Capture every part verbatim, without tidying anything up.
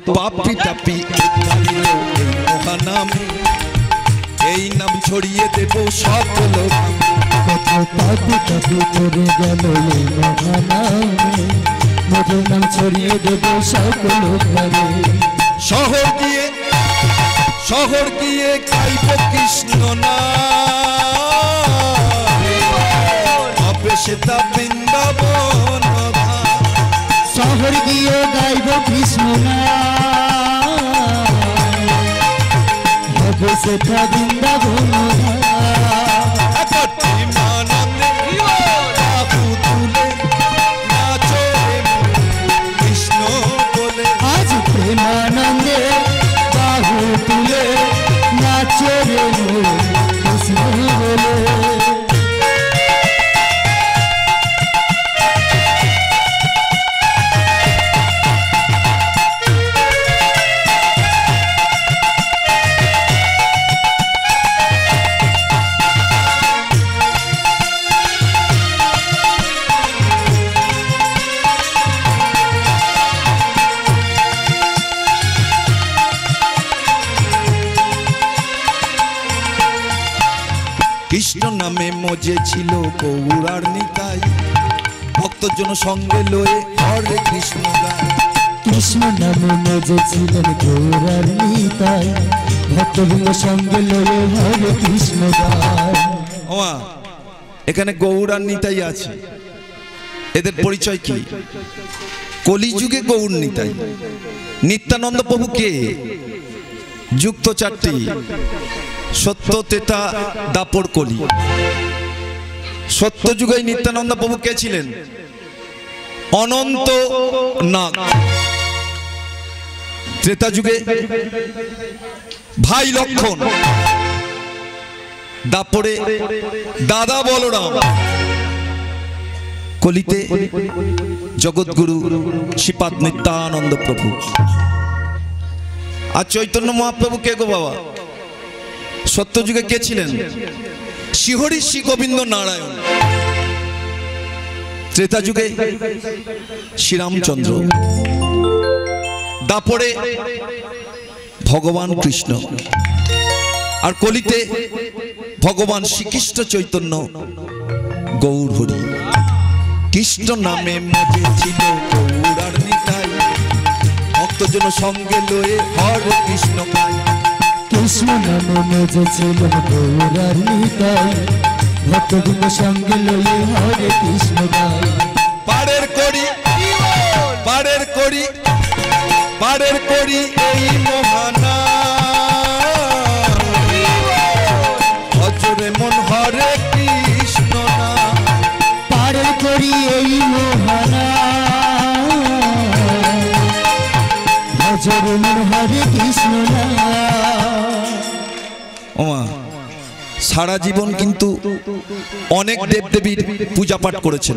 পাপি টাপি মহানাম, এই নাম ছড়িয়ে দেব সকল কত পাপি টাপি করে গেল এই মহানামে, মধুর নাম ছড়িয়ে দেব সকল ঘরে। শহর গিয়ে শহর গিয়ে গাইব কৃষ্ণ নাম, হবে সেটা বৃন্দাবন। শহর গিয়ে গাইব কৃষ্ণ নাম, হবে সেটা বৃন্দাবন। আজ প্রেমানন্দে বাহু তুলে নাচে রে কৃষ্ণ বলে। কৃষ্ণ নামে মজে ছিল গৌরার নিতাই, ভক্তজন সঙ্গে লয়ে হরে কৃষ্ণ গায়। কৃষ্ণ নামে মজে ছিলেন গৌরার নিতাই, ভক্তবৃন্দ সঙ্গে লয়ে হরে কৃষ্ণ গায়। ওমা, এখানে গৌরার নিতাই আছে, এদের পরিচয় কি? কলিযুগে গৌর নিতাই। নিত্যানন্দ প্রভু কে? যুক্ত চারটি, সত্য, তেতা, দাপর, কলি। সত্য যুগে নিত্যানন্দ প্রভু কে ছিলেন? অনন্ত নাগ। ত্রেতা যুগে ভাই লক্ষণ, দাপরে দাদা বলরাম, কলিতে জগৎগুরু শ্রীপাদ নিত্যানন্দ প্রভু। আর চৈতন্য মহাপ্রভু কে গো বাবা? সত্য যুগে কে ছিলেন? শ্রীহরি শ্রী গোবিন্দ নারায়ণ। ত্রেতা যুগে শ্রীরামচন্দ্র, দাপরে ভগবান কৃষ্ণ, আর কলিতে ভগবান শ্রীকৃষ্ণ চৈতন্য গৌর হরি। কৃষ্ণ নামে মজে ছিল গৌরার নিতাই, ভক্তজন সঙ্গে লয়ে হরে কৃষ্ণ গায়। কৃষ্ণ নামে মজে ছিলেন গৌরার নিতাই, ভক্তবৃন্দ সঙ্গে লয়ে হরে কৃষ্ণ গায়। পাড়ের করি পাড়ের করি পাড়ের করি এই মহানা, হজরে মন হরে কৃষ্ণ নাম। পাড়ের করি এই মহানা, হজরে মন হরে কৃষ্ণ নাম। ওমা, সারা জীবন কিন্তু অনেক দেবদেবীর পূজা পাঠ করেছেন,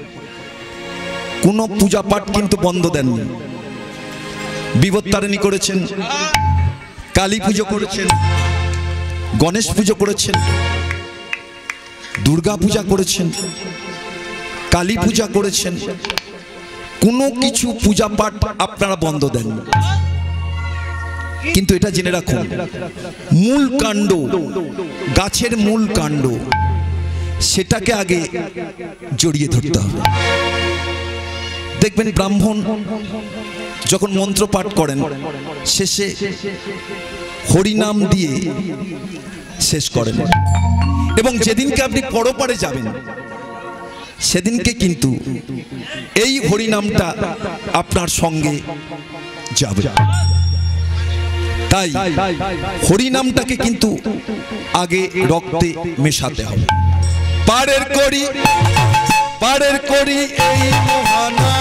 কোনো পূজা পাঠ কিন্তু বন্ধ দেননি। বিপত্তারিণী করেছেন, কালী পুজো করেছেন, গণেশ পুজো করেছেন, দুর্গা পূজা করেছেন, কালী পূজা করেছেন, কোনো কিছু পূজা পাঠ আপনারা বন্ধ দেননি। কিন্তু এটা জেনে রাখুন, মূল কাণ্ড, গাছের মূল কাণ্ড, সেটাকে আগে জড়িয়ে ধরতে হবে। দেখবেন ব্রাহ্মণ যখন মন্ত্র পাঠ করেন, শেষে হরিনাম দিয়ে শেষ করেন, এবং যেদিনকে আপনি পরপারে যাবেন সেদিনকে কিন্তু এই হরিনামটা আপনার সঙ্গে যাবে। তাই হরিনামটাকে কিন্তু আগে রক্তে মেশাতে হবে। পাড়ের করি পাড়ের করি এই মহানা,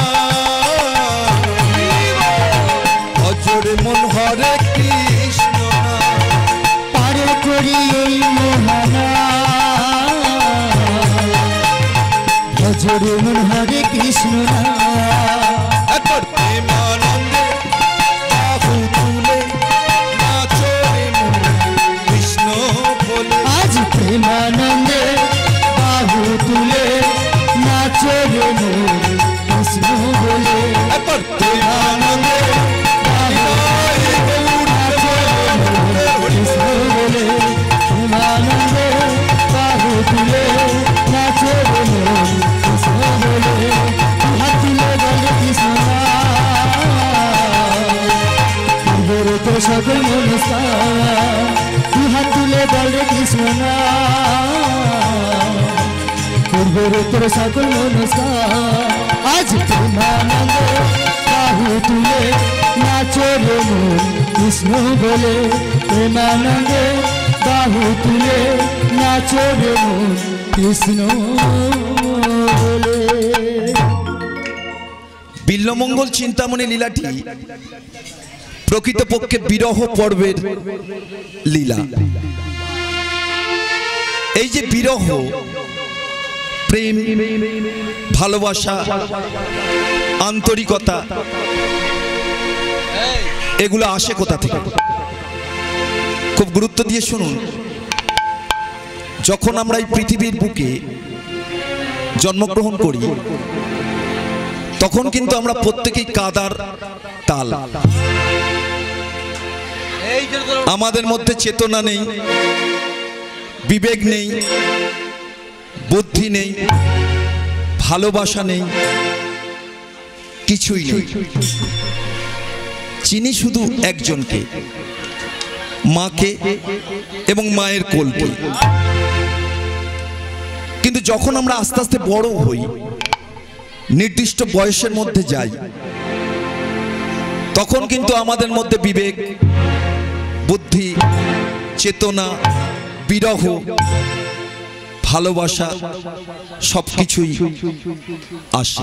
হজরে মন হরে কৃষ্ণ নাম। পাড়ের করি এই মহানা, হজরে মন হরে কৃষ্ণ নাম। একবার প্রেমানন্দে বাহু তুলে নাচো রে মন কৃষ্ণ বলে। আজ প্রেমানন্দে বাহু তুলে নাচে রে মন কৃষ্ণ বলে। একবার প্রেমানন্দে সকল মনস্কার তুই হাত তুলে বলে কৃষ্ণ না করবো রে তোর সকল মনস্কার আজ প্রেমানন্দ বাহু তুলে নাচো রে মন কৃষ্ণ বলে প্রেমানন্দে বাহু তুলে নাচো রে মন কৃষ্ণ বলে। বিল্লমঙ্গল চিন্তামণি লীলাটি প্রকৃতপক্ষে বিরহ পর্বের লীলা। এই যে বিরহ, প্রেম, ভালোবাসা, আন্তরিকতা, এগুলো আসে কোথা থেকে? খুব গুরুত্ব দিয়ে শুনুন। যখন আমরা এই পৃথিবীর বুকে জন্মগ্রহণ করি তখন কিন্তু আমরা প্রত্যেকেই কাদার তাল। আমাদের মধ্যে চেতনা নেই, বিবেক নেই, বুদ্ধি নেই, ভালোবাসা নেই, কিছুই নেই। চিনি শুধু একজনকে, মাকে এবং মায়ের কোলকে। কিন্তু যখন আমরা আস্তে আস্তে বড় হই, নির্দিষ্ট বয়সের মধ্যে যাই, তখন কিন্তু আমাদের মধ্যে বিবেক, বুদ্ধি, চেতনা, বিরহ, ভালোবাসা সবকিছুই আসে।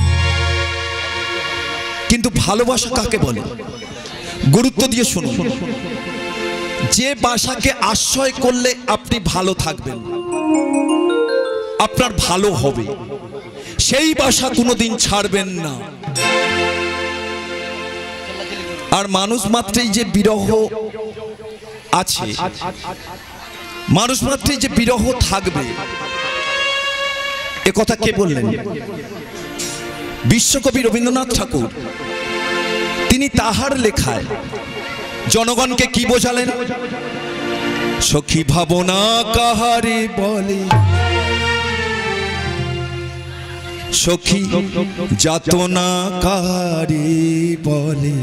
কিন্তু ভালোবাসা কাকে বলে? গুরুত্ব দিয়ে শুনুন। যে বাসাকে আশ্রয় করলে আপনি ভালো থাকবেন, আপনার ভালো হবে, সেই বাসা কোনোদিন ছাড়বেন না। আর মানুষ মাত্রই যে বিরহ আছে, মানুষ মাত্রই যে বিরহ থাকবে, এ কথা কে বললেন? বিশ্বকবি রবীন্দ্রনাথ ঠাকুর তিনি তাহার লেখায় জনগণকে কি বোঝালেন? সখী ভাবনা কাহারে বলে, সখী যাতনা কাহারে বলে,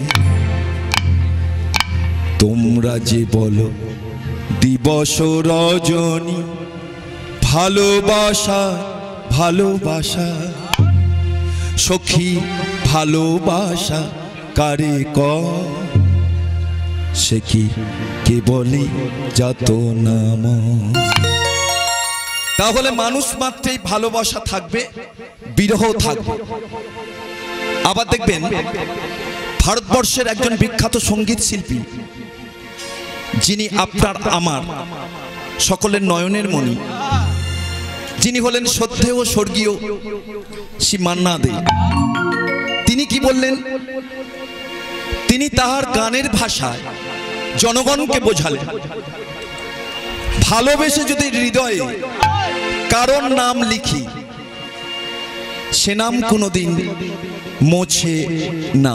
তোমরা যে বলো দিবস রজনী, ভালোবাসা ভালোবাসা, সখী ভালোবাসা কারে ক, সে কি কেবলই যাতনা মন। তাহলে মানুষ মাত্রই ভালোবাসা থাকবে, বিরহ থাকবে। আবার দেখবেন ভারতবর্ষের একজন বিখ্যাত সঙ্গীত শিল্পী, যিনি আপনার আমার সকলের নয়নের মণি, যিনি হলেন শ্রদ্ধেয় স্বর্গীয় শ্রী মান্না দে। তিনি কি বললেন? তিনি তাহার গানের ভাষায় জনগণকে বোঝালেন, ভালোবেসে যদি হৃদয়ে কারণ নাম লিখি, সে নাম কোনোদিন মোছে না।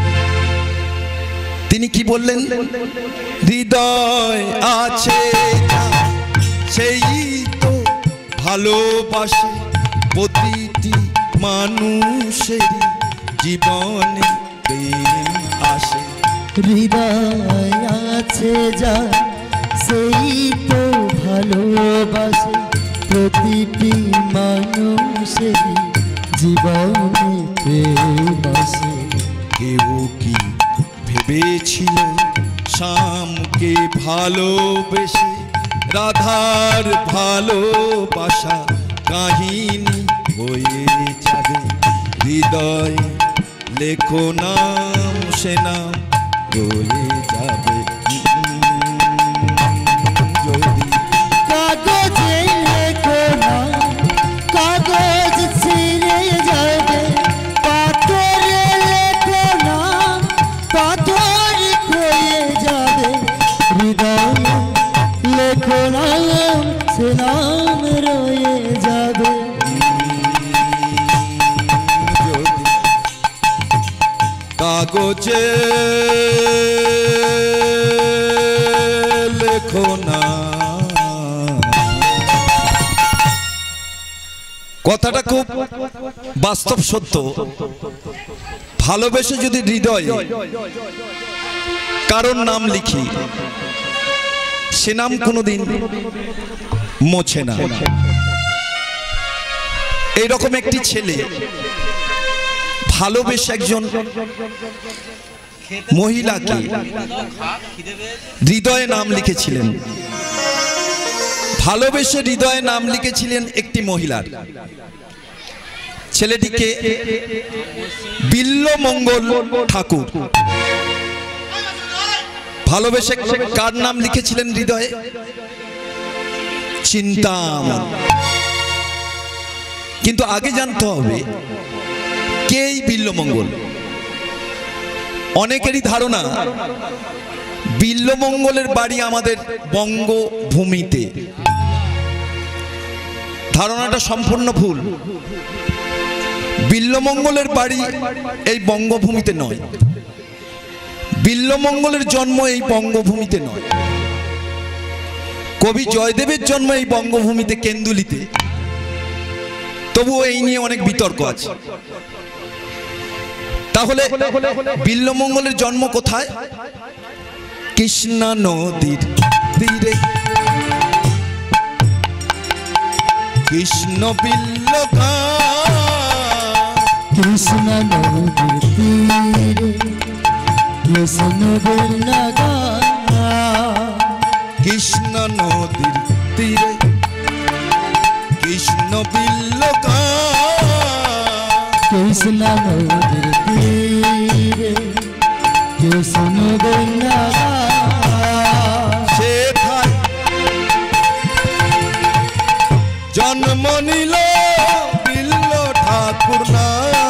তিনি কি বললেন? হৃদয় আছে সেই তো ভালোবাসে, প্রতিটি মানুষের জীবনে প্রেম আসে। হৃদয় আছে যা সেই তো ভালোবাসে, প্রতিটি মানুষের জীবনে প্রেম আসে। কেউ কি ভেবেছিল শ্যামকে ভালোবেসে রাধার ভালোবাসা কাহিনী হয়ে যাবে? হৃদয় লেখো নাম, সে নাম রয়ে যাবে। যদি কাগজে লেখো নাম, কাগজ ছিঁড়ে যাবে, পাথরে লেখো নাম, পাথর ক্ষয়ে যাবে। হৃদয় লেখো নাম, সে নাম রয়ে যাবে। কাগজে লেখো না। কথাটা খুব বাস্তব সত্য। ভালোবেসে যদি হৃদয়ে কারোর নাম লিখি, সে নাম কোনোদিন মোছে না। এইরকম একটি ছেলে ভালোবেসে একজন মহিলাকে হৃদয়ে নাম লিখেছিলেন। ভালোবেসে হৃদয়ে নাম লিখেছিলেন একটি মহিলার। ছেলেটিকে বিল্লমঙ্গল ঠাকুর। ভালোবেসে কার নাম লিখেছিলেন হৃদয়ে? চিন্তামন। কিন্তু আগে জানতে হবে কে এই বিল্লমঙ্গল। অনেকেরই ধারণা বিল্লমঙ্গলের বাড়ি আমাদের বঙ্গভূমিতে। ধারণাটা সম্পূর্ণ ভুল। বিল্লমঙ্গলের বাড়ি এই বঙ্গভূমিতে নয়। বিল্লমঙ্গলের জন্ম এই বঙ্গভূমিতে নয়। কবি জয়দেবের জন্ম এই বঙ্গভূমিতে, কেন্দুলিতে। তবুও এই নিয়ে অনেক বিতর্ক আছে। তাহলে বিল্লমঙ্গলের জন্ম কোথায়? কৃষ্ণা নদীর তীরে। কৃষ্ণ বিল্ল কৃষ্ণ নদীর তীরে, কৃষ্ণ বিল্ল কৃষ্ণ নদীর তীরে, কৃষ্ণ বিল্ল কৃষ্ণ নদীর তীরে, কৃষ্ণ বিল্ল সেথায় জন্ম নিল বিল্ল ঠাকুর না।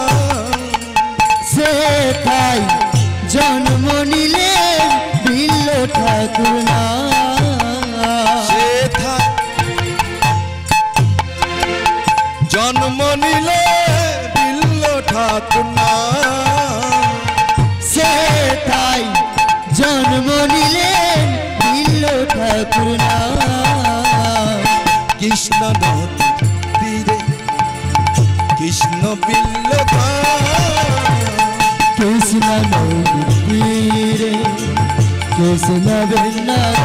সেথায় জন্ম নিলে বিল্ল ঠাকুর না। সেথায় জন্ম নিল বিল্ল ঠাকুর না। সেথায় জন্ম নিলে বিল্ল ঠাকুর না। কৃষ্ণ নদীর তীরে, কৃষ্ণ বিল্ল কৃষ্ণ নদীর তীরে, কৃষ্ণ বিল্ল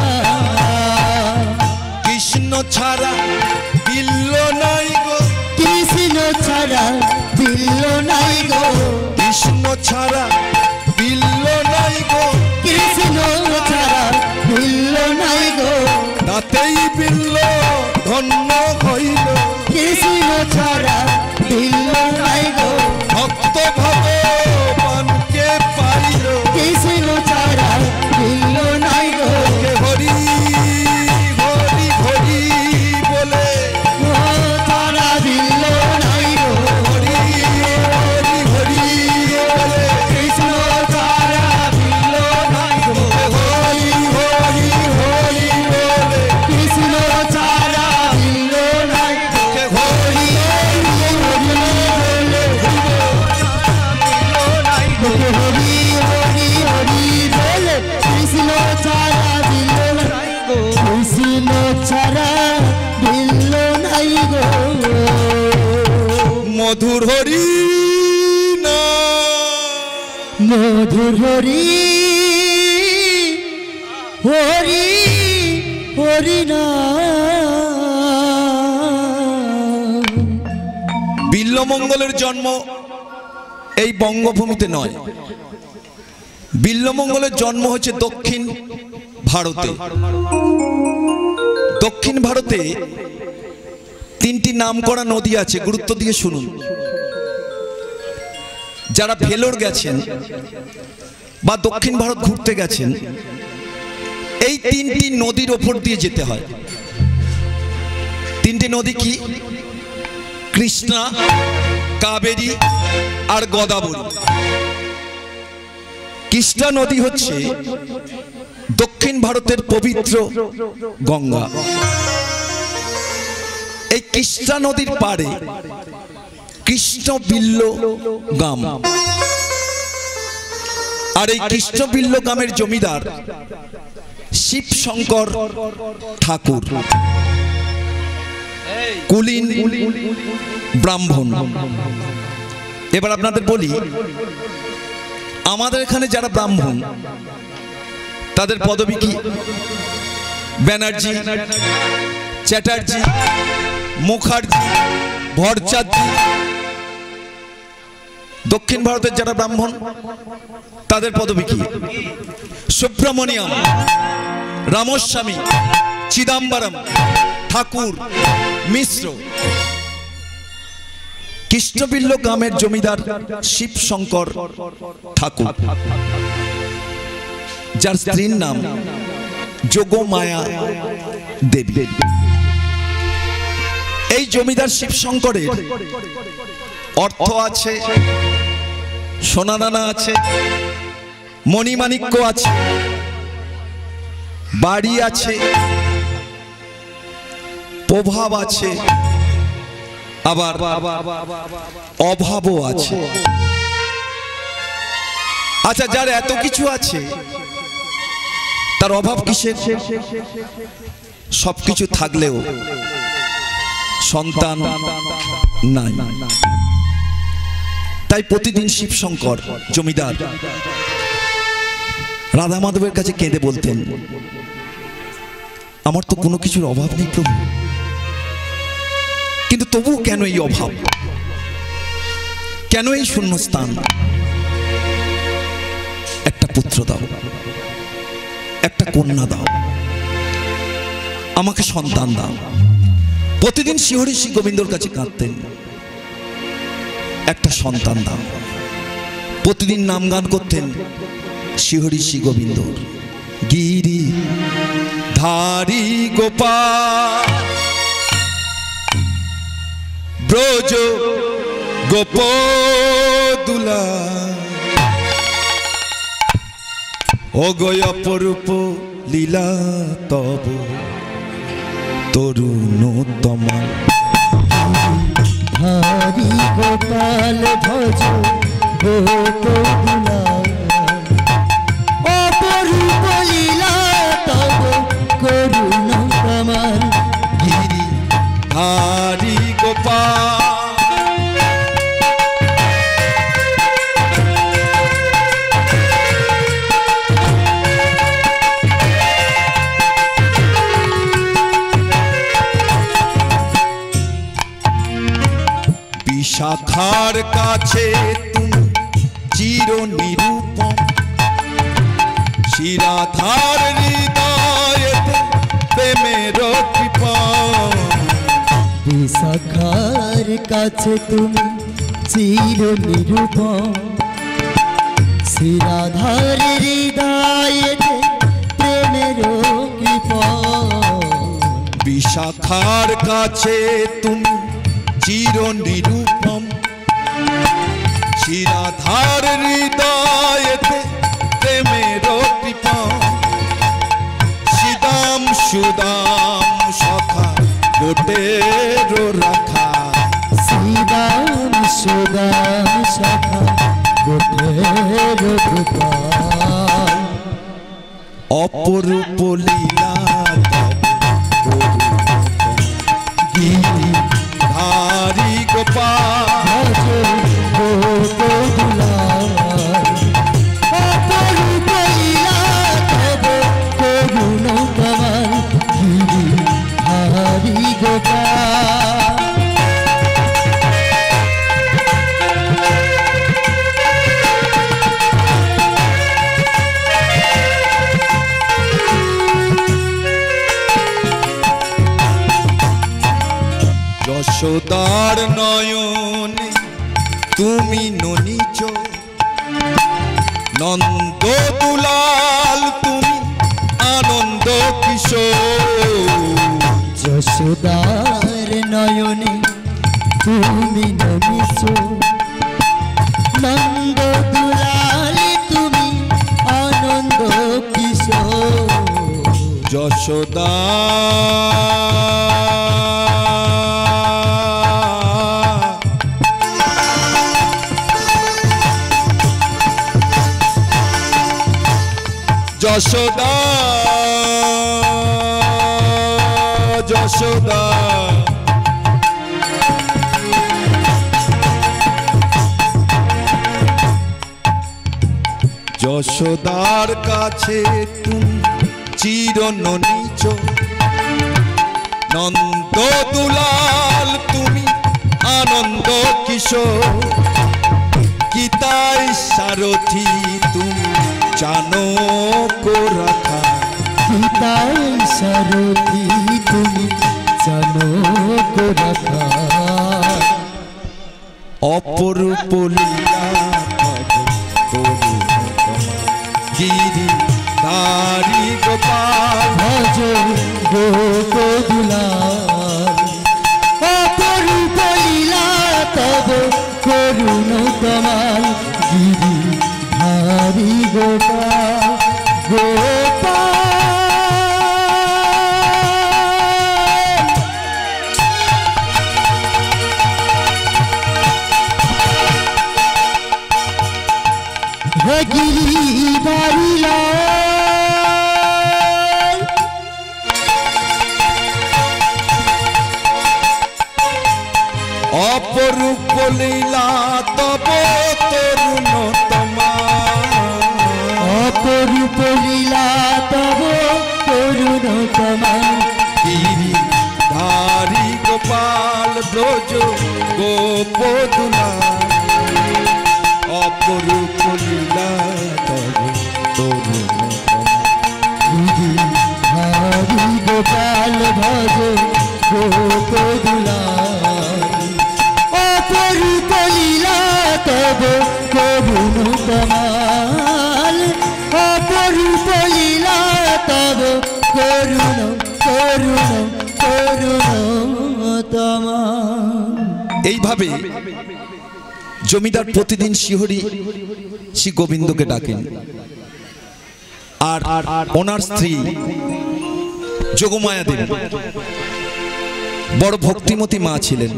কৃষ্ণ ছাড়া বিল্ল নাই গো। কৃষ্ণ ছাড়া বিল্ল নাই গো। কৃষ্ণ ছাড়া বিল্ল নাই গো। কৃষ্ণ ছাড়া বিল্ল নাই গো। তাতেই বিল্ল ধন্য হইল। কৃষ্ণ ছাড়া বিল্ল নাই গো। ভক্ত ভগবানকে পাইল। কৃষ্ণ ছাড়া বিল্ল নাই গো। হরি হরি হরি বলে ও ছাড়া বিল্ল নাই গো। হরি হরি হরি বলে কৃষ্ণ ছাড়া বিল্ল নাই গো। হরি হরি হরি বলে কৃষ্ণ ছাড়া বিল্ল নাই গো। হরি হরি হরি হরি বলে কৃষ্ণ ছাড়া বিল্ল নাই গো। কৃষ্ণ ছাড়া বিল্ল নাই গো। মধুর হরি না মধুর হরি হরি হরি না। বিল্লমঙ্গলের জন্ম এই বঙ্গভূমিতে নয়। বিল্লমঙ্গলের জন্ম হচ্ছে দক্ষিণ ভারতে। দক্ষিণ ভারতে তিনটি নামকরা নদী আছে, গুরুত্ব দিয়ে শুনুন। যারা ভেলোর গেছেন বা দক্ষিণ ভারত ঘুরতে গেছেন, এই তিনটি নদীর ওপর দিয়ে যেতে হয়। তিনটি নদী কি? কৃষ্ণা, কাবেরী আর গোদাবরী। কৃষ্ণা নদী হচ্ছে দক্ষিণ ভারতের পবিত্র গঙ্গা। এই কৃষ্ণা নদীর পাড়ে কৃষ্ণ বিল্ল গ্রাম। আর এই কৃষ্ণ বিল্ল গ্রামের জমিদার শিব শঙ্কর ঠাকুর, কুলীন ব্রাহ্মণ। এবার আপনাদের বলি, আমাদের এখানে যারা ব্রাহ্মণ তাদের পদবি কি? ব্যানার্জি, চ্যাটার্জি, মুখার্জি, ভট্টাচার্য। দক্ষিণ ভারতের যারা ব্রাহ্মণ তাদের পদবি কি? সুব্রমণিয়াম, রামস্বামী, চিদাম্বরম, ঠাকুর, মিশ্র। কৃষ্ণপিল্ল গ্রামের জমিদার শিবশঙ্কর ঠাকুর, যার স্ত্রীর নাম যোগমায়া দেবী। এই জমিদার শিবশঙ্করের অর্থ আছে, সোনাদানা আছে, মণিমাণিক্য আছে, বাড়ি আছে, প্রভাব আছে, আবার অভাবও আছে। আচ্ছা, যার এত কিছু আছে তার অভাব কিসের? সবকিছু থাকলেও সন্তান নাই। তাই প্রতিদিন শিবশঙ্কর জমিদার রাধা মাধবের কাছে কেঁদে বলতেন, আমার তো কোনো কিছুর অভাব নেই প্রভু, কিন্তু তবু কেন এই অভাব, কেন এই শূন্যস্থান? একটা পুত্র দাও, একটা কন্যা দাও, আমাকে সন্তান দাও। প্রতিদিন শ্রীহরি শ্রী গোবিন্দর কাছে কাঁদতেন, একটা সন্তান দাও। প্রতিদিন নাম গান করতেন শ্রীহরি শ্রী গোবিন্দর। গিরি ধারি গোপাল, ব্রজ গোপদুলা, অগয় অপরূপ লীলা তব তরুণোত্তমা। হরি গোপাল ভজ গোপদুলা, অপরূপ লীলা তব করুণোত্তমা। গিরি ধারি গোপাল, বিশাখার কাছে তুমি চির নিরূপম, শিরাধার হৃদয়ে প্রেমের কৃপা। বিশাখার কাছে তুমি চির নিরূপম, শিরাধার হৃদয়ে প্রেমের কৃপা। বিশাখার কাছে তুমি চির নিরূপম, শিরাধার হৃদয়েতে প্রেমের কৃপা। সিদাম সুদাম সখা গোটের রাখা, শ্রীরাম সুদাম সখা গোটের কৃপা। অপরূপ লীলা গিরি ধারি গোপাল, গোপদুলা, অপরূপ লীলা তব করুণোত্তমা। গিরি ধারি গোপাল, যশোদার নয়নে তুমি ননিচ, নন্দ দুলাল তুমি আনন্দ কিশোর। যশোদার নয়নে তুমি নমিছ, নন্দ দুলাল তুমি আনন্দ কিশোর। যশোদা যশোদা যশোদা যশোদার কাছে তুমি চিরনিচ, নন্দ দুলাল তুমি আনন্দ কিশোর, গীতায় সারথি তুমি জানো রাখা, গীতায় সারথি তুমি জানো রাখা। অপরূপ লীলা গিরি তারি গোপাল, ভজ গোপদুলাল, অপরূপ লীলা তব করুণ কমাল, গিরি ধারি গোপাল গোপাল। হে গিরি ধারি লাল, অপরূপ লীলা তব তরুণ তোমার, অপরূপ লীলা তব করুণ কমাল, গিরি ধারি গোপাল ব্রজ গোপদুলাল, অপরূপ লীলা তব তরুণ গিরি ধারি গোপাল ভজ গোপদুলাল, অপরূপ লীলা তব করুণ কমাল, অপরূপ লীলা তব করুণ করুণ করুণ তমাল। এইভাবে জমিদার প্রতিদিন শিহরি শ্রী গোবিন্দকে ডাকেন। আর ওনার স্ত্রী যোগমায়া দেবী বড় ভক্তিমতী মা ছিলেন।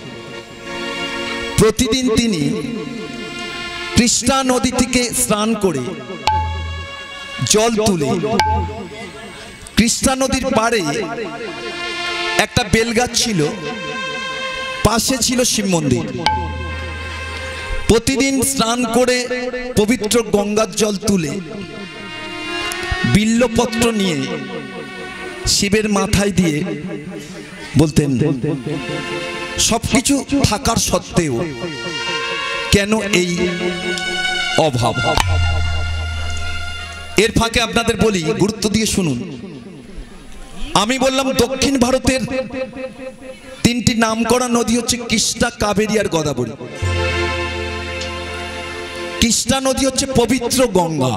প্রতিদিন তিনি কৃষ্ণা নদী থেকে স্নান করে জল তুলে কৃষ্ণা নদীর পাড়ে একটা বেলগাছ ছিল, পাশে ছিল শিব মন্দির। প্রতিদিন স্নান করে পবিত্র গঙ্গার জল তুলে বিল্লপত্র নিয়ে শিবের মাথায় দিয়ে বলতেন, সবকিছু থাকার সত্ত্বেও কেন এই অভাব। এর ফাঁকে আপনাদের বলি, গুরুত্ব দিয়ে শুনুন। আমি বললাম দক্ষিণ ভারতের তিনটি নামকরা নদী হচ্ছে কৃষ্ণা, কাবেরী আর গোদাবরী। কৃষ্ণা নদী হচ্ছে পবিত্র গঙ্গা,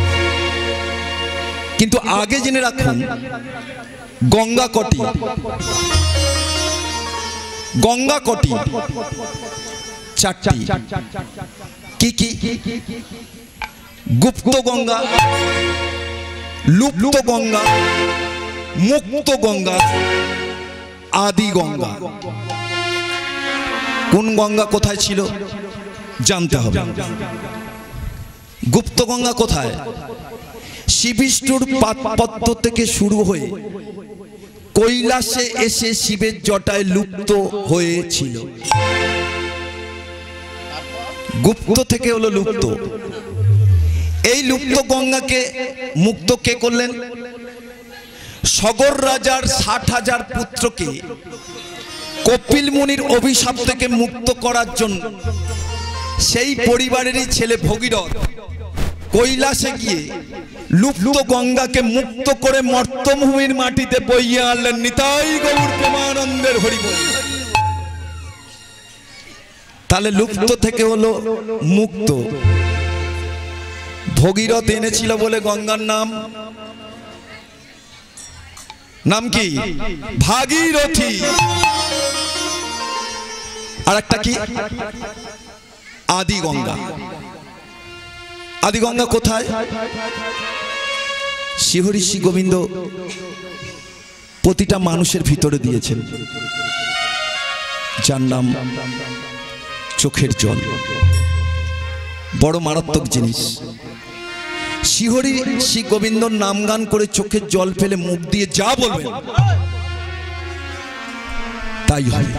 কিন্তু আগে জেনে রাখুন গঙ্গা কটি, গঙ্গা কটি চারটি। কি কি? গুপ্ত গঙ্গা, লুপ্ত গঙ্গা, মুক্ত গঙ্গা, আদি গঙ্গা। কোন গঙ্গা কোথায় ছিল জানতে হবে। গুপ্ত গঙ্গা কোথায়? শিবিষ্ণুর পাদপদ্ম থেকে শুরু হয়ে কৈলাসে এসে শিবের জটায় লুপ্ত হয়েছিল। গুপ্ত থেকে হলো লুপ্ত। এই লুপ্ত গঙ্গাকে মুক্ত কে করলেন? সগর রাজার ষাট হাজার পুত্রকে কপিল মুনির অভিশাপ থেকে মুক্ত করার জন্য সেই পরিবারেরই ছেলে ভগীরথ কৈলাসে গিয়ে লুপ্ত গঙ্গাকে মুক্ত করে মর্তভূমির মাটিতে বইয়ে আনলেন। নিতাই গৌর প্রেমানন্দের হরি বল। তাহলে লুপ্ত থেকে হলো মুক্ত। ভগীরথ এনেছিল বলে গঙ্গার নাম নাম কি? ভাগীরথী। আর একটা কি? আদি গঙ্গা। আদি গঙ্গা কোথায়? শিহরি শ্রী গোবিন্দ প্রতিটা মানুষের ভিতরে দিয়েছেন, যার নাম চোখের জল। বড় মারাত্মক জিনিস। শিহরি শ্রী গোবিন্দর নাম গান করে চোখের জল ফেলে মুখ দিয়ে যা বলবেন তাই হবে।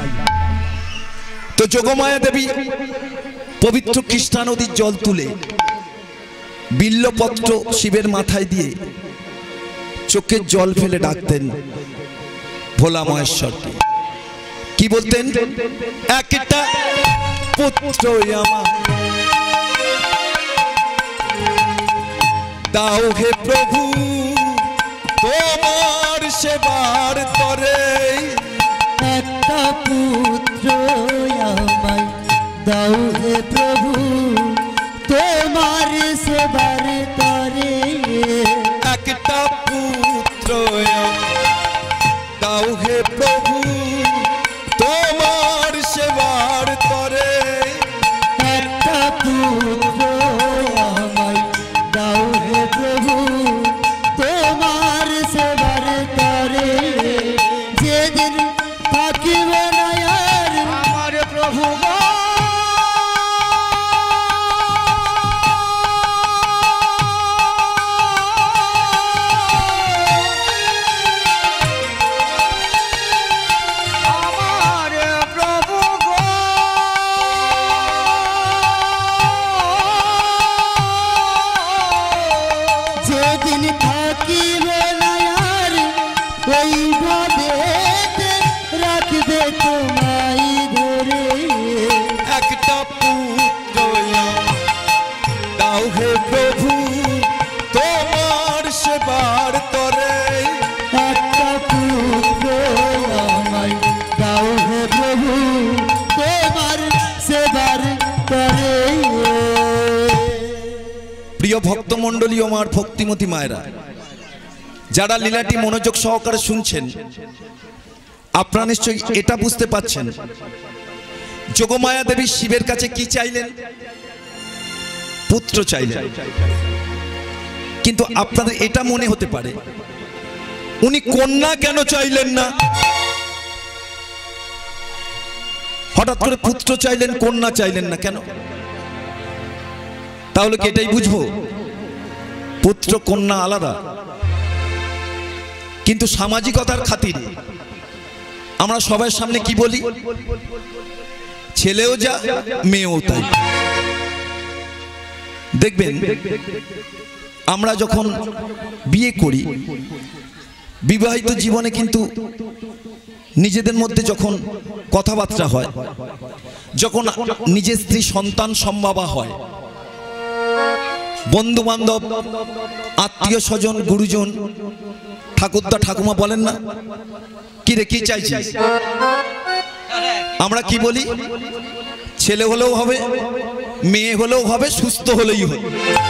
তো যোগমায়া দেবী পবিত্র কৃষ্ণা নদীর জল তুলে বিল্লপত্র শিবের মাথায় দিয়ে চোখের জল ফেলে ডাকতেন ভোলা মহেশ্বরকে। কি বলতেন? একটা পুত্র আমার দাও হে প্রভু তোমার সেবার তরে। একটা পুত্র আমায় দাও হে প্রভু তোমার সেবার তরে। একটা পুত্র দাও হে প্রভু তোমার সেবার তরে। একটা পুত্র আমায় দাও হে প্রভু তোমার সেবার তরে। যেদিন থাকিবে না আর আমার প্রভু গো প্রিয় ভক্তমণ্ডলী ও আমার ভক্তিমতী মায়েরা, যারা লীলাটি মনোযোগ সহকারে শুনছেন, আপনারা নিশ্চয়ই এটা বুঝতে পাচ্ছেন যোগমায়া দেবী শিবের কাছে কি চাইলেন? পুত্র চাইলেন। কিন্তু আপনাদের এটা মনে হতে পারে উনি কন্যা কেন চাইলেন না? হঠাৎ করে পুত্র চাইলেন, কন্যা চাইলেন না কেন? তাহলে কি এটাই বুঝবো পুত্র কন্যা আলাদা? কিন্তু সামাজিকতার খাতিরে আমরা সবার সামনে কি বলি? ছেলেও যা মেয়েও তাই। দেখবেন আমরা যখন বিয়ে করি, বিবাহিত জীবনে কিন্তু নিজেদের মধ্যে যখন কথাবার্তা হয়, যখন নিজের স্ত্রী সন্তান সম্ভাবা হয়, বন্ধু বান্ধব আত্মীয় স্বজন গুরুজন ঠাকুরদা ঠাকুমা বলেন না, কি রে কি চাইছিস? আমরা কি বলি? ছেলে হলেও হবে, মেয়ে হলেও হবে, সুস্থ হলেই হবে।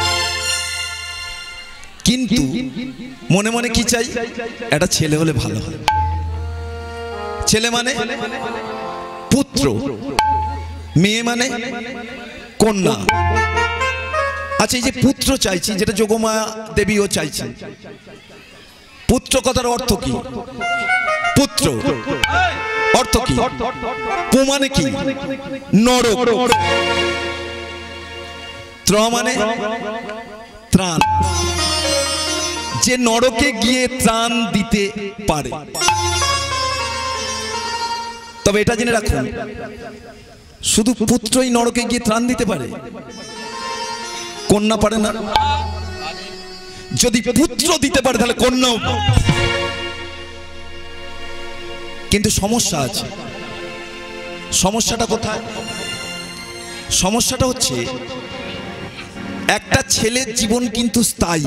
কিন্তু মনে মনে কি চাই? একটা ছেলে হলে ভালো হয়। ছেলে মানে পুত্র, মেয়ে মানে কন্যা। আচ্ছা, এই যে পুত্র চাইছি, যেটা যোগমায়া দেবীও চাইছেন, পুত্র কথার অর্থ কি? পুত্র অর্থ কি? পু মানে কি? নরক। ত্র মানে ত্রাণ, যে নরকে গিয়ে ত্রাণ দিতে পারে। তবে এটা জেনে রাখুন, শুধু পুত্রই নরকে গিয়ে ত্রাণ দিতে পারে, কন্যা পারে না। যদি পুত্র দিতে পারে তাহলে কন্যাও। কিন্তু সমস্যা আছে। সমস্যাটা কোথায়? সমস্যাটা হচ্ছে একটা ছেলের জীবন কিন্তু স্থায়ী,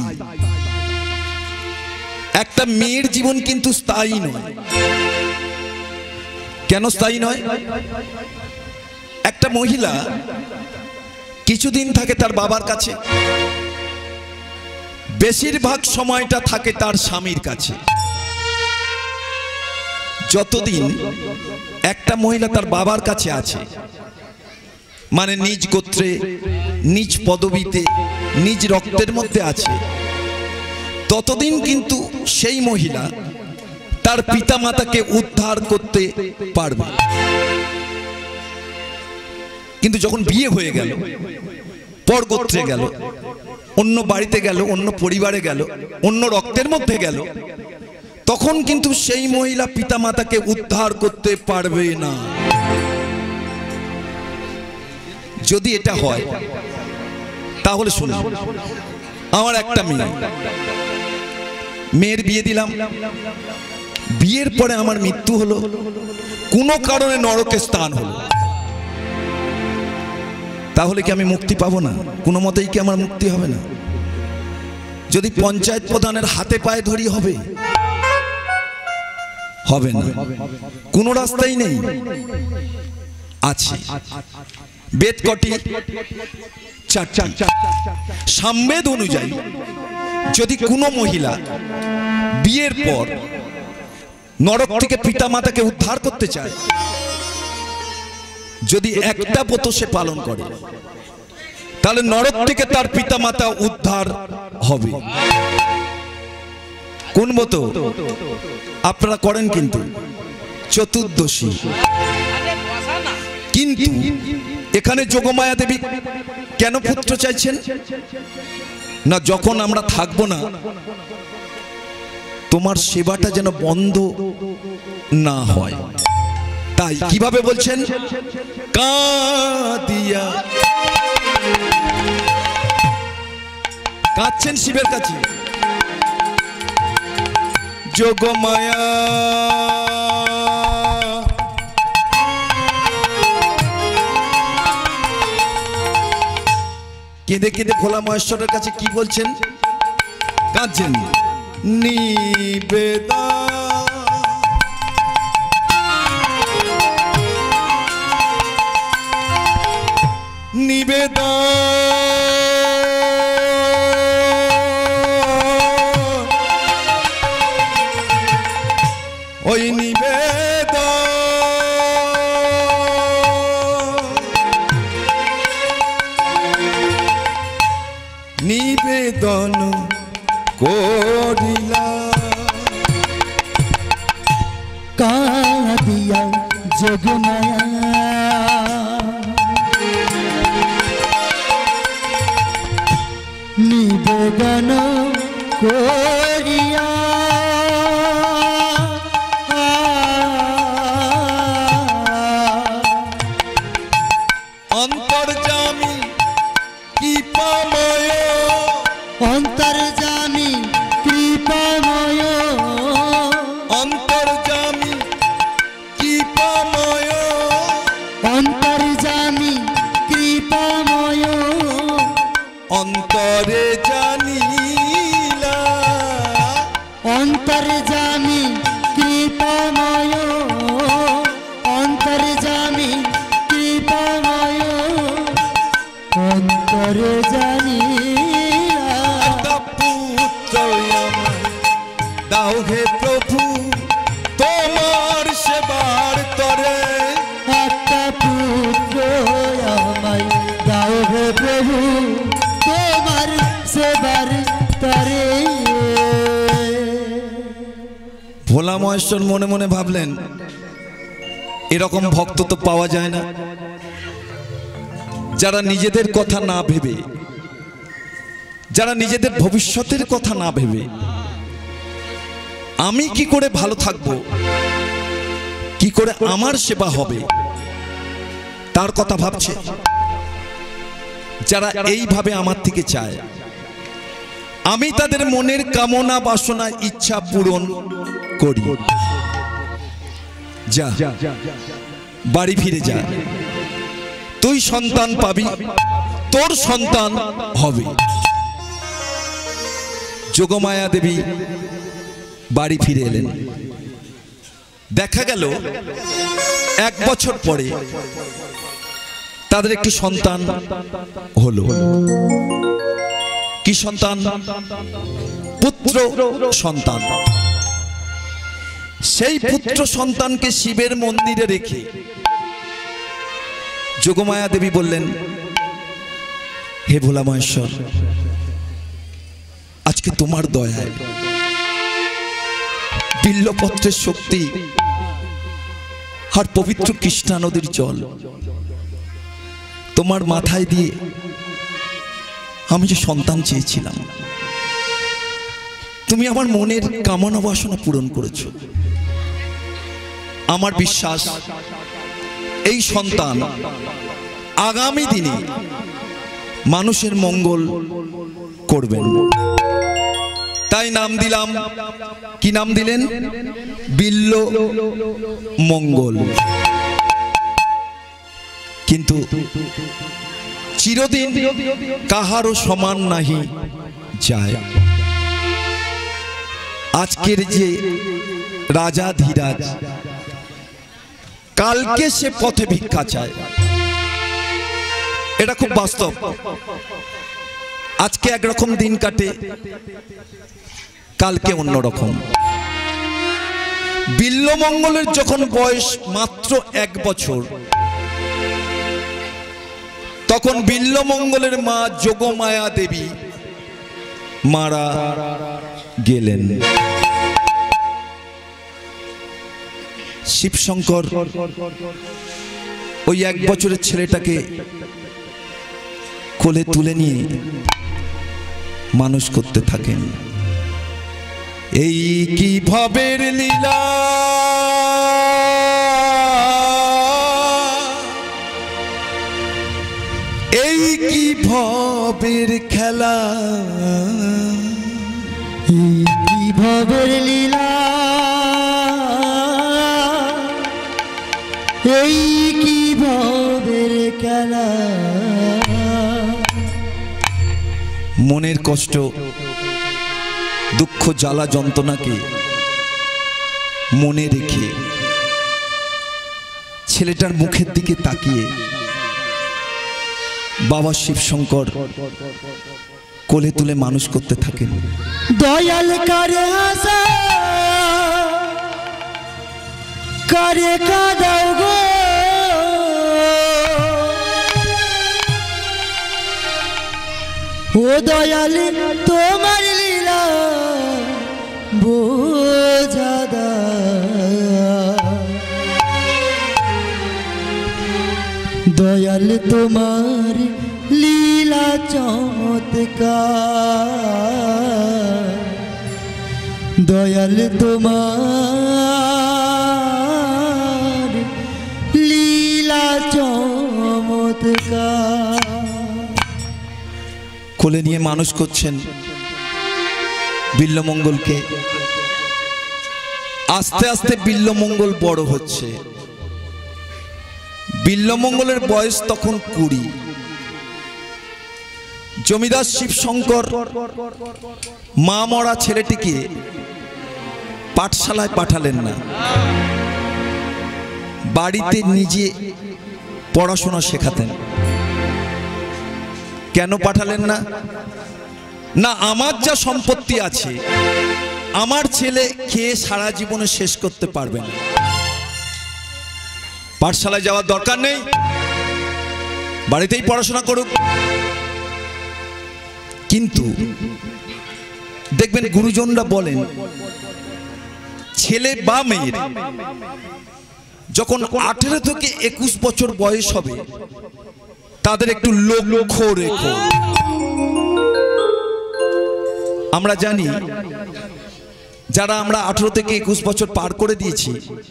একটা মেয়ের জীবন কিন্তু স্থায়ী নয়। কেন স্থায়ী নয়? একটা মহিলা কিছুদিন থাকে তার বাবার কাছে, বেশিরভাগ সময়টা থাকে তার স্বামীর কাছে। যতদিন একটা মহিলা তার বাবার কাছে আছে, মানে নিজ গোত্রে, নিজ পদবিতে, নিজ রক্তের মধ্যে আছে, ততদিন কিন্তু সেই মহিলা তার পিতা মাতাকে উদ্ধার করতে পারবে। কিন্তু যখন বিয়ে হয়ে গেল, পর গোত্রে গেল, অন্য বাড়িতে গেল, অন্য পরিবারে গেল, অন্য রক্তের মধ্যে গেল, তখন কিন্তু সেই মহিলা পিতা মাতাকে উদ্ধার করতে পারবে না। যদি এটা হয় তাহলে শুনুন, আমার একটা মেয়ে, মেয়ের বিয়ে দিলাম, বিয়ের পরে আমার মৃত্যু হলো, কোনো কারণে নরকে স্থান হলো, তাহলে কি আমি মুক্তি পাবো না? কোনো মতেই কি আমার মুক্তি হবে না? যদি পঞ্চায়েত প্রধানের হাতে পায়ে ধরি হবে? হবে না, কোনো রাস্তাই নেই। আছে বেদ কটি? চারটি। সামবেদ অনুযায়ী যদি কোনো মহিলা বিয়ের পর নরক থেকে পিতা মাতাকে উদ্ধার করতে চায়, যদি একটা ব্রত সে পালন করে, তাহলে নরক থেকে তার পিতা মাতা উদ্ধার হবে। কোন ব্রত? আপনারা করেন কিন্তু চতুর্দশী। কিন্তু এখানে যোগমায়া দেবী কেন পুত্র চাইছেন না? যখন আমরা থাকবো না, তোমার সেবাটা যেন বন্ধ না হয়। তাই কিভাবে বলছেন? কাঁদিয়া কাঁদছেন শিবের কাছে। যোগমায়া কেঁদে কেঁদে ভোলা মহেশ্বরের কাছে কি বলছেন? কাঁদছেন। নিবেদা নিবেদা ওই নিবেদা নিবেদন করিলা। কাঁদিয়া যোগমায়া নিবেদন করিয়া অন্তর্যামী কৃপাময় অন্তর্যামী কৃপাময় অন্তর্যামী কৃপাময় অন্তর্যামী কৃপাময় অন্তরে জানিলা অন্তর্যামী কৃপাময় অন্তর্যামী কৃপাময় অন্তরে জানিলা। পুত্র দাও হে প্রভু তোমার সেবার তরে। একটা পুত্র আমায় দাও হে প্রভু তোমার সেবার তরে। ভোলা মহেশ্বর মনে মনে ভাবলেন, এরকম ভক্ত তো পাওয়া যায় না, যারা নিজেদের কথা না ভেবে, যারা নিজেদের ভবিষ্যতের কথা না ভেবে আমি কি করে ভালো থাকব, কি করে আমার সেবা হবে, তার কথা ভাবছে। যারা এইভাবে আমার থেকে চায় আমি তাদের মনের কামনা বাসনা ইচ্ছা পূরণ করি। যা বাড়ি ফিরে যা, তুই সন্তান পাবি, তোর সন্তান হবে। যোগমায়া দেবী বাড়ি ফিরে এলেন। দেখা গেল এক বছর পরে তাদের একটি সন্তান হলো। কি সন্তান? পুত্র সন্তান। সেই পুত্র সন্তানকে শিবের মন্দিরে রেখে যোগমায়া দেবী বললেন, হে ভোলা মহেশ্বর, আজকে তোমার দয়ায় বিল্লপত্রের শক্তি আর পবিত্র কৃষ্ণা নদীর জল তোমার মাথায় দিয়ে আমি যে সন্তান চেয়েছিলাম, তুমি আমার মনের কামনা বাসনা পূরণ করেছো। আমার বিশ্বাস এই সন্তান আগামী দিনে মানুষের মঙ্গল করবেন। তাই নাম দিলাম, কি নাম দিলেন? বিল্ল মঙ্গল। কিন্তু চিরদিন কাহারও সমান নাহি যায়। আজকের যে রাজা ধীরাজ, কালকে সে পথে ভিক্ষা চায়, এটা খুব বাস্তব। আজকে একরকম দিন কাটে, কালকে অন্যরকম। বিল্লমঙ্গলের যখন বয়স মাত্র এক বছর, তখন বিল্লমঙ্গলের মা যোগমায়া দেবী মারা গেলেন। শিবশঙ্কর ওই এক বছরের ছেলেটাকে কোলে তুলে নিয়ে মানুষ করতে থাকেন। এই কি ভবের লীলা, এই কি ভবের খেলা, এই কি ভবের লীলা, এই কি ভবের খেলা। মনের কষ্ট, দুঃখ, জ্বালা, যন্ত্রণাকে মনে রেখে ছেলেটার মুখের দিকে তাকিয়ে বাবা শিবশঙ্কর কোলে তুলে মানুষ করতে থাকেন। দয়াল করে হাসা, করে কাঁদাও গো, ও দয়াল তোমার লীলা বোঝা দাও। দয়াল তোমার লীলা চমৎকার, দয়াল তোমার লীলা চমৎকার। কোলে নিয়ে মানুষ করছেন বিল্লমঙ্গলকে। আস্তে আস্তে বিল্লমঙ্গল বড় হচ্ছে। বিল্লমঙ্গলের বয়স তখন কুড়ি। জমিদার শিবশঙ্কর মা মরা ছেলেটিকে পাঠশালায় পাঠালেন না, বাড়িতে নিজে পড়াশোনা শেখাতেন। কেন পাঠালেন না? না, আমার যা সম্পত্তি আছে আমার ছেলে খেয়ে সারা জীবনে শেষ করতে পারবে না, পাঠশালায় যাওয়ার দরকার নেই, বাড়িতেই পড়াশোনা করুক। কিন্তু দেখবেন গুরুজনরা বলেন, ছেলে বা মেয়ের যখন আঠেরো থেকে একুশ বছর বয়স হবে তাদের একটু লক্ষ্য রেখো। আমরা জানি যারা আমরা আঠেরো থেকে একুশ বছর পার করে দিয়েছি,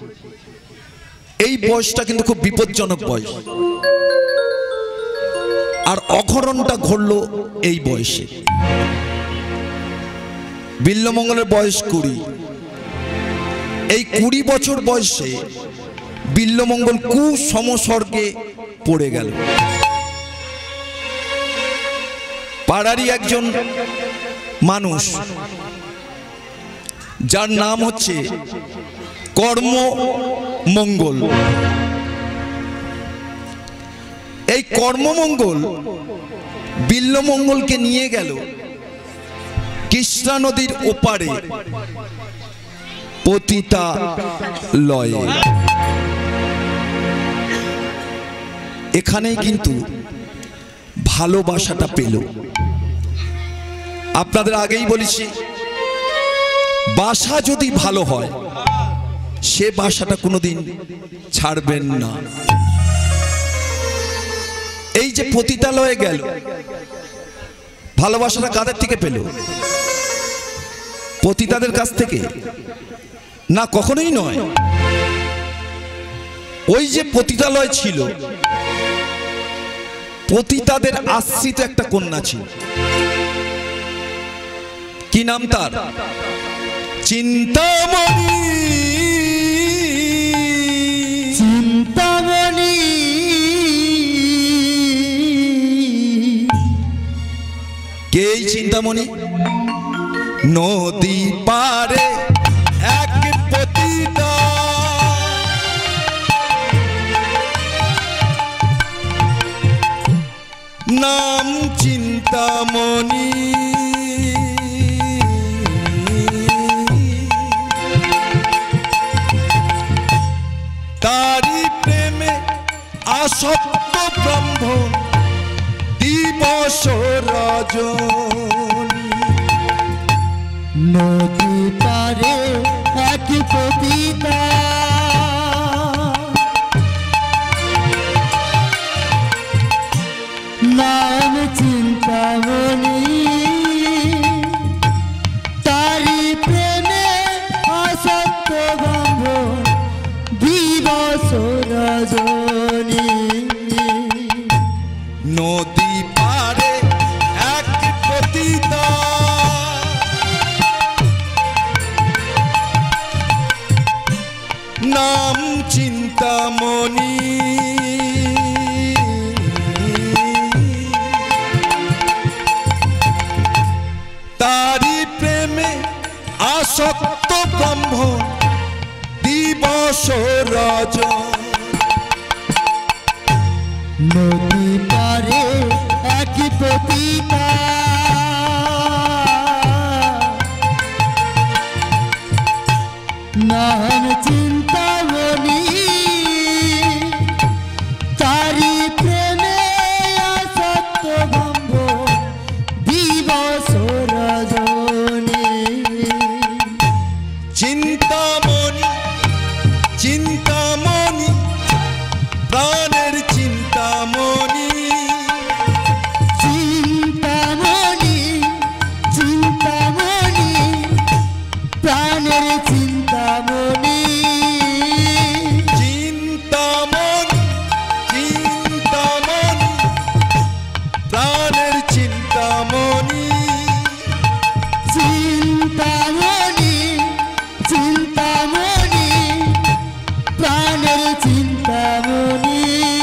এই বয়সটা কিন্তু খুব বিপজ্জনক বয়স। আর অঘটনটা ঘটলো এই বয়সে। বিল্লমঙ্গলের বয়স কুড়ি। এই কুড়ি বছর বয়সে বিল্লমঙ্গল কুসংসর্গে পড়ে গেল। পাড়ারই একজন মানুষ যার নাম হচ্ছে কর্মমঙ্গল। এই কর্মমঙ্গল বিল্লমঙ্গলকে নিয়ে গেল কৃষ্ণা নদীর ওপারে পতিতালয়ে। এখানেই কিন্তু ভালোবাসাটা পেল। আপনাদের আগেই বলেছি, বাসা যদি ভালো হয় সে বাসাটা কোনোদিন ছাড়বেন না। এই যে পতিতালয়ে গেল, ভালোবাসাটা কাদের থেকে পেল? পতিতাদের কাছ থেকে? না, কখনোই নয়। ওই যে পতিতালয় ছিল, পতিতাদের আশ্রিত একটা কন্যা ছিল। কি নাম তার? চিন্তামণি। চিন্তামণি কে এই চিন্তামণি? নদী পারে এক পতিতা, নাম চিন্তামণি। তারি প্রেমে আসক্ত ব্রাহ্মণ দিবস রজনী। নদী পারে এক পতিতা, নাম চিন্তামণি। তারি প্রেমে আসক্ত ব্রাহ্মণ দিবস রজনী। নদী পারে এক পতিতা, নাম চিন্তামণি। তারি প্রেমে আসক্ত ব্রাহ্মণ দিবস রজনী। নদী পারে এক পতিতা, নাম চিন্তামণি। তারি প্রেমে আসক্ত ব্রাহ্মণ দিবস রজনী। চিন্তামণি চিন্তামণি প্রাণের চিন্তামণি। চিন্তামণি চিন্তামণি প্রাণের চিন্তামণি। চিন্তামণি চিন্তামণি প্রাণের চিন্তামণি। চিন্তামণি চিন্তামণি প্রাণের চিন্তামণি।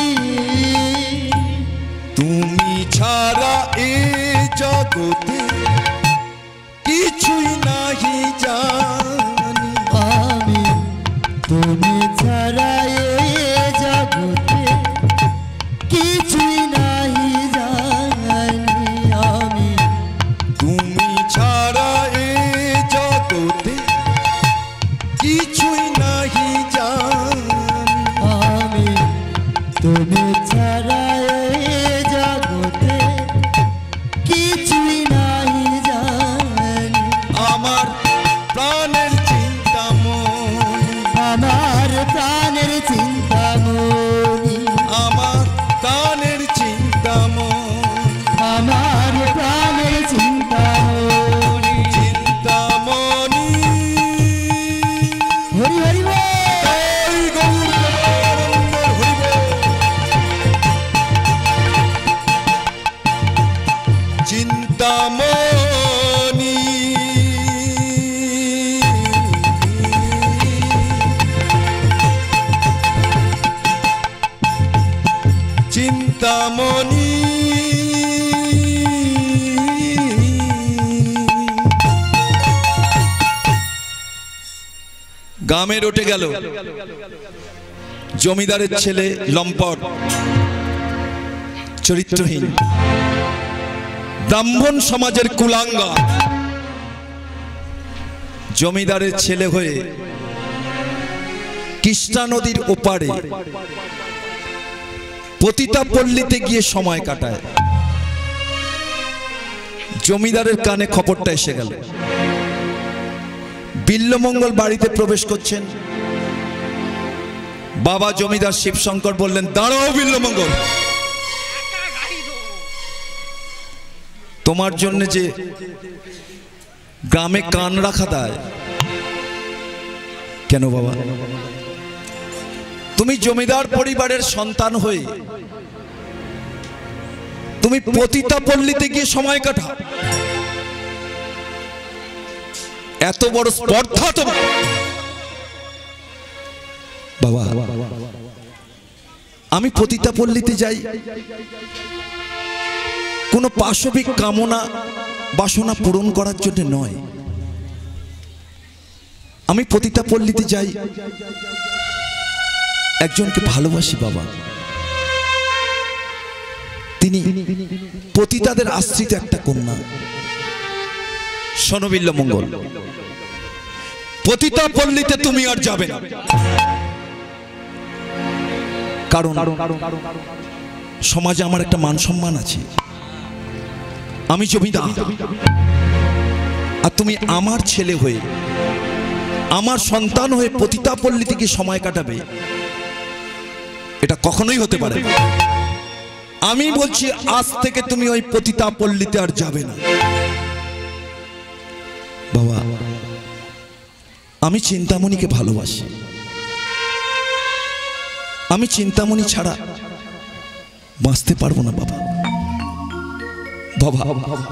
তুমি ছাড়া এ জগতে কিছুই নাহি জানি। আমি তুমি ছাড়া এ জগতে কিছুই নাহি জানি। আমি তুমি ছাড়া এ জগতে কিছুই নাহি জানি। আমি তুমি ছাড়া এ জগতে কিছুই নাহি জানি। আমার প্রাণের চিন্তামণি। আমার প্রাণের চিন্তামণি। আমার প্রাণের চিন্তামণি। আমার প্রাণের চিন্তামণি। চিন্তামণি। হরি হরি বল। জয় গৌর প্রেমানন্দ হরি বল। চিন্তামণি চিন্তামণি। গ্রামে রটে গেল জমিদারের ছেলে লম্পট, চরিত্রহীন, ব্রাহ্মণ সমাজের কুলাঙ্গা। জমিদারের ছেলে হয়ে কৃষ্ণা নদীর ওপারে পতিতা পল্লীতে গিয়ে সময় কাটায়। জমিদারের কানে খবরটা এসে গেল। বিল্লমঙ্গল বাড়িতে প্রবেশ করছেন। বাবা জমিদার শিবশঙ্কর বললেন, দাঁড়াও বিল্লমঙ্গল, তোমার জন্য যে গ্রামে কান রাখা দেয় কেন বাবা? তুমি জমিদার পরিবারের সন্তান হয়ে তুমি পতিতা পল্লীতে গিয়ে সময় কাটাও। এত বড় স্পর্ধা তোমার। বাবা, আমি পতিতা পল্লীতে যাই কোনো পাশবিক কামনা বাসনা পূরণ করার জন্য নয়। আমি পতিতা পল্লীতে যাই একজনকে ভালোবাসি বাবা। তিনি পতিতাদের আশ্রিত একটা কন্যা, সনবিল্ল মঙ্গল। পতিতা পল্লীতে তুমি আর যাবে না, কারণ সমাজে আমার একটা মান সম্মান আছে। আমি জমিদার, আর তুমি আমার ছেলে হয়ে, আমার সন্তান হয়ে পতিতা পল্লীতে গিয়ে সময় কাটাবে, এটা কখনোই হতে পারে না। আমি বলছি আজ থেকে তুমি ওই পতিতা পল্লীতে আর যাবে না। বাবা, আমি চিন্তামণিকে ভালোবাসি। আমি চিন্তামণি ছাড়া বাঁচতে পারবো না বাবা। বাবা,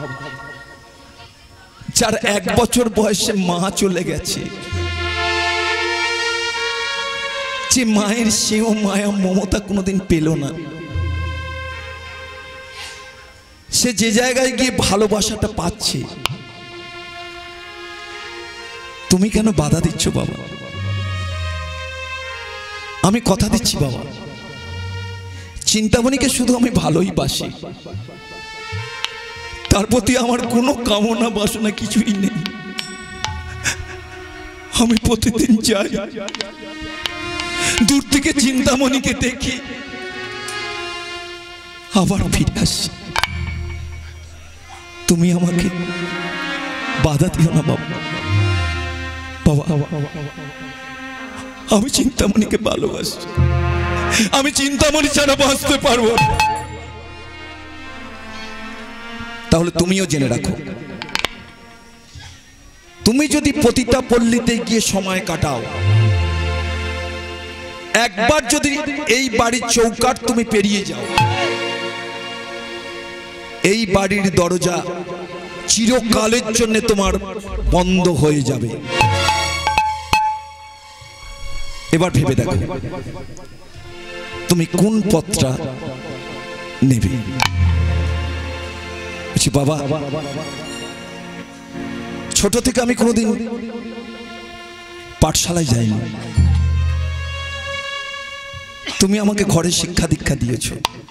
যার এক বছর বয়সে মা চলে গেছে, যে মায়ের সেও মায়া মমতা কোনোদিন পেল না, সে যে জায়গায় গিয়ে ভালোবাসাটা পাচ্ছে, তুমি কেন বাধা দিচ্ছ বাবা? আমি কথা দিচ্ছি বাবা, চিন্তামণিকে শুধু আমি ভালোই বাসি, তার প্রতি আমার কোনো কামনা বাসনা কিছুই নেই। আমি প্রতিদিন যাই, দূর থেকে চিন্তামণিকে দেখি, আবার ফিরে আসি। তুমি আমাকে বাধা দিও না বাবা। বাবা, আমি চিন্তামণিকে ভালোবাসি, আমি চিন্তামণি ছাড়া বাঁচতে পারবো না। তাহলে তুমিও জেনে রাখো, তুমি যদি পতিতা পল্লীতে গিয়ে সময় কাটাও, একবার যদি এই বাড়ির চৌকাঠ তুমি পেরিয়ে যাও, এই বাড়ির দরজা চিরকালের জন্য তোমার বন্ধ হয়ে যাবে। এবার ভেবে দেখো তুমি কোন পথটা নেবে। বাবা, ছোট থেকে আমি কোনোদিন পাঠশালায় যাইনি, তুমি আমাকে ঘরে শিক্ষা দীক্ষা দিয়েছ।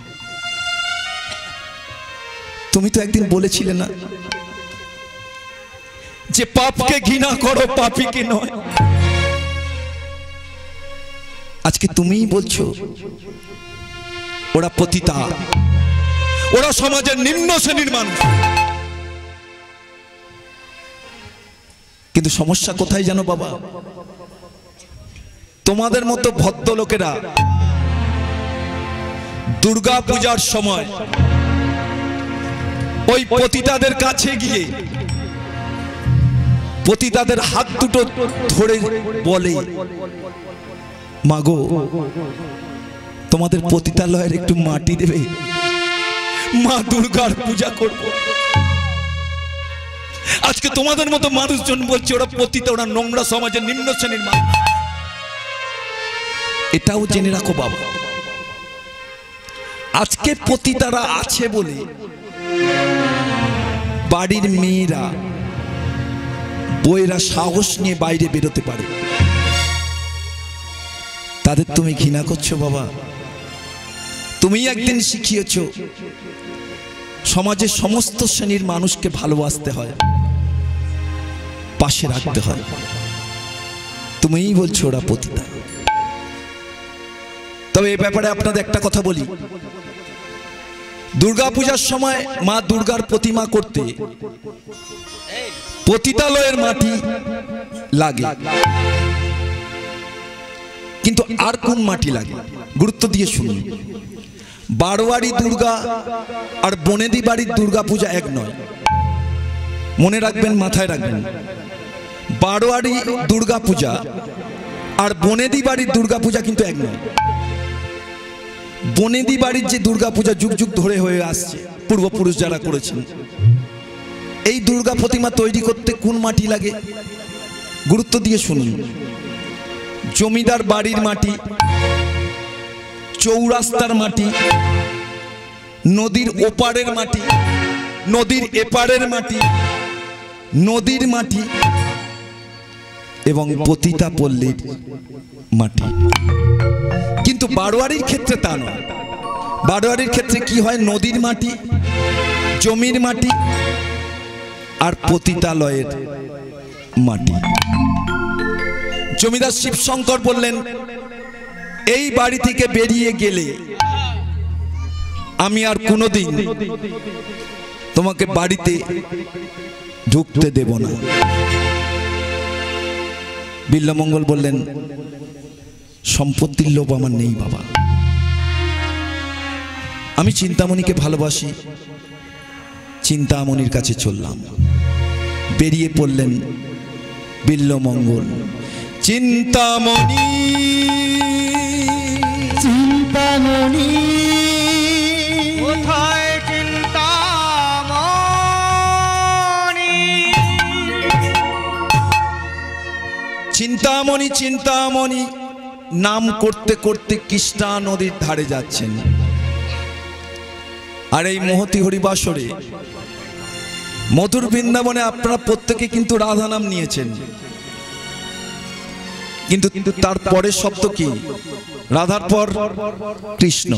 তুমি তো একদিন বলেছিলে না যে পাপকে ঘৃণা করো, পাপীকে নয়। আজকে তুমিই বলছো ওরা পতিতা, ওরা সমাজের নিম্ন শ্রেণীর মানুষ। কিন্তু সমস্যা কোথায় জানো বাবা? তোমাদের মতো ভদ্রলোকেরা দুর্গা পূজার সময় ওই পতিতাদের কাছে গিয়ে পতিতাদের হাত দুটো ধরে বলে, মাগো তোমাদের পতিতালয়ের একটু মাটি দেবে, মা দুর্গার পূজা করব। আজকে তোমাদের মতো মানুষজন বলছে ওরা পতিতা, ওরা নোংরা, সমাজের নিম্ন শ্রেণীর মানুষ। এটাও জেনে রাখো বাবা, আজকে পতিতারা আছে বলে বাড়ির মেয়েরা, বইয়েরা সাহস নিয়ে বাইরে বেরোতে পারে। তাদের তুমি ঘৃণা করছো বাবা। তুমি একদিন শিখিয়েছ সমাজের সমস্ত শ্রেণীর মানুষকে ভালোবাসতে হয়, পাশে রাখতে হয়। তুমিই বলছো ওরা পতিতা। তবে এই ব্যাপারে আপনাদের একটা কথা বলি, দুর্গা পূজার সময় মা দুর্গার প্রতিমা করতে পতিতালয়ের মাটি লাগে, কিন্তু আর কোন মাটি লাগে গুরুত্ব দিয়ে শুনুন। বারোয়ারি দুর্গা আর বনেদি বাড়ির দুর্গা পূজা এক নয়, মনে রাখবেন, মাথায় রাখবেন। বারোয়ারি দুর্গা পূজা আর বনেদি বাড়ির দুর্গা পূজা কিন্তু এক নয়। বনেদি বাড়ির যে দুর্গাপূজা যুগ যুগ ধরে হয়ে আসছে, পূর্বপুরুষ যারা করেছেন, এই দুর্গা প্রতিমা তৈরি করতে কোন মাটি লাগে গুরুত্ব দিয়ে শুনুন। জমিদার বাড়ির মাটি, চৌরাস্তার মাটি, নদীর ওপারের মাটি, নদীর এপারের মাটি, নদীর মাটি এবং পতিতা পল্লীর মাটি। কিন্তু বারোয়ারির ক্ষেত্রে তা নয়। বারোয়ারির ক্ষেত্রে কি হয়? নদীর মাটি, জমির মাটি আর পতিতালয়ের মাটি। জমিদার শিবশঙ্কর বললেন, এই বাড়ি থেকে বেরিয়ে গেলে আমি আর কোনোদিন তোমাকে বাড়িতে ঢুকতে দেব না। বিল্লমঙ্গল বললেন, সম্পত্তির লোভ আমার নেই বাবা, আমি চিন্তামণিকে ভালোবাসি। চিন্তামণির কাছে চললাম। বেরিয়ে পড়লেন বিল্লমঙ্গল। চিন্তামণি, চিন্তামণি কোথায় চিন্তামণি? চিন্তামণি চিন্তামণি নাম করতে করতে কৃষ্ণা নদীর ধারে যাচ্ছেন। আর এই মহতি হরিবাসরে মধুর বৃন্দাবনে আপনারা প্রত্যেকে কিন্তু রাধা নাম নিয়েছেন, কিন্তু কিন্তু তার পরের শব্দ কি? রাধার পর কৃষ্ণ।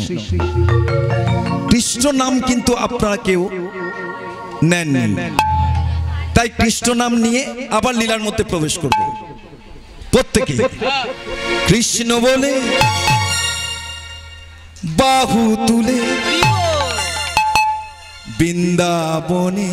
কৃষ্ণ নাম কিন্তু আপনারা কেউ নেননি। তাই কৃষ্ণ নাম নিয়ে আবার লীলার মধ্যে প্রবেশ করব প্রত্যেকে। কৃষ্ণ বলে বাহু তুলে বৃন্দাবনে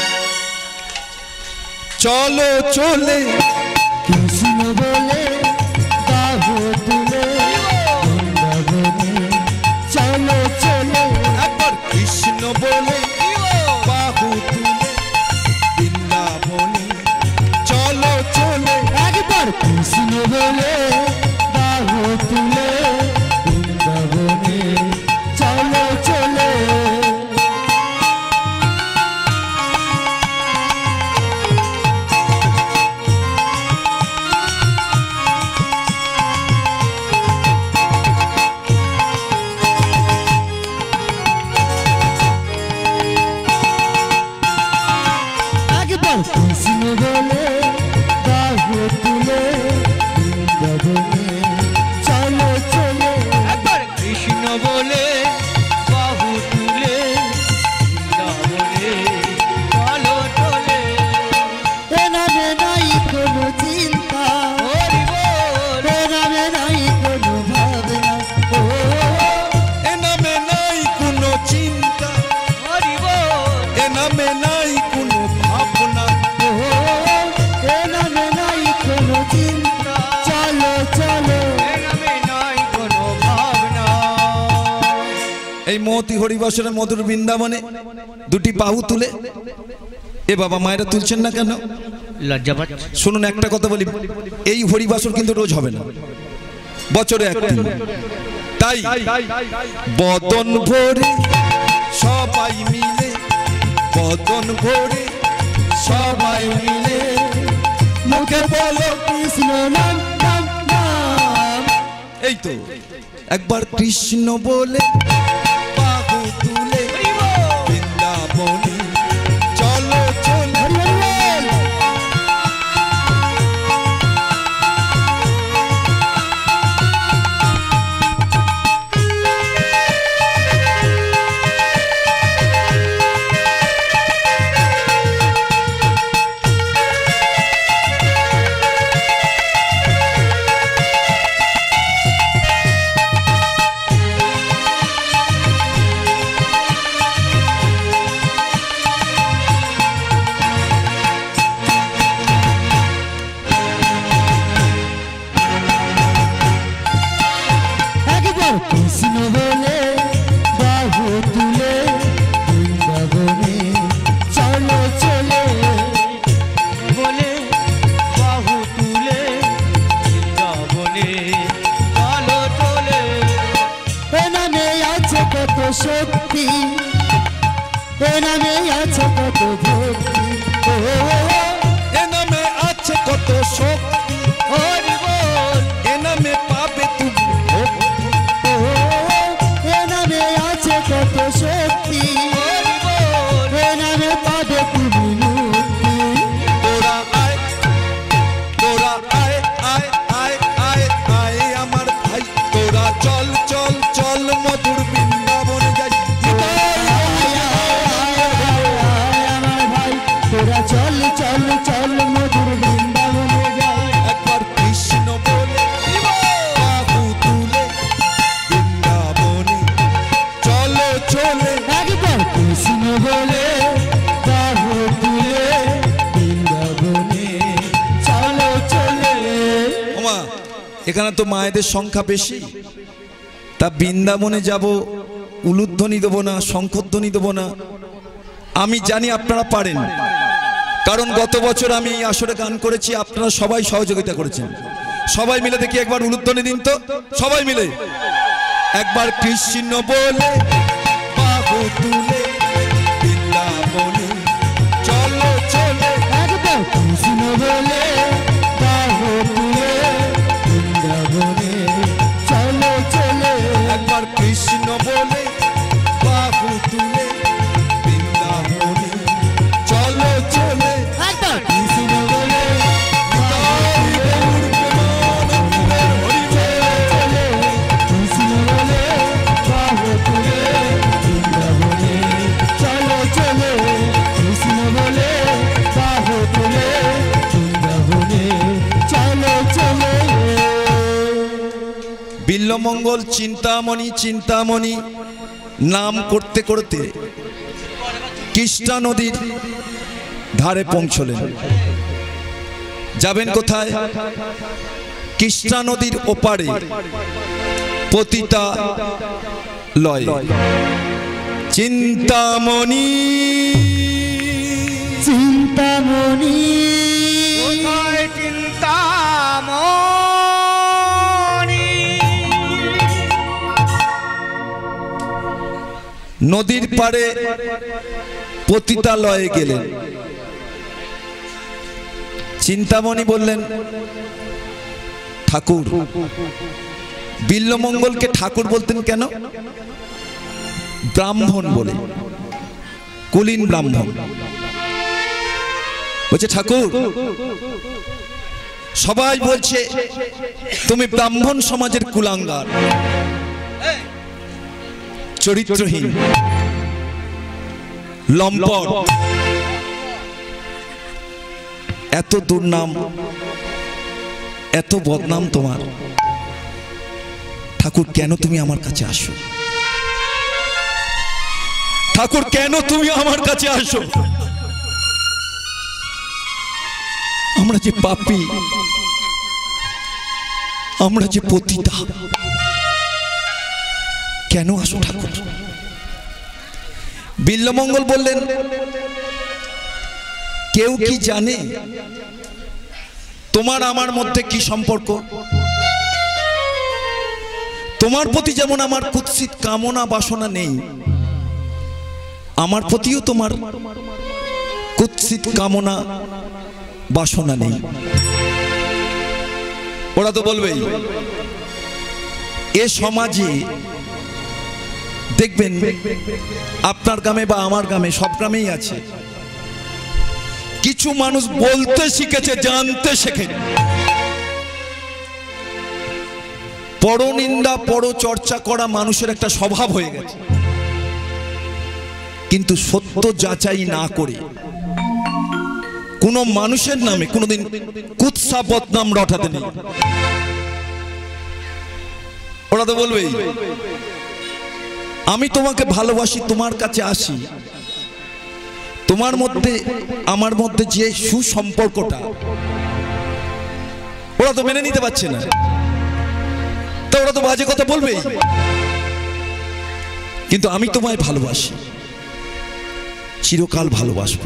চলো চলে, কৃষ্ণ বলে বাহু তুলে বৃন্দাবনে চলো চলো। একবার কৃষ্ণ বলে বাহু তুলে বৃন্দাবনে চলো চলে। একবার কৃষ্ণ বলে বাহু তুলে বৃন্দাবনে চলো চলো। কৃষ্ণ বলে বাহু তুলে বৃন্দাবনে চলো চলো। একবার কৃষ্ণ বলে বাহু তুলে বৃন্দাবনে চলো চলে। এ নামে নাই কোনো চিন্তা, হরি বল, এ নামে নাই কোনো ভাবনা, ও এ নামে নাই কোনো চিন্তা, হরি বল, এ নামে নাই কোনো ভাবনা। ও এ নামে নাই কোনো চিন্তা, চলো চলো। এ নামে নাই কোনো ভাবনা। এই মহতি হরিবাসরের মধুর বৃন্দাবনে দুটি বাহু তুলে, এ বাবা মায়েরা তুলছেন না কেন? লজ্জা পাচ্ছে। শুনুন একটা কথা বলি, এই হরিবাসর কিন্তু রোজ হবে না, বছরে একদিন। তাই বদন ভরে সবাই মিলে, বদন ভরে সবাই মিলে মুখে বলো কৃষ্ণ নাম নাম নাম। এই তো একবার কৃষ্ণ বলে বাহু তুলে বৃন্দাবনে চলো চলো। হরি হরি বল। শক্তি, এ নামে আছে কত ভক্তি। ও এ নামে আছে কত শক্তি, হরি বল এ নামে পাবে তুমি ভক্তি। ও এ নামে আছে কত শক্তি, হরি বল এ নামে পাবে তুমি মুক্তি। তোরা আয়, তোরা আয় আয় আয় আয় আয় আমার ভাই, তোরা চল চল চল মধুর বৃন্দাবন যাই। আমার ভাই তোরা চল চল চল মধুর বৃন্দাবনে যাই। একবার কৃষ্ণ বলে বাহু তুলে বৃন্দাবনে চলো চলে। একবার কৃষ্ণ বলে বাহু তুলে বৃন্দাবনে চলো চলে। ওমা, এখানে তো মায়েদের সংখ্যা বেশি, তা বৃন্দাবনে যাব, উলুধ্বনি দেবো না, শঙ্খধ্বনি দেবো না। আমি জানি আপনারা পারেন, কারণ গত বছর আমি এই আসরে গান করেছি, আপনারা সবাই সহযোগিতা করেছেন। সবাই মিলে দেখি একবার উলুধ্বনি দিন তো, সবাই মিলে একবার কৃষ্ণ বলে বাহু তুলে বৃন্দাবনে চলো চলে। একবার কৃষ্ণ বলে বাহু তুলে বৃন্দাবনে চলো চলে। একবার কৃষ্ণ বলে বাহু তুলে বৃন্দাবনে চলো চলে। একবার কৃষ্ণ বলে চলে, কৃষ্ণ বলে বাহু তুলে বৃন্দাবনে চলো চলে, কৃষ্ণ বলে বাহু তুলে বৃন্দাবনে চলো চলে। বিল্লমঙ্গল চিন্তামণি চিন্তামণি নাম করতে করতে কৃষ্ণা নদীর ধারে পৌঁছলেন। যাবেন কোথায়? কৃষ্ণা নদীর ওপারে পতিতা লয় চিন্তামণি। চিন্তামণি কোথায় চিন্তামণি, নদীর পারে পতিতালয়ে গেলেন। চিন্তামণি বললেন, ঠাকুর। বিল্লমঙ্গলকে ঠাকুর বলতেন কেন? ব্রাহ্মণ বলে, কুলীন ব্রাহ্মণ। বলছে, ঠাকুর সবাই বলছে তুমি ব্রাহ্মণ সমাজের কুলাঙ্গার, চরিত্রহীন, লম্পট, এত দুর্নাম, এত বদনাম তোমার। ঠাকুর কেন তুমি আমার কাছে আসো? ঠাকুর কেন তুমি আমার কাছে আসো? আমরা যে পাপী, আমরা যে পতিতা, কেন আসো ঠাকুর? বিল্লমঙ্গল বললেন, কেউ কি জানে তোমার আমার মধ্যে কি সম্পর্ক? তোমার প্রতি যেমন আমার কুৎসিত কামনা বাসনা নেই, আমার প্রতিও তোমার কুৎসিত কামনা বাসনা নেই। ওরা তো বলবেই, এ সমাজে দেখবেন আপনার গ্রামে বা আমার গ্রামে, সব গ্রামেই আছে, কিছু মানুষ বলতে শিখেছে, জানতে শেখেনি। পরনিন্দা পরচর্চা করা মানুষের একটা স্বভাব হয়ে গেছে, কিন্তু সত্য যাচাই না করে কোন মানুষের নামে কোনোদিন কুৎসা বদনাম রটাতে নেই। ওরা তো বলবেই, আমি তোমাকে ভালোবাসি, তোমার কাছে আসি, তোমার মধ্যে আমার মধ্যে যে সুসম্পর্কটা ওরা তো মেনে নিতে পারছে না, তো ওরা তো বাজে কথা বলবেই। কিন্তু আমি তোমায় ভালোবাসি, চিরকাল ভালোবাসবো।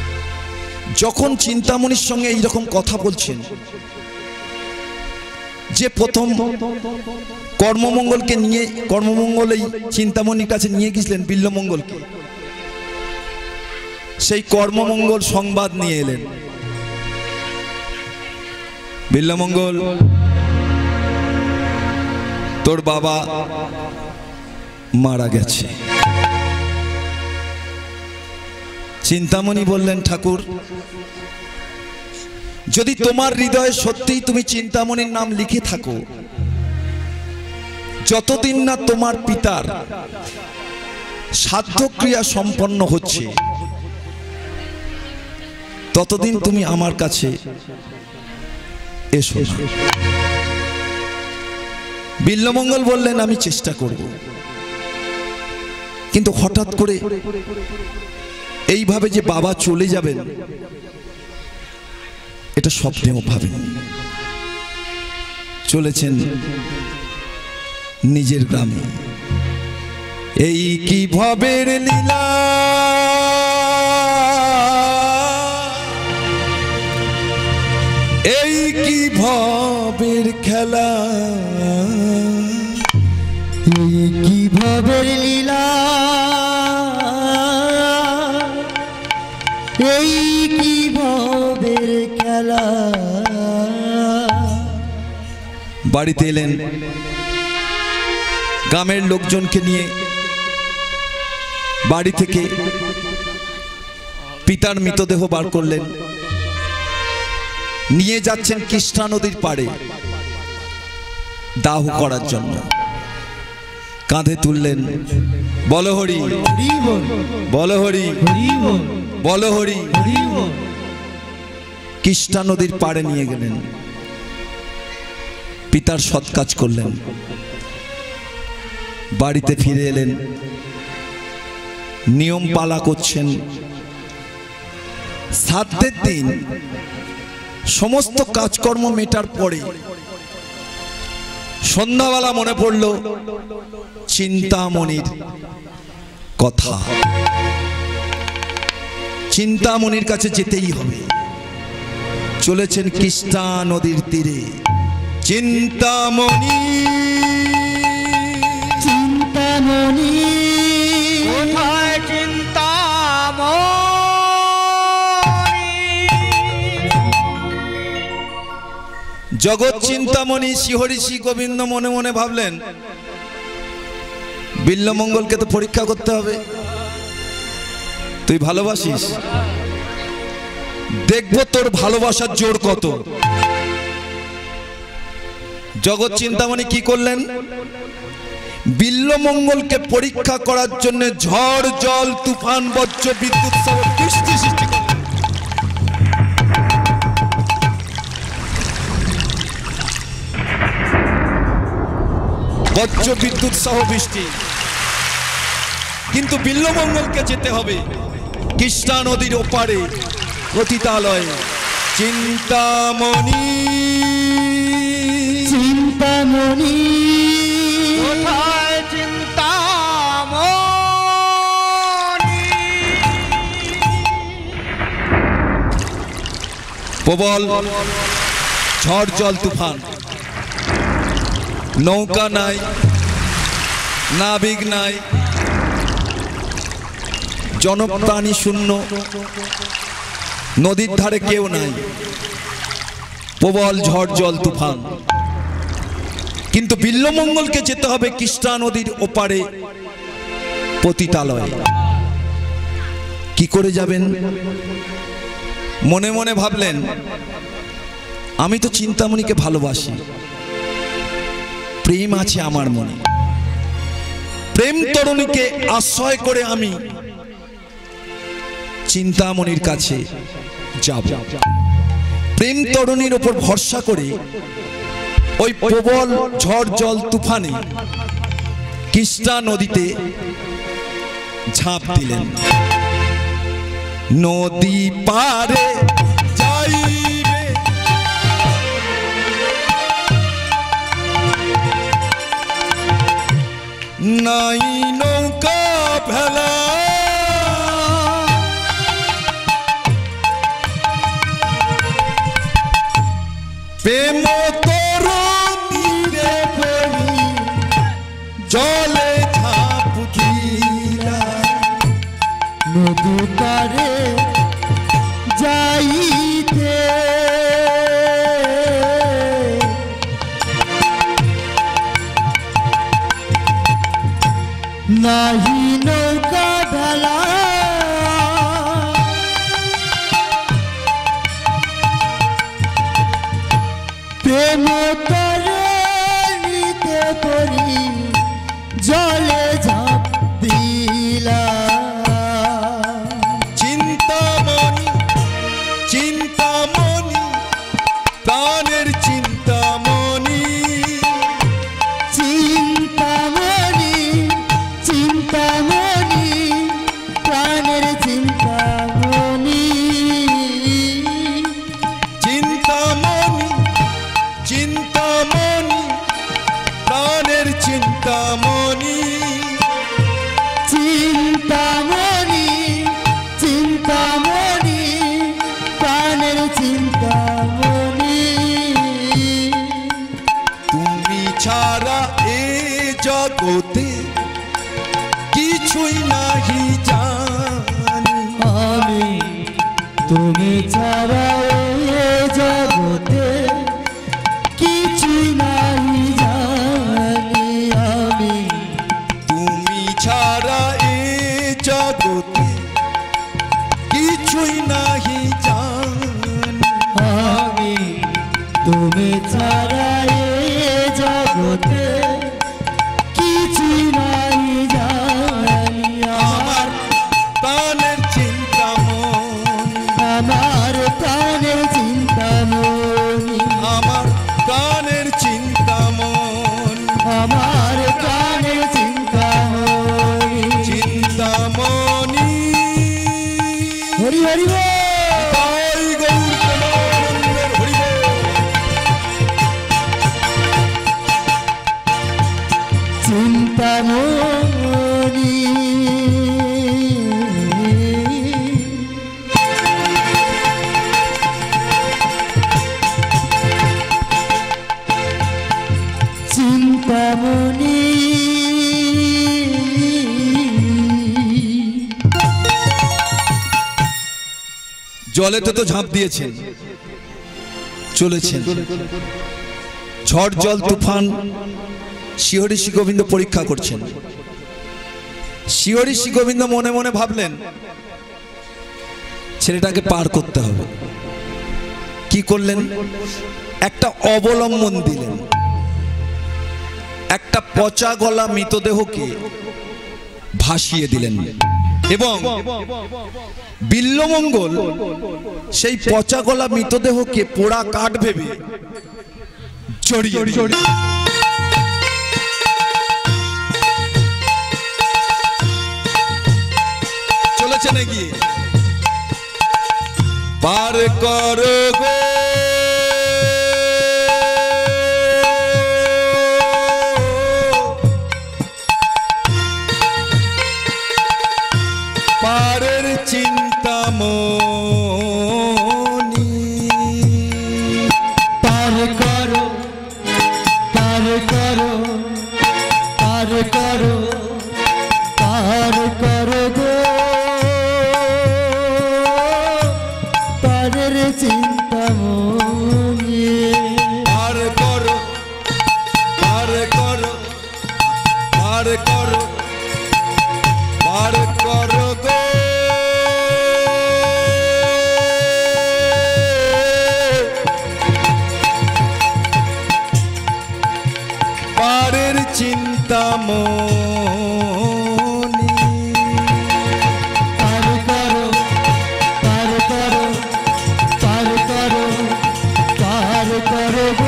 যখন চিন্তামণির সঙ্গে এইরকম কথা বলছেন, যে প্রথম কর্মমঙ্গলকে নিয়ে কর্মমঙ্গল এই চিন্তামণির কাছে নিয়ে গেছিলেন বিল্বমঙ্গলকে, সেই কর্মমঙ্গল সংবাদ নিয়ে এলেন। বিল্বমঙ্গল, তোর বাবা মারা গেছে। চিন্তামণি বললেন, ঠাকুর, যদি তোমার হৃদয়ে সত্যিই তুমি চিন্তামণির নাম লিখে থাকো, যতদিন না তোমার পিতার সাধ্যক্রিয়া সম্পন্ন হচ্ছে ততদিন তুমি আমার কাছে এসো না। বিল্বমঙ্গল বললেন, আমি চেষ্টা করব, কিন্তু হঠাৎ করে এইভাবে যে বাবা চলে যাবেন এটা স্বপ্নেও ভাবেন। চলেছেন নিজের গ্রামে। এই কি ভবের লীলা, এই কি ভবের খেলা, এই কি ভবের লীলা, এই কি ভবের খেলা। বাড়িতে এলেন, গ্রামের লোকজনকে নিয়ে বাড়ি থেকে পিতার মৃতদেহ বার করলেন, নিয়ে যাচ্ছেন কৃষ্ণা নদীর পাড়ে দাহ করার জন্য। কাঁধে তুললেন, বল হরি, বল হরি, বল হরি। কৃষ্ণা নদীর পাড়ে নিয়ে গেলেন, পিতার সৎ কাজ করলেন, বাড়িতে ফিরে এলেন, নিয়ম পালা করছেন। শ্রাদ্ধের দিন সমস্ত কাজকর্ম মেটার পরে সন্ধ্যাবেলা মনে পড়ল চিন্তামণির কথা। চিন্তামণির কাছে যেতেই হবে। চলেছেন কৃষ্ণা নদীর তীরে। চিন্তামণি, চিন্তামণি, কোথায় চিন্তামণি? জগৎ চিন্তামণি শ্রীহরি শ্রী গোবিন্দ মনে মনে ভাবলেন, বিল্বমঙ্গলকে তো পরীক্ষা করতে হবে। তুই ভালোবাসিস, দেখবো তোর ভালোবাসার জোর কত। জগৎ চিন্তামণি কি করলেন? বিল্বমঙ্গলকে পরীক্ষা করার জন্য ঝড় জল তুফান বজ্র বিদ্যুৎ সহ বৃষ্টি সৃষ্টি করলেন। বজ্র বিদ্যুৎ সহ বৃষ্টি। কিন্তু বিল্বমঙ্গলকে যেতে হবে কৃষ্ণা নদীর ওপারে পতিতালয়ে। চিন্তামণি, চিন্তামণি, কোথায় চিন্তামণি? প্রবল ঝড় জল তুফান, নৌকা নাই, নাবিক নাই, জনপ্রাণী শূন্য, নদীর ধারে কেউ নাই, প্রবল ঝড় জল তুফান। কিন্তু বিল্বমঙ্গলকে যেতে হবে কৃষ্ণা নদীর ওপারে পতিতালয়ে। কি করে যাবেন? মনে মনে ভাবলেন, আমি তো চিন্তামণিকে ভালোবাসি, প্রেম আছে আমার মনে, প্রেম তরুণীকে আশ্রয় করে আমি চিন্তামণির কাছে যাব। প্রেম তরুণীর উপর ভরসা করে ওই প্রবল ঝড় জল তুফানে কৃষ্ণা নদীতে ঝাঁপ দিলেন। নদী পারে যাইবে নাই নৌকা ভেলা, প্রেম তোর পড়ি জলে ঝাঁপ দিলা নদী পারে যাইতে নাহি নৌকা ভেলা প্রেম তরে নিতে পড়ি জলে ঝাঁপ দিলা চিন্তামণি চিন্তামণি প্রাণের চিন্তামণি চিন্তামণি চিন্তামণি প্রাণের চিন্তামণি চিন্তামণি চিন্তামণি প্রাণের চিন্তামণি চিন্তামণি চিন্তামণি প্রাণের চিন্তামণি তুমি ছাড়া এ জগতে কিছুই নাহি জানি আমি তুমি ছাড়া এ জগতে কিছুই নাই জানি আমি তুমি ছাড়া এ জগতে কিছুই নাহি জানি আমি তুমি ছাড়া এ জগতে কিছুই নাই জানি আমার প্রাণের চিন্তামণি আমার প্রাণের চিন্তামণি আমার প্রাণের চিন্তামণি আমার প্রাণের চিন্তামণি চিন্তামণি হরি হরি বল। তাই গৌর প্রেমানন্দের হরি বল। চিন্তামণি চিন্তামণি জলেতে তো ঝাঁপ দিয়েছেন, চলেছেন, ঝড় জল তুফান শিহরি শ্রী গোবিন্দ পরীক্ষা করছেন। শিহরি শ্রী গোবিন্দ মনে মনে ভাবলেন ছেলেটাকে পার করতে হবে। কি করলেন? একটা অবলম্বন দিলেন, একটা পচা গলা মৃতদেহকে ভাসিয়ে দিলেন এবং বিল্লমঙ্গল সেই পচা গলা মৃতদেহকে পোড়া কাঠ ভেবে জড়িয়ে জড়িয়ে চলেছেন এগিয়ে। পার কর গো পারের চিন্তামণি পার করো পার করো পার করো পার করো গো পারের চিন্তামণি পার করো পার করো পার করো পার করো গো পারের চিন্তামণি পার করো পার করো পার করো পার করো গো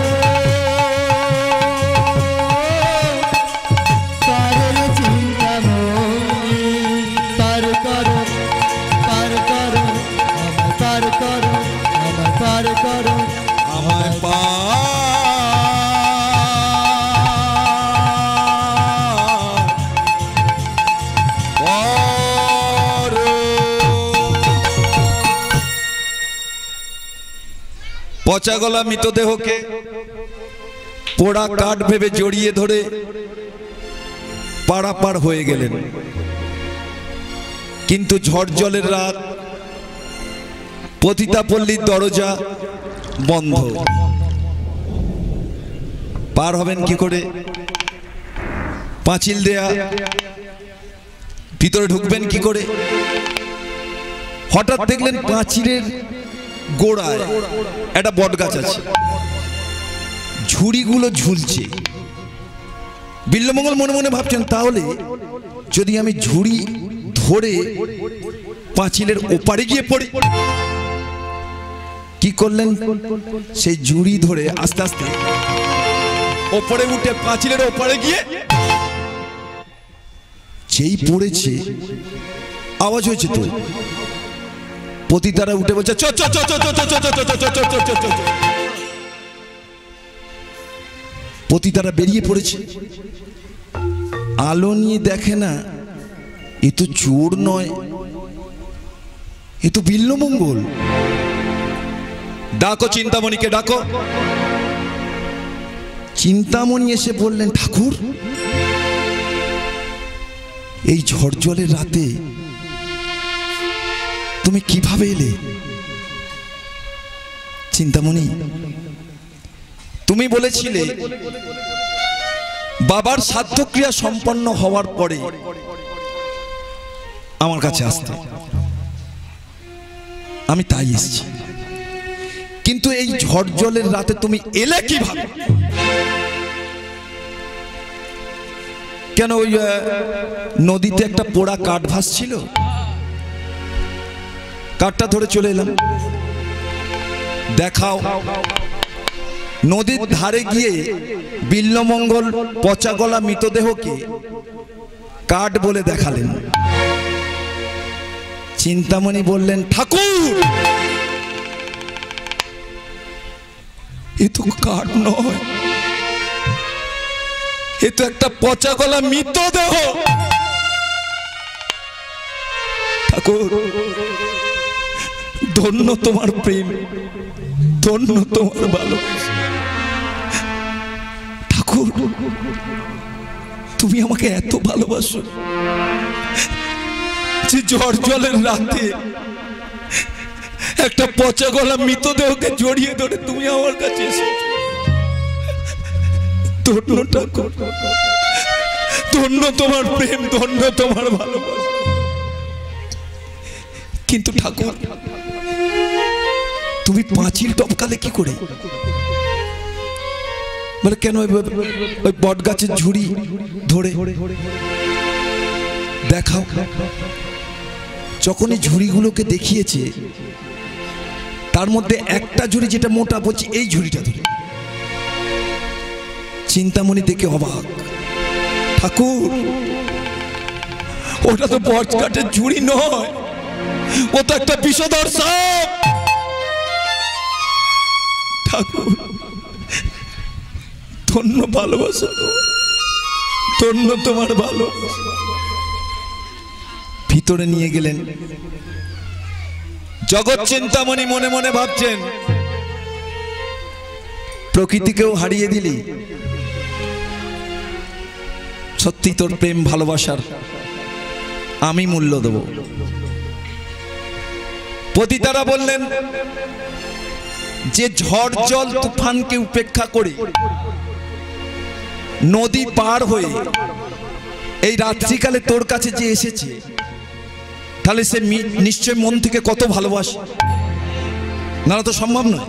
পারের চিন্তামণি পার করো পার করো আমায় পার করো আমায় পার করো আমায় পার করো। পচা গলা মৃতদেহকে পোড়া কাঠ ভেবে জড়িয়ে ধরে পারাপার হয়ে গেলেন। কিন্তু ঝড় জলের রাত, পতিতাপল্লীর দরজা বন্ধ। পার হবেন কি করে? পাঁচিল দেয়া, ভিতরে ঢুকবেন কি করে? হঠাৎ দেখলেন পাঁচিলের গোড়ায় একটা বট গাছ আছে, ঝুড়িগুলো ঝুলছে। বিল্বমঙ্গল মনে মনে ভাবছেন, তাহলে যদি আমি ঝুড়ি ধরে পাঁচিলের ওপারে গিয়ে পড়ি। কি করলেন? সেই ঝুড়ি ধরে আস্তে আস্তে ওপরে উঠে পাঁচিলের ওপারে গিয়ে যেই পড়েছে, আওয়াজ হয়েছে তো, পতিতারা উঠে বলছে চ চ চ চ চ চ চ চ চ চ। পতিতারা বেরিয়ে পড়েছে। আলো নিয়ে দেখে না, এ তো চোর নয়, এ তো বিল্বমঙ্গল। ডাকো চিন্তামণিকে, ডাকো। চিন্তামণি এসে বললেন, ঠাকুর, এই ঝড় জলের রাতে তুমি কিভাবে এলে? চিন্তামণি, তুমি বলেছিলে বাবার শ্রাদ্ধক্রিয়া সম্পন্ন হওয়ার পরে আমার কাছে আসতে, আমি তাই এসেছি। কিন্তু এই ঝড় জলের রাতে তুমি এলে কিভাবে? কেন ওই নদীতে একটা পোড়া কাঠ ভাসছিল, কাঠটা ধরে চলে এলাম। দেখাও। নদীর ধারে গিয়ে বিল্বমঙ্গল পচা গলা মৃতদেহকে কাঠ বলে দেখালেন। চিন্তামণি বললেন, ঠাকুর, এ তো কাঠ নয়, এ তো একটা পচা গলা মৃতদেহ। ঠাকুর, ধন্য তোমার প্রেম, ধন্য তোমার ভালোবাসা। ঠাকুর, তুমি আমাকে এত ভালোবাসো যে ঝড় জলের রাতে একটা পচা গলা মৃতদেহকে জড়িয়ে ধরে তুমি আমার কাছে এসেছো। ধন্য ঠাকুর, ধন্য তোমার প্রেম, ধন্য তোমার ভালোবাসা। কিন্তু ঠাকুর, তুমি পাঁচিল টপকালে কি করে? বলে, কেন? ওই বট গাছের ঝুড়ি ধরে দেখাও। যখন এই ঝুড়িগুলোকে দেখিয়েছে, তার মধ্যে একটা ঝুড়ি যেটা মোটা, বলছি এই ঝুড়িটা ধরে। চিন্তামণি দেখে অবাক। ঠাকুর, ওটা তো বট গাছের ঝুড়ি নয়, ও তো একটা বিষধর সাপ। ঠাকুর, ধন্য ভালোবাসা, ধন্য তোমার ভালোবাসা। ভিতরে নিয়ে গেলেন। জগৎ চিন্তামণি মনে মনে ভাবছেন, প্রকৃতিকেও হারিয়ে দিলি, সত্যি তোর প্রেম ভালোবাসার আমি মূল্য দেব। পতিতারা বললেন যে ঝড় জল তুফানকে উপেক্ষা করে নদী পার হয়ে এই রাত্রিকালে তোর কাছে যে এসেছে, তাহলে সে নিশ্চয় মন থেকে কত ভালোবাসে, না তো সম্ভব নয়।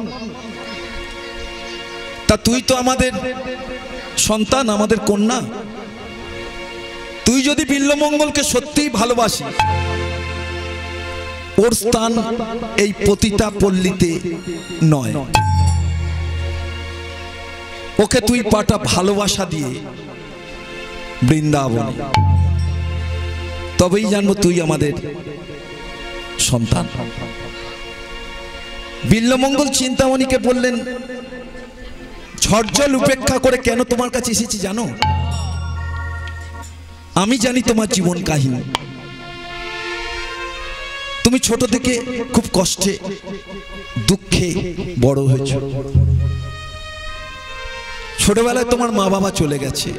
তা তুই তো আমাদের সন্তান, আমাদের কন্যা। তুই যদি বিল্বমঙ্গলকে সত্যিই ভালোবাসিস, ওর স্থান এই পতিতা পল্লীতে নয়। ওকে তুই পাটা ভালোবাসা দিয়ে বৃন্দাবনে, তবেই জানবো তুই আমাদের সন্তান। বিল্বমঙ্গল চিন্তামণিকে বললেন, ঝড় জল উপেক্ষা করে কেন তোমার কাছে এসেছি জানো? আমি জানি তোমার জীবন কাহিনী। তুমি ছোট থেকে খুব কষ্টে দুঃখে বড় হয়েছ। ছোটবেলায় তোমার মা বাবা চলে গেছে,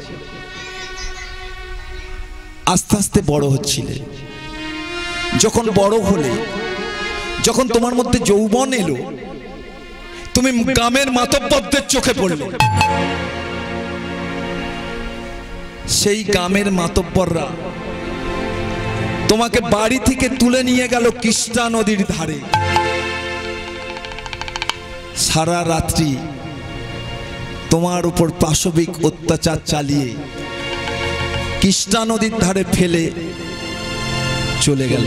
আস্তে আস্তে বড় হচ্ছিলে। যখন বড় হলে, যখন তোমার মধ্যে যৌবন এলো, তুমি গ্রামের মাতব্বরদের চোখে পড়লে। সেই গ্রামের মাতব্বররা তোমাকে বাড়ি থেকে তুলে নিয়ে গেল কৃষ্ণা নদীর ধারে। সারা রাত্রি তোমার উপর পাশবিক অত্যাচার চালিয়ে কৃষ্ণা নদীর ধারে ফেলে চলে গেল।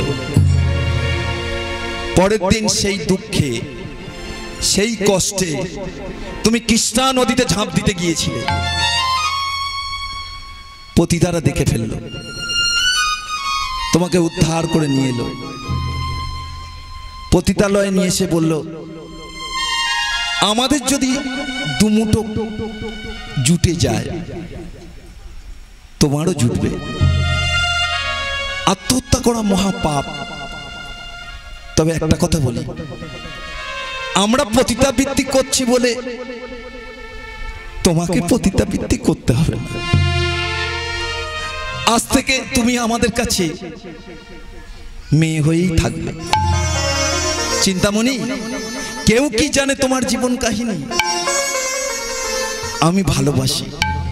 পরের দিন সেই দুঃখে, সেই কষ্টে তুমি কৃষ্ণা নদীতে ঝাঁপ দিতে গিয়েছিলে। পতিতারা দেখে ফেলল, তোমাকে উদ্ধার করে নিয়ে এলো। পতিতালয়ে নিয়ে এসে বলল, আমাদের যদি দুমুঠো জুটে যায়, তোমারও জুটবে। আত্মহত্যা করা মহাপাপ। তবে একটা কথা বলি, আমরা পতিতাবৃত্তি করছি বলে তোমাকে পতিতাবৃত্তি করতে হবে না। আজ থেকে তুমি আমাদের কাছে মেয়ে হয়েই থাকবে। চিন্তামণি, কেউ কি জানে তোমার জীবন কাহিনী? আমি ভালোবাসি,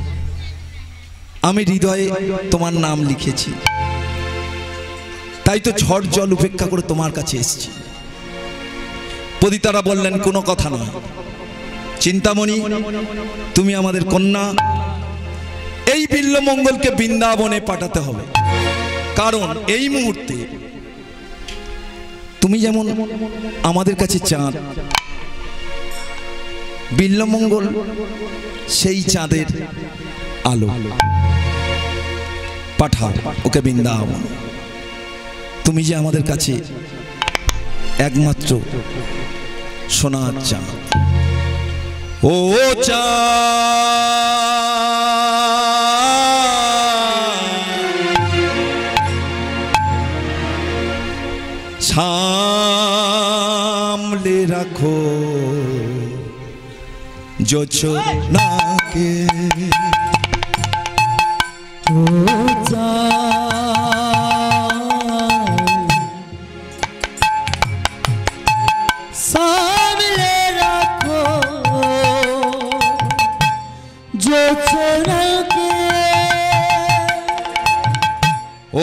আমি হৃদয়ে তোমার নাম লিখেছি, তাই তো ঝড় জল উপেক্ষা করে তোমার কাছে এসেছি। পতিতারা বললেন, কোনো কথা নয়, চিন্তামণি তুমি আমাদের কন্যা। এই বিল্বমঙ্গলকে বৃন্দাবনে পাঠাতে হবে, কারণ এই মুহূর্তে তুমি যেমন আমাদের কাছে চাঁদ, বিল্বমঙ্গল সেই চাঁদের আলো। পাঠাও ওকে বৃন্দাবন। তুমি যে আমাদের কাছে একমাত্র সোনার চাঁদ। ও চাঁদ, সামলে রাখো যোছনাকে। ও সামলে রাখো যোছনাকে। ও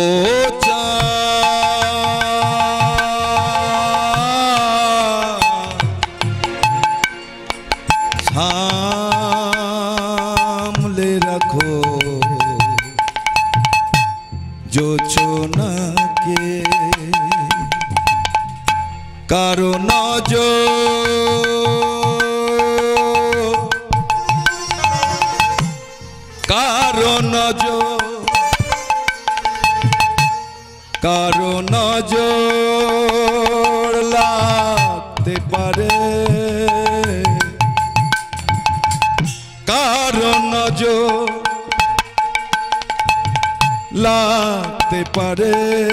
সামলে রাখো যোছনাকে, কারণ কারণ কারণ জোর লাগতে পারে, কারণ জোর লাগতে পারে।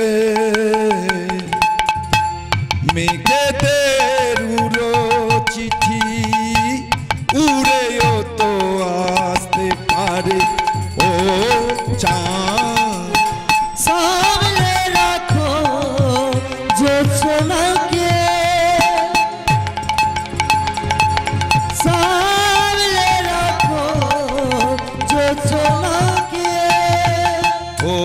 মেঘেদের উড়ো চিঠি উড়েও তো আসতে পারে। ও চাঁদ, সামলে রাখো যোছনাকে, সামলে রাখো যোছনাকে। ও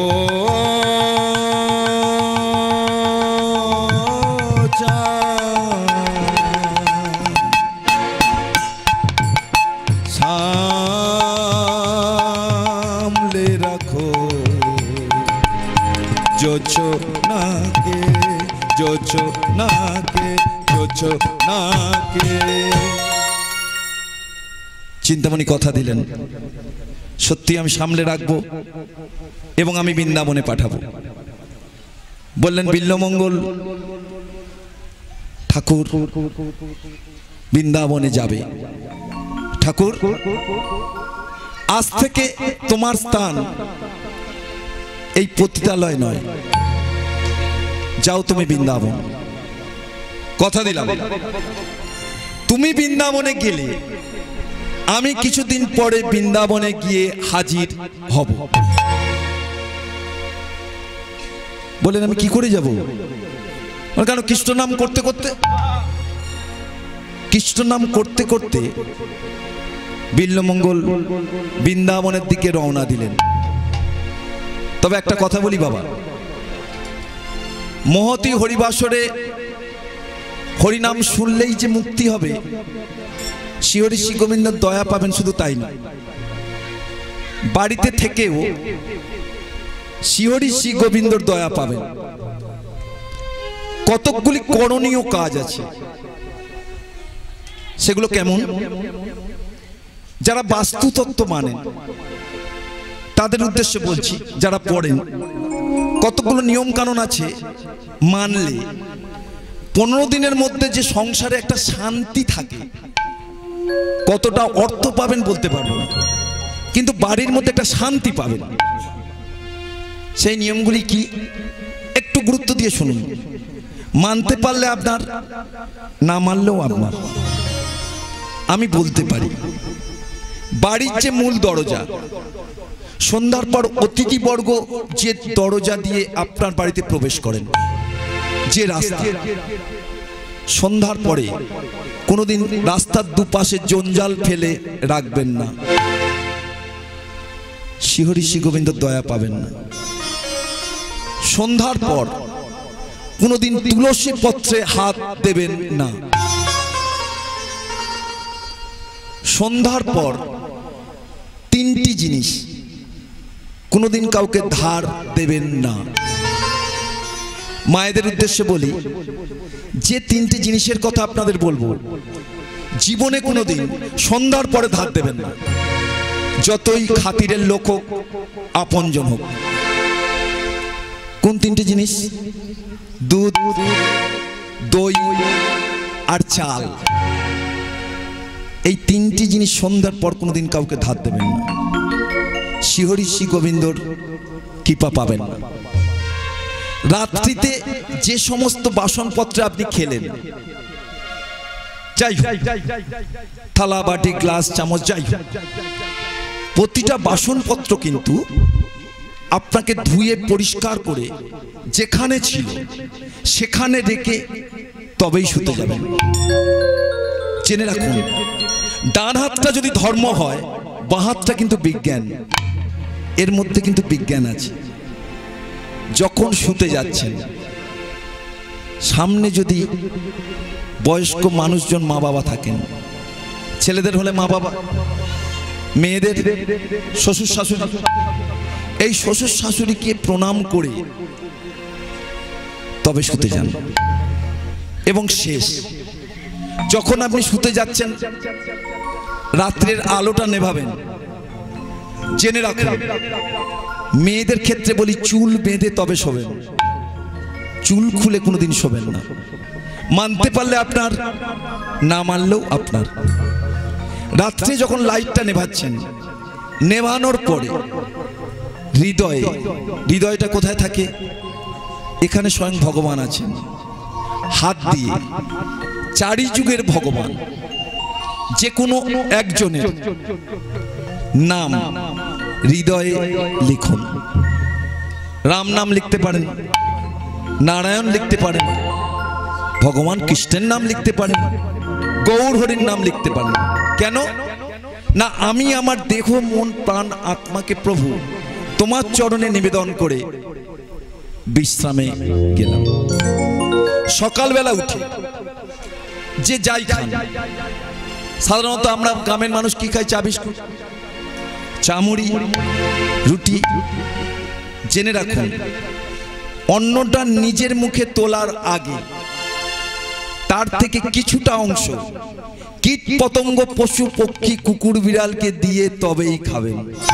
সামলে রাখো যোছনাকে, যোছনাকে, যোছনাকে। চিন্তামণি কথা দিলেন, সত্যি আমি সামলে রাখবো এবং আমি বৃন্দাবনে পাঠাবো। বললেন, বিল্বমঙ্গল ঠাকুর বৃন্দাবনে যাবে। ঠাকুর, আজ থেকে তোমার স্থান এই পতিতালয় নয়, যাও তুমি বৃন্দাবন। কথা দিলাম, তুমি বৃন্দাবনে গেলে আমি কিছুদিন পরে বৃন্দাবনে গিয়ে হাজির হব। বলেন আমি কি করে যাব? কেন? কৃষ্ণ নাম করতে করতে কৃষ্ণ নাম করতে করতে বিল্বমঙ্গল বৃন্দাবনের দিকে রওনা দিলেন। তবে একটা কথা বলি বাবা, মহতী হরিবাসরে হরিনাম শুনলেই যে মুক্তি হবে, শ্রীহরি শ্রী গোবিন্দর দয়া পাবেন শুধু তাই না, বাড়িতে থেকেও শ্রীহরি শ্রী গোবিন্দর দয়া পাবেন। কতকগুলি করণীয় কাজ আছে, সেগুলো কেমন? যারা বাস্তুতত্ত্ব মানেন তাদের উদ্দেশ্যে বলছি, যারা পড়েন, কতগুলো নিয়ম কানুন আছে, মানলে পনেরো দিনের মধ্যে যে সংসারে একটা শান্তি থাকে, কতটা অর্থ পাবেন বলতে পারবো না, কিন্তু বাড়ির মধ্যে একটা শান্তি পাবেন। সেই নিয়মগুলি কি একটু গুরুত্ব দিয়ে শুনুন। মানতে পারলে আপনার, না মানলেও আপনার। আমি বলতে পারি, বাড়ির যে মূল দরজা, সন্ধ্যার পর অতিথিবর্গ যে দরজা দিয়ে আপনার বাড়িতে প্রবেশ করেন, যে রাস্তা, সন্ধ্যার পরে কোনোদিন রাস্তার দুপাশে জঞ্জাল ফেলে রাখবেন না, শ্রীহরি শ্রী গোবিন্দর দয়া পাবেন না। সন্ধ্যার পর কোনোদিন তুলসী পত্রে হাত দেবেন না। সন্ধ্যার পর তিনটি জিনিস কোনোদিন কাউকে ধার দেবেন না। মায়েদের উদ্দেশ্যে বলি, যে তিনটি জিনিসের কথা আপনাদের বলবো, জীবনে কোনোদিন সন্ধ্যার পরে ধার দেবেন না, যতই খাতিরের লোক হোক, আপনজন হোক। কোন তিনটি জিনিস? দুধ, দই আর চাল। এই তিনটি জিনিস সন্ধ্যার পর কোনোদিন কাউকে ধার দেবেন না, শ্রীহরি শ্রী গোবিন্দর কৃপা পাবেন না। রাত্রিতে যে সমস্ত বাসনপত্রে আপনি খেলেন, যাই থালা বাটি গ্লাস চামচ যাই, প্রতিটা বাসনপত্র কিন্তু আপনাকে ধুয়ে পরিষ্কার করে যেখানে ছিল সেখানে রেখে তবেই শুতে যাবেন। জেনে রাখুন, ডান হাতটা যদি ধর্ম হয়, বাঁ হাতটা কিন্তু বিজ্ঞান। এর মধ্যে কিন্তু বিজ্ঞান আছে। যখন শুতে যাচ্ছেন, সামনে যদি বয়স্ক মানুষজন, মা বাবা থাকেন, ছেলেদের হলে মা বাবা, মেয়েদের শ্বশুর শাশুড়ি, এই শ্বশুর শাশুড়িকে প্রণাম করে তবে শুতে যান। এবং শেষ, যখন আপনি শুতে যাচ্ছেন, রাত্রের আলোটা নেভাবেন। জেনে রাখুন, মেয়েদের ক্ষেত্রে বলি, চুল বেঁধে তবে শোবেন, চুল খুলে কোনোদিন শোবেন না। মানতে পারলে আপনার, না মানলেও আপনার। রাত্রে যখন লাইটটা নেভাচ্ছেন, নেভানোর পরে হৃদয়ে, হৃদয়টা কোথায় থাকে? এখানে স্বয়ং ভগবান আছেন। হাত দিয়ে চারি যুগের ভগবান যে কোনো একজনের নাম হৃদয়ে লিখুন। রাম নাম লিখতে পারেন, নারায়ণ লিখতে পারেন, ভগবান কৃষ্ণের নাম লিখতে পারেন, গৌর হরির নাম লিখতে পারেন। কেন না? আমি আমার দেহ, মন, প্রাণ, আত্মাকে প্রভু তোমার চরণে নিবেদন করে বিশ্রামে গেলাম। সকালবেলা উঠে যে যাই খান, সাধারণত আমরা গ্রামের মানুষ কি খাই? চা বিস্কুট, চামুড়ি, রুটি। জেনে রাখুন, অন্নটা নিজের মুখে তোলার আগে তার থেকে কিছুটা অংশ কীট পতঙ্গ, পশু পক্ষী, কুকুর বিড়ালকে দিয়ে তবেই খাবেন।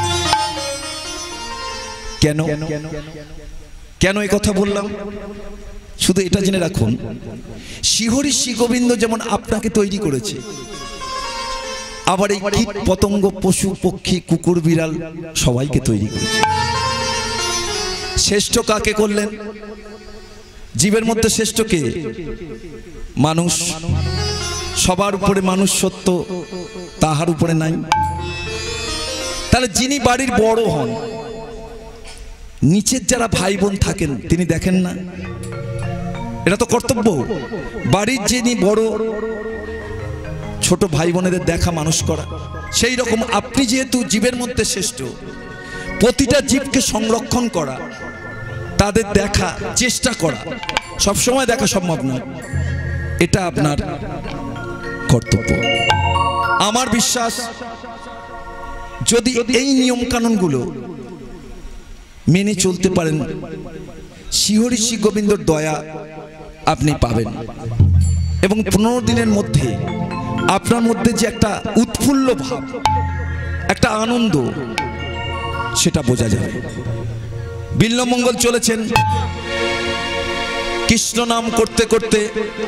কেন কেন এই কথা বললাম? শুধু এটা জেনে রাখুন, শ্রীহরি শ্রী গোবিন্দ যেমন আপনাকে তৈরি করেছে, আবার এই কীট পতঙ্গ, পশু পক্ষী, কুকুর বিড়াল সবাইকে তৈরি করেছে। শ্রেষ্ঠ কাকে করলেন? জীবের মধ্যে শ্রেষ্ঠ কে? মানুষ। সবার উপরে মানুষ সত্য, তাহার উপরে নাই। তাহলে যিনি বাড়ির বড় হন, নিচের যারা ভাই বোন থাকেন তিনি দেখেন না? এটা তো কর্তব্য। বাড়ির যিনি বড়, ছোট ভাই বোনেদের দেখা, মানুষ করা। সেই রকম আপনি যেহেতু জীবের মধ্যে শ্রেষ্ঠ, প্রতিটা জীবকে সংরক্ষণ করা, তাদের দেখা, চেষ্টা করা, সবসময় দেখা সম্ভব নয়, এটা আপনার কর্তব্য। আমার বিশ্বাস যদি এই নিয়ম কানুনগুলো মেনে চলতে পারেন, শ্রীহরি শ্রী গোবিন্দর দয়া আপনি পাবেন। এবং পনেরো দিনের মধ্যে আপনার মধ্যে যে একটা উৎফুল্ল ভাব, একটা আনন্দ, সেটা বোঝা যাবে। বিল্বমঙ্গল চলেছেন কৃষ্ণ নাম করতে করতে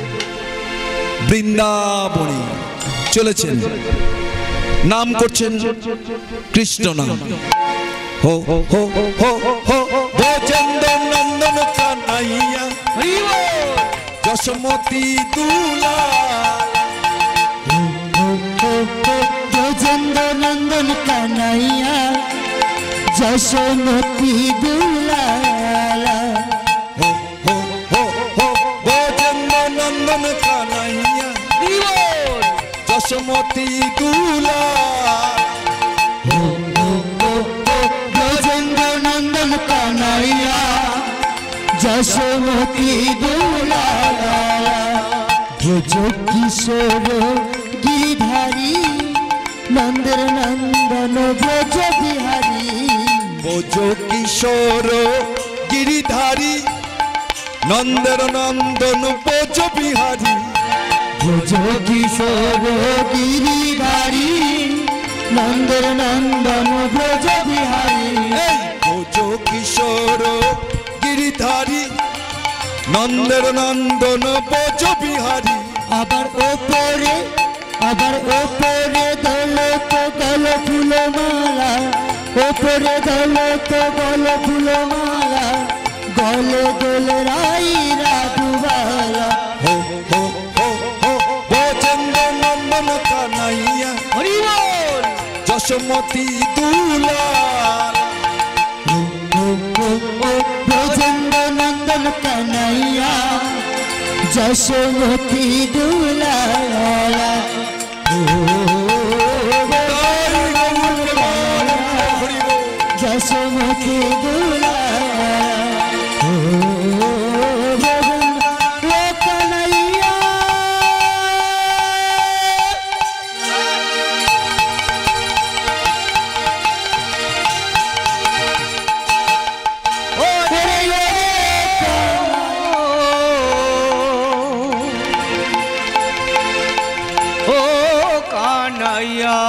বৃন্দাবনে চলেছেন, নাম করছেন কৃষ্ণ নাম। হো হো হো হো হো ব্রজেন্দ্র নন্দন কানাইয়া যশোমতি দুলা, ব্রজেন্দ্র নন্দন কানাইয়া যশোমতি দুলা, হো হো হো হো ব্রজেন্দ্র নন্দন কানাইয়া যশোমতি দুলা, ব্রজেন্দ্র নন্দন কানাইয়া যশোমতি দুলা, ব্রজ কিশোর গিরিধারী নন্দের নন্দন ব্রজ বিহারী, ব্রজ কিশোর গিরিধারী নন্দের নন্দন ব্রজ বিহারী, ব্রজ কিশোর গিরিধারী নন্দের নন্দন ব্রজ বিহারী, ব্রজ কিশোর গিরিধারী নন্দের নন্দন ব্রজ বিহারী। আবার ওপরে আবার ওপরে দৌলত গল ফুলমালা, ওপরে দৌলত গল ফুলমালা, গলে গলে রাই রাধুবালা, হো হো হো হো ব্রজেন্দ্র নন্দন কানাইয়া যশোমতি দুলা, ব্রজেন্দ্র নন্দন কানাইয়া যশোমতি দুলা, যশোমতি দুলা, কানাইয়া ও কানাইয়া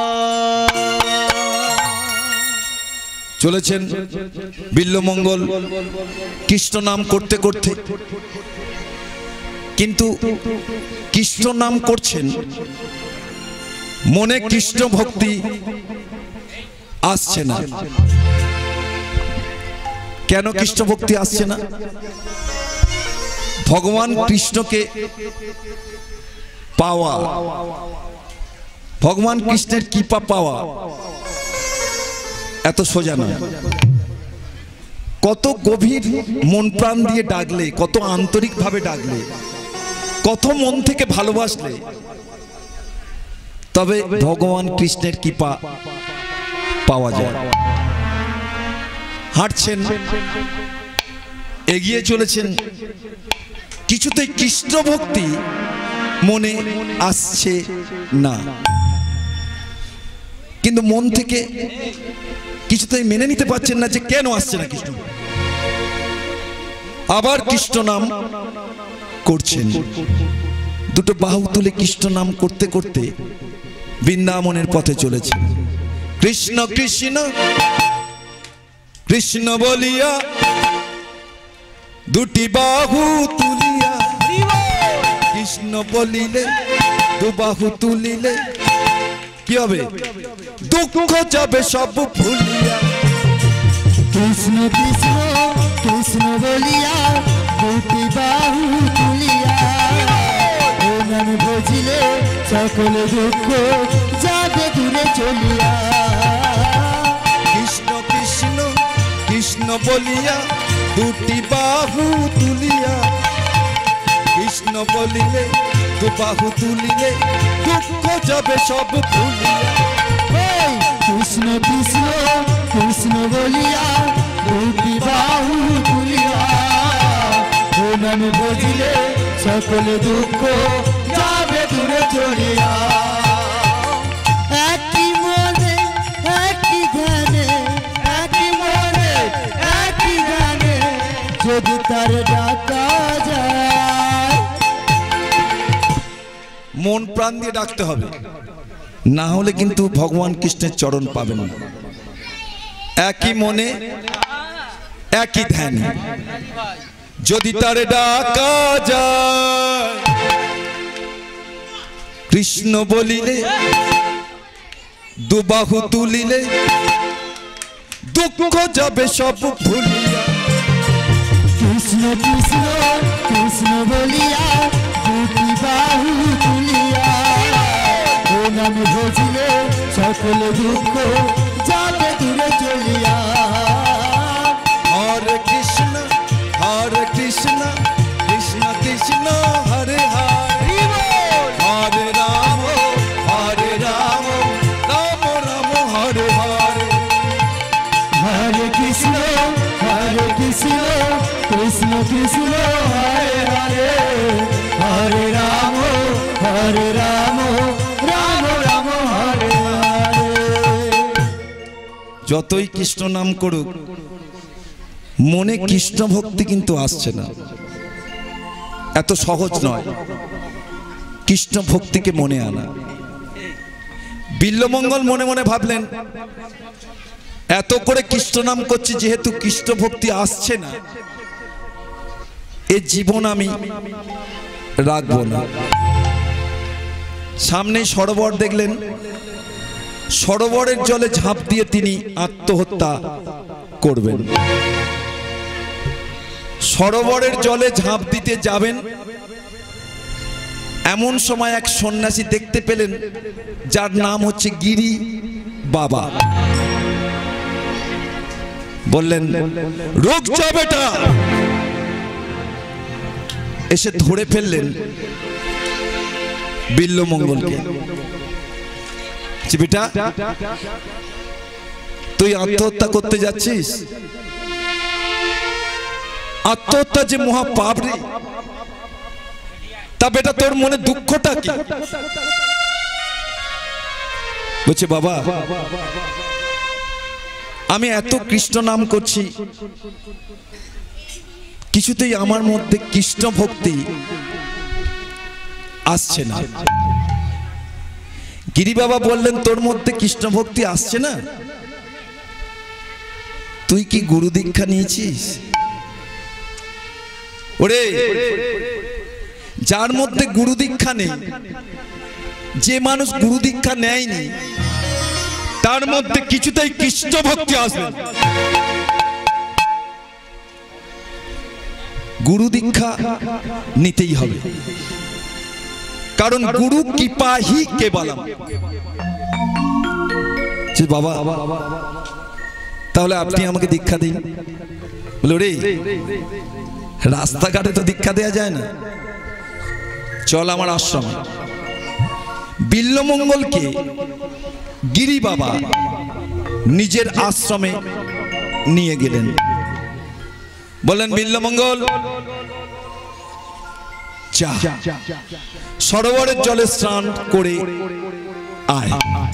চলেছেন বিল্বমঙ্গল কৃষ্ণ নাম করতে করতে, কিন্তু কৃষ্ণ নাম করছেন, মনে কৃষ্ণ ভক্তি আসছে না। কেন কৃষ্ণ ভক্তি আসছে না? ভগবান কৃষ্ণকে পাওয়া, ভগবান কৃষ্ণের কৃপা পাওয়া এত সোজা নয়। কত গভীর মন প্রাণ দিয়ে ডাকলে, কত আন্তরিক ভাবে ডাকলে, কত মন থেকে ভালোবাসলে তবে ভগবান কৃষ্ণের কৃপা পাওয়া যায়। হাঁটছেন, এগিয়ে চলেছেন, কিছুতেই কৃষ্ণ ভক্তি মনে আসছে না, কিন্তু মন থেকে কিছুতেই মেনে নিতে পারছেন না যে কেন আসছে না কৃষ্ণ। আবার কৃষ্ণ নাম করছেন, দুটো বাহু তুলে কৃষ্ণ নাম করতে করতে বৃন্দাবনের পথে চলেছেন। কৃষ্ণ কৃষ্ণ কৃষ্ণ বলিয়া দুটি বাহু তুলিয়া, কৃষ্ণ বলিলে দু বাহু তুলিলে কি হবে? দুঃখ যাবে সব ভুলিয়া। কৃষ্ণ কৃষ্ণ কৃষ্ণ বলিয়া দুটি বাহু তুলিয়া, নাম ভজিলে সকল দুঃখ যাবে দূরে চলিয়া। কৃষ্ণ কৃষ্ণ কৃষ্ণ বলিয়া দুটি বাহু তুলিয়া, কৃষ্ণ বলিলে দু বাহু তুলিলে দুঃখ যাবে সব ভুলিয়া। কৃষ্ণ কৃষ্ণ কৃষ্ণ বলিয়া দুটি বাহু তুলিয়া, ও নাম ভজিলে সকল দুঃখ যাবে দূরে চলিয়া। একই মনে একই ধ্যানে, একই মনে একই ধ্যানে যদি তার ডাকা যায়। মন প্রাণ দিয়ে ডাকতে হবে, না হলে কিন্তু ভগবান কৃষ্ণের চরণ পাবেন না। একই মনে একই ধ্যানে যদি তারে ডাকা যায়, কৃষ্ণ বলিলে দুবাহু তুলিলে দুঃখ যাবে সব ভুলিয়া। কৃষ্ণ কৃষ্ণ কৃষ্ণ বলিয়া দুটি বাহু তুলিয়া, ও নাম ভজিলে সকল দুঃখ যাবে দূরে চলিয়া। হরে কৃষ্ণ হরে কৃষ্ণ কৃষ্ণ কৃষ্ণ হরে হরে, হরে রাম হরে রাম রাম রাম হরে হরে। হরে কৃষ্ণ হরে কৃষ্ণ কৃষ্ণ কৃষ্ণ হরে হরে, হরে রাম হরে রাম রাম রাম হরে হরে। যতই কৃষ্ণ নাম করুক মনে কৃষ্ণ ভক্তি কিন্তু আসছে না, এত সহজ নয় কৃষ্ণ ভক্তিকে মনে আনা। বিল্বমঙ্গল মনে মনে ভাবলেন এত করে কৃষ্ণ নাম করছি, যেহেতু কৃষ্ণ ভক্তি আসছে না, এ জীবন আমি রাখবো না। সামনে সরোবর দেখলেন, সরোবরের জলে ঝাঁপ দিয়ে তিনি আত্মহত্যা করবেন। সরোবরের জলে ঝাঁপ দিতে যাবেন, এমন সময় এক সন্ন্যাসী দেখতে পেলেন যার নাম হচ্ছে গিরি বাবা। বললেন রুক যা বেটা, এসে ধরে ফেললেন বিল্বমঙ্গলকে। বেটা তুই আত্মহত্যা করতে যাচ্ছিস, আত্মহত্যা যে মহা পাপ রে, তা বেটা তোর মনে দুঃখটা কি? বলছে বাবা আমি এত কৃষ্ণ নাম করছি, কিছুতেই আমার মধ্যে কৃষ্ণ ভক্তি আসছে না। গিরি বাবা বললেন তোর মধ্যে কৃষ্ণ ভক্তি আসছে না, তুই কি গুরু দীক্ষা নিয়েছিস? ওরে যার মধ্যে গুরু দীক্ষা নেই, যে মানুষ গুরু দীক্ষা নেয়নি, তার মধ্যে কিছুতেই কৃষ্ণ ভক্তি আসবে। গুরু দীক্ষা নিতেই হবে, কারণ গুরু কৃপাহি কেবলম। বাবা তাহলে আপনি আমাকে দীক্ষা দিন। বলে রে রাস্তাঘাটে তো দীক্ষা দেয়া যায় না, চল আমার আশ্রমে। বিল্বমঙ্গলকে গিরি বাবা নিজের আশ্রমে নিয়ে গেলেন। বললেন বিল্বমঙ্গল যা সরোবরের জলে স্নান করে আয়।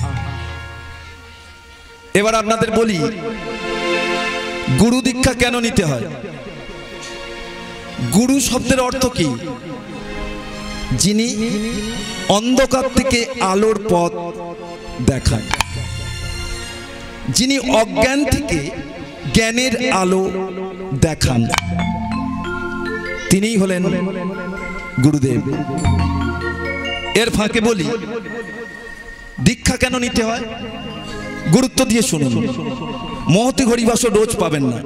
এবার আপনাদের বলি গুরু দীক্ষা কেন নিতে হয়। গুরু শব্দের অর্থ কি? যিনি অন্ধকার থেকে আলোর পথ দেখান, যিনি অজ্ঞান থেকে জ্ঞানের আলো দেখান, তিনিই হলেন গুরুদেব। এর ফাঁকে বলি দীক্ষা কেন নিতে হয়, গুরুত্ব দিয়ে শুনুন। মহতি হরিবাস রোজ পাবেন না,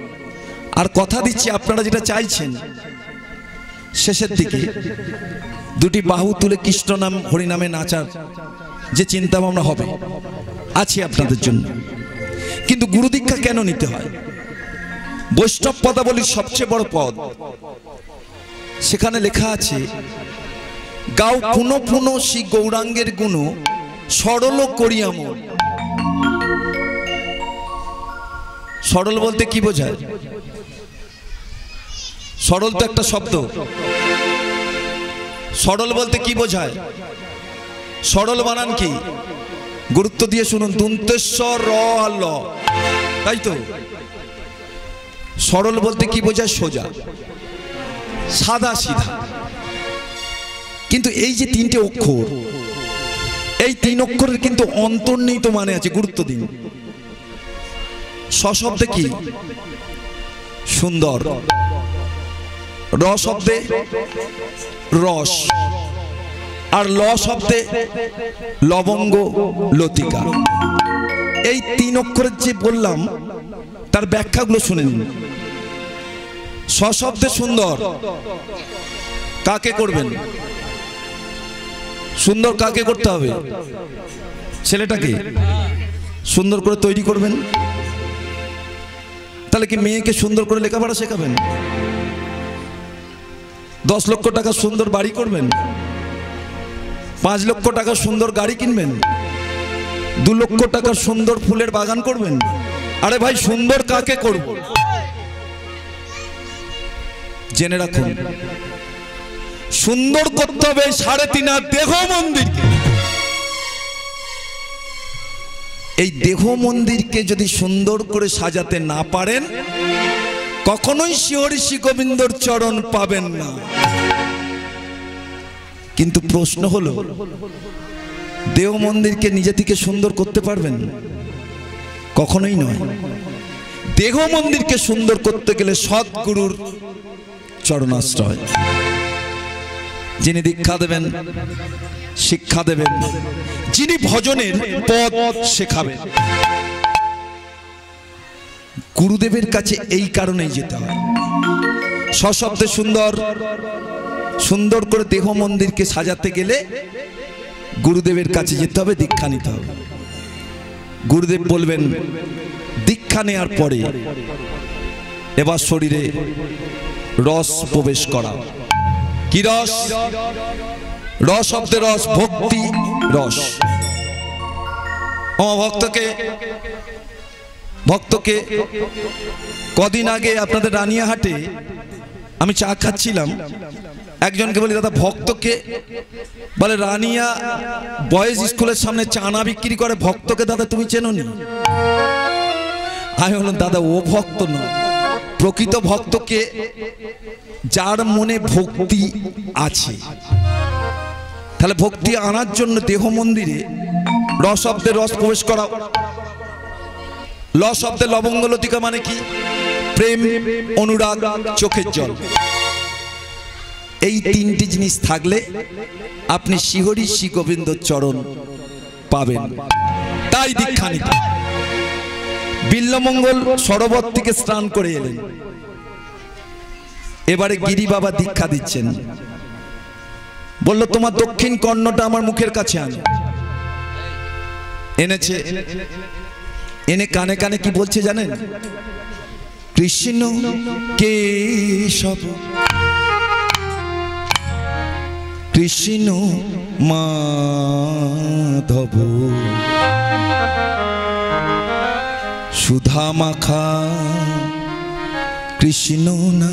আর কথা দিচ্ছি আপনারা যেটা চাইছেন শেষের দিকে দুটি বাহু তুলে কৃষ্ণ নাম হরিনামে নাচার যে চিন্তা ভাবনা হবে আছে আপনাদের জন্য। কিন্তু গুরু দীক্ষা কেন নিতে হয়? বৈষ্ণব পদাবলীর সবচেয়ে বড় পদ, সেখানে লেখা আছে গাও পুনঃ পুনঃ শ্রী গৌরাঙ্গের গুণ সরল করিয়া মন। সরল বলতে কি বোঝায়? সরল তো একটা শব্দ। সরল বলতে কি বোঝায়? সরল বানান কি? গুরুত্ব দিয়ে শুনুন, দন্তেশ্বর র আর ল, তাই তো? সরল বলতে কি বোঝায়? সোজা, সাদা সিধা। কিন্তু এই যে তিনটে অক্ষর, এই তিন অক্ষরের কিন্তু অন্তর্নিহিত মানে আছে, গুরুত্ব দিন। সশব্দে কি? সুন্দর। র শব্দে রস, আর ল শব্দে লবঙ্গ লতিকা। এই তিন অক্ষরের যে বললাম তার ব্যাখ্যাগুলো শুনে নিন। সশব্দে সুন্দর কাকে করবেন? সুন্দর কাকে করতে হবে? ছেলেটাকে সুন্দর করে তৈরি করবেন। তাহলে কি মেয়েকে সুন্দর করে লেখাপড়া শেখাবেন? দশ লক্ষ টাকা সুন্দর বাড়ি করবেন? পাঁচ লক্ষ টাকা সুন্দর গাড়ি কিনবেন? দু লক্ষ টাকা সুন্দর ফুলের বাগান করবেন? আরে ভাই, সুন্দর কাকে করব? জেনে রাখুন, সুন্দর করতে হবে সাড়ে তিন হাত দেহ মন্দিরকে। এই দেহ মন্দিরকে যদি সুন্দর করে সাজাতে না পারেন, কখনোই শ্রী শ্রী গোবিন্দর চরণ পাবেন না। কিন্তু প্রশ্ন হলো, দেহ মন্দিরকে নিজে থেকে সুন্দর করতে পারবেন? কখনোই নয়। দেহ মন্দিরকে সুন্দর করতে গেলে সদ্গুরুর চরণাশ্রয়, যিনি দীক্ষা দেবেন, শিক্ষা দেবেন, যিনি ভজনের পথ শেখাবেন, গুরুদেবের কাছে এই কারণেই যেতে হয়। সশব্দে সুন্দর, সুন্দর করে দেহ মন্দিরকে সাজাতে গেলে গুরুদেবের কাছে যেতে হবে, দীক্ষা নিতে হবে। গুরুদেব বলবেন, দীক্ষা নেওয়ার পরে এবার শরীরে রস প্রবেশ করা। কি রস? রস শব্দে রস, ভক্তি রস। ও ভক্তকে ভক্তকে কদিন আগে আপনাদের রানিয়াহাটে আমি চা খাচ্ছিলাম, একজনকে বলি, দাদা ভক্তকে, বলে রানিয়া বয়েজ স্কুলের সামনে চানা বিক্রি করে, ভক্তকে দাদা তুমি চেনো নি? আমি বললাম, দাদা ও ভক্ত নয়, প্রকৃত ভক্তকে যার মনে ভক্তি আছে। তাহলে ভক্তি আনার জন্য দেহ মন্দিরে রস শব্দে রস প্রবেশ করা। ল শব্দে লবঙ্গ লতিকা মানে কি? প্রেম, অনুরাগ, চোখের জল। এই তিনটি জিনিস থাকলে আপনি শ্রীহরি শ্রী গোবিন্দ চরণ পাবেন। তাই দীক্ষা নিতে। বিল্লমঙ্গল সরোবর থেকে স্নান করে এলেন, এবারে গিরি বাবা দীক্ষা দিচ্ছেন। বলল, তোমার দক্ষিণ কর্ণটা আমার মুখের কাছে আনো। এনেছে, এনে কানে কানে কি বলছে জানেন? কৃষ্ণ কেশব কৃষ্ণ মাধব সুধা মাখা কৃষ্ণ না।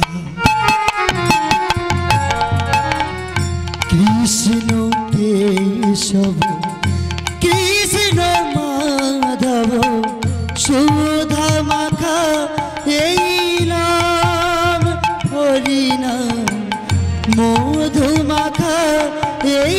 কৃষ্ণ কেশব কৃষ্ণ মাধব সুধা মাখা, এই নাম হরি নাম মধু মাখা, এই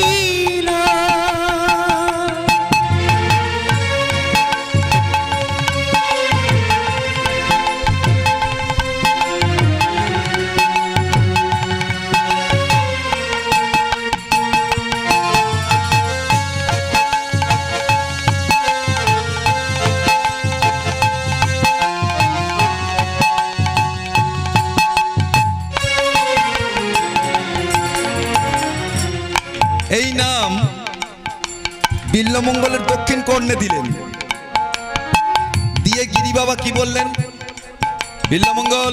এই নাম বিল্লমঙ্গলের দক্ষিণ কর্ণে দিলেন। দিয়ে গিরি বাবা কি বললেন, বিল্লমঙ্গল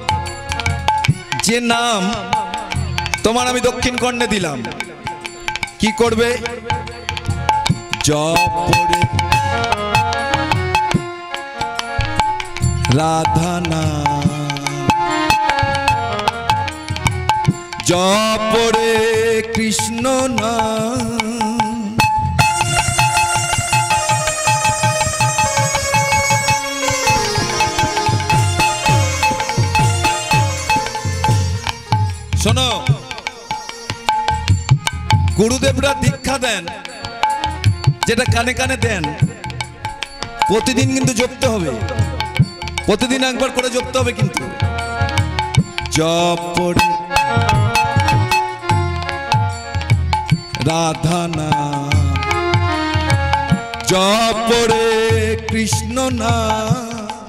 যে নাম তোমার আমি দক্ষিণ কর্ণে দিলাম, কি করবে? জপ করে রাধা নাম, জপ করে কৃষ্ণ নাম। শোনো, গুরুদেবরা দীক্ষা দেন, যেটা কানে কানে দেন, প্রতিদিন কিন্তু জপতে হবে, প্রতিদিন একবার করে জপতে হবে। কিন্তু জপ করে রাধা নাম, জপ করে কৃষ্ণ নাম।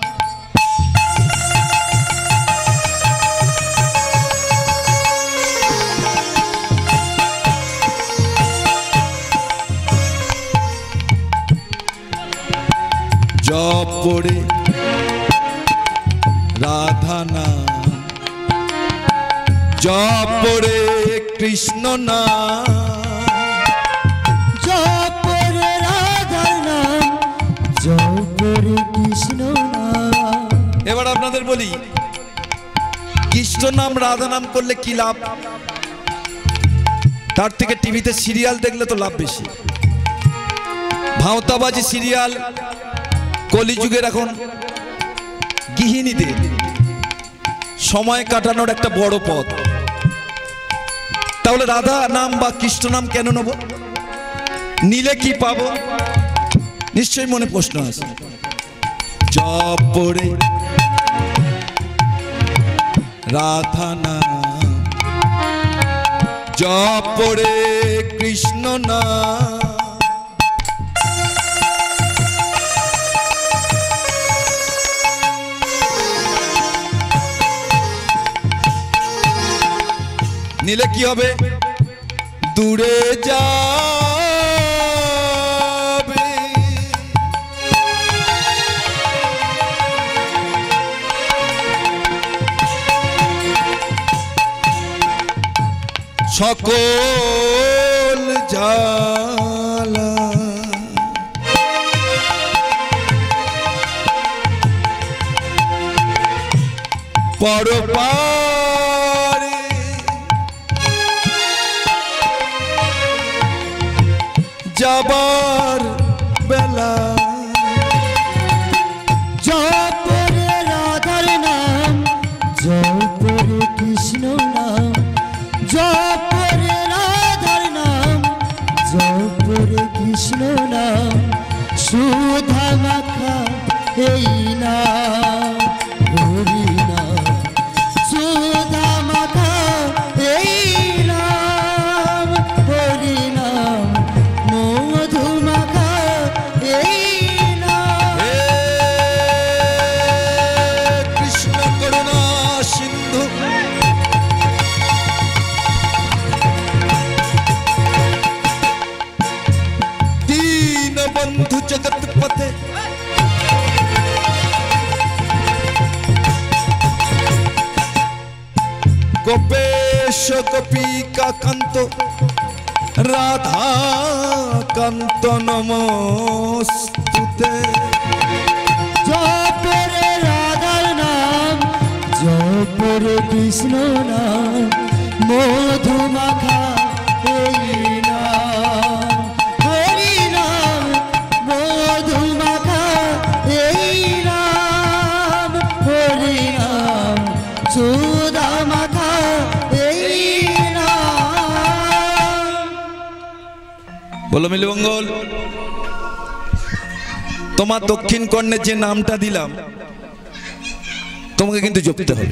জপ করে রাধা নাম, জপ করে কৃষ্ণ নাম, জপ করে রাধা নাম, জপ করে কৃষ্ণ নাম। এবার আপনাদের বলি, কৃষ্ণ নাম রাধা নাম করলে কি লাভ? তার থেকে টিভিতে সিরিয়াল দেখলে তো লাভ বেশি। ভাওতাবাজি সিরিয়াল কলিযুগের এখন গৃহিণীদের সময় কাটানোর একটা বড় পথ। তাহলে রাধা নাম বা কৃষ্ণ নাম কেন নেব? নিলে কি পাবো? নিশ্চয়ই মনে প্রশ্ন আছে। জপ করে রাধা নাম, জপ করে কৃষ্ণ নাম। নিলে কি হবে? দূরে যাবে, সকল জ্বালা, পরপারে যাবার বেলা। জপ করে রাধার নাম, জপ করে কৃষ্ণ নাম, জপ করে রাধার নাম, জপ করে কৃষ্ণ নাম। সুধা মাখা এই নাম, হরি নাম, সুধা মাখা এই নাম, হরি নাম, মধু মাখা এই নাম। হে কৃষ্ণ করুণা সিন্ধু, দীন বন্ধু জগৎ পথে, গোপেশ গোপিকা কান্ত, রাধা কান্ত নমস্তুতে। জপ করে রাধার নাম, জপ করে কৃষ্ণ নাম, মধু মাখা এই নাম, হরি নাম, মধু মাখা এই নাম, হরি নাম, সুধা মাখা এই নাম। বলো মিলমঙ্গল, তোমার দক্ষিণ কর্ণে যে নামটা দিলাম তোমাকে কিন্তু জপতে হবে।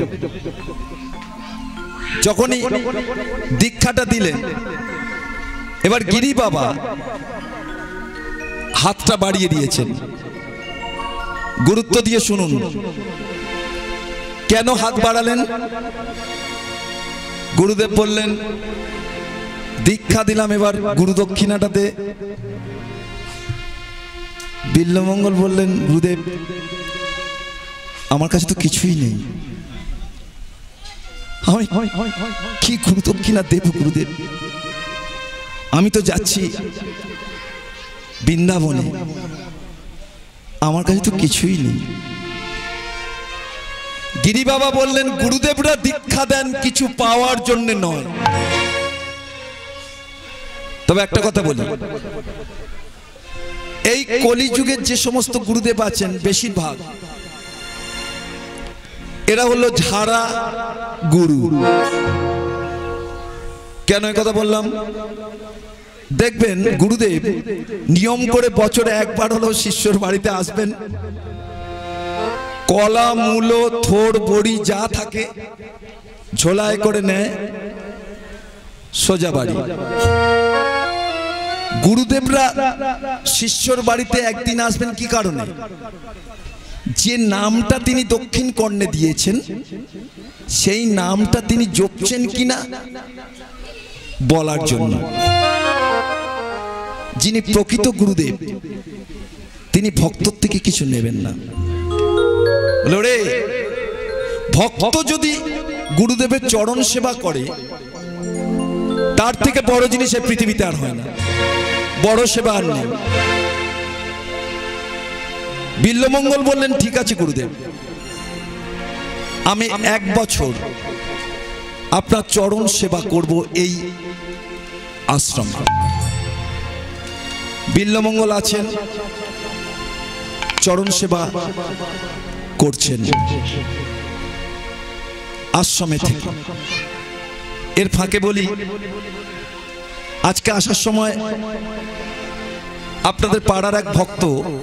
যখনই দীক্ষাটা দিলেন, এবার গিরি বাবা হাতটা বাড়িয়ে দিয়েছেন। গুরুত্ব দিয়ে শুনুন, কেন হাত বাড়ালেন? গুরুদেব বললেন, দীক্ষা দিলাম, এবার গুরু দক্ষিণাটাতে বিল্লমঙ্গল বললেন, গুরুদেব আমার কাছে তো কিছুই নেই, আমি কি গুরু দক্ষিণা দেব গুরুদেব? আমি তো যাচ্ছি বৃন্দাবনে, আমার কাছে তো কিছুই নেই। গিরি বাবা বললেন, গুরুদেবরা দীক্ষা দেন কিছু পাওয়ার জন্য নয়। তবে একটা কথা বলি, এই কলিযুগের যে সমস্ত গুরুদেব আছেন বেশিরভাগ এরা হলো ঝাড়া গুরু। কেন এই কথা বললাম? দেখবেন গুরুদেব নিয়ম করে বছরে একবার হলো শিষ্যর বাড়িতে আসবেন, কলা মূলো থোড় বড়ি যা থাকে ঝোলায় করে নেয়, সোজা বাড়ি। গুরুদেবরা শিষ্যর বাড়িতে একদিন আসবেন কি কারণে? যে নামটা তিনি দক্ষিণ কর্ণে দিয়েছেন সেই নামটা তিনি জপছেন কিনা বলার জন্য। যিনি প্রকৃত গুরুদেব তিনি ভক্তর থেকে কিছু নেবেন না। বলে ভক্ত যদি গুরুদেবের চরণ সেবা করে তার থেকে বড় জিনিস এই পৃথিবীতে আর হয় না, বড় সেবা আর নেই। বিল্লমঙ্গল বললেন, ঠিক আছে গুরুদেব, আমি এক বছর আপনার চরণ সেবা করব এই আশ্রম। বিল্লমঙ্গল আছেন, চরণ সেবা করছেন আশ্রমে থেকে। এর ফাঁকে বলি, আজকে আসার সময় আপনাদের পাড়ার এক ভক্ত,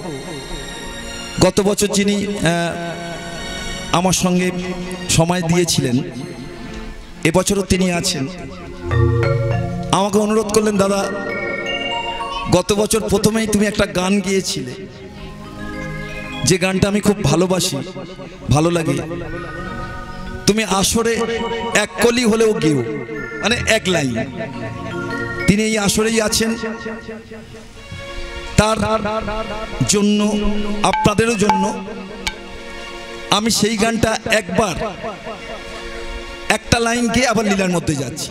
গত বছর যিনি আমার সঙ্গে সময় দিয়েছিলেন, এবছরও তিনি আছেন, আমাকে অনুরোধ করলেন, দাদা গত বছর প্রথমেই তুমি একটা গান গিয়েছিলে, যে গানটা আমি খুব ভালোবাসি, ভালো লাগে, তুমি আসরে এক কলি হলেও গেও, মানে এক লাইন। তিনি এই আসরেই আছেন, তার জন্য আপনাদেরও জন্য আমি সেই গানটা একবার একটা লাইন গিয়ে আবার লীলার মধ্যে যাচ্ছি।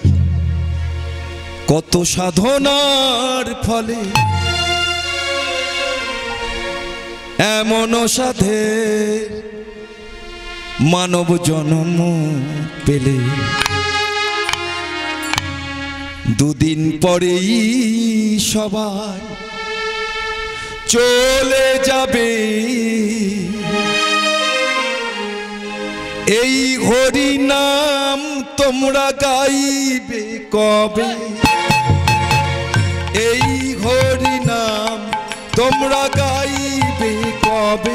কত সাধনার ফলে এমন সাধে মানব জন্ম পেলে, দুদিন পরেই সবাই চলে যাবে, এই হরি নাম তোমরা গাইবে কবে, এই হরি নাম তোমরা গাইবে কবে।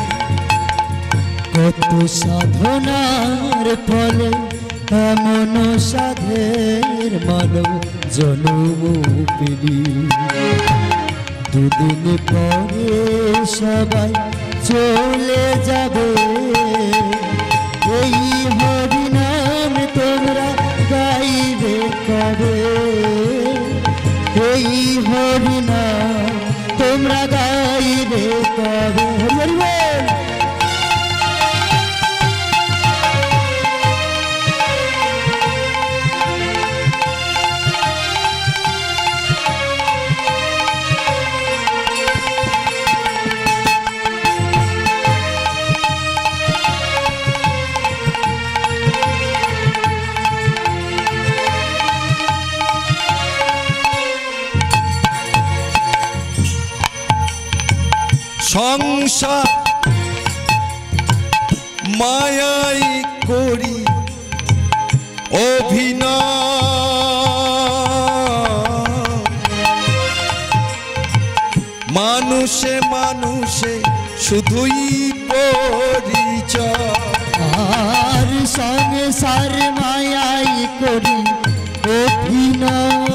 কত সাধনার ফলে এমন সাধের মানব জন্ম পেলি, দুদিন পরে সবাই চলে যাবে, এই হরি নাম তোমরা গাইবে কবে, এই হরি নাম তোমরা গাইবে কবে। হরি বল। সংসার মায়াই করি অভিনয়, মানুষে মানুষে শুধুই পরিচয়, আর সংসার মায়াই করি অভিনয়,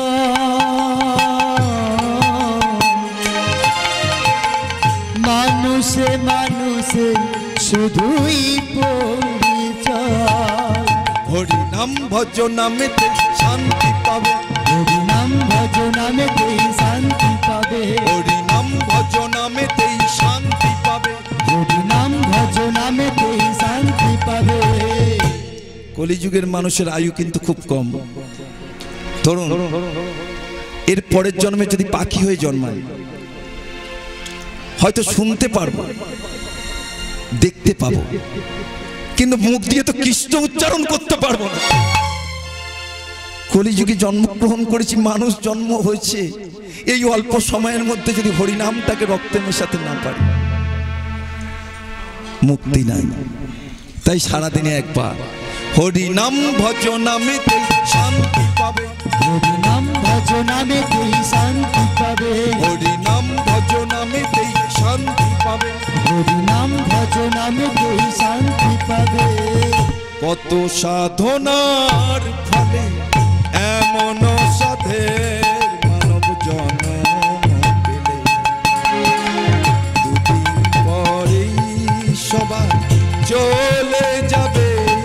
মানুষে মানুষে শুধুই পরিচয়, হরি নাম ভজ নামেতে শান্তি পাবে, হরি নাম ভজ নামেতেই শান্তি পাবে, হরি নাম ভজ নামেতেই শান্তি পাবে, হরি নাম ভজ নামেতেই শান্তি পাবে। কলিযুগের মানুষের আয়ু কিন্তু খুব কম। ধরুন এর পরের জন্মে যদি পাখি হয়ে জন্মায়, হয়তো শুনতে পারবো, দেখতে পাবো, কিন্তু মুখ দিয়ে তো কৃষ্ণ উচ্চারণ করতে পারবো না। কলিযুগে জন্মগ্রহণ করেছি, মানুষ জন্ম হয়েছে, এই অল্প সময়ের মধ্যে যদি হরিনামটাকে রক্তে মেশাতে না পারি, মুক্তি নাই। তাই সারাদিনে একবার হরি নাম ভজ নামেতেই শান্তি পাবে, হরি নাম ভজ নামেতেই শান্তি পাবে, হরি নাম ভজ নামেতেই শান্তি পাবে, হরি নাম ভজ নামেতেই শান্তি পাবে। কত সাধনার ফলে এমন সাধের মানব জন্ম পেলে, দুদিন পরেই সবাই চলে যাবে।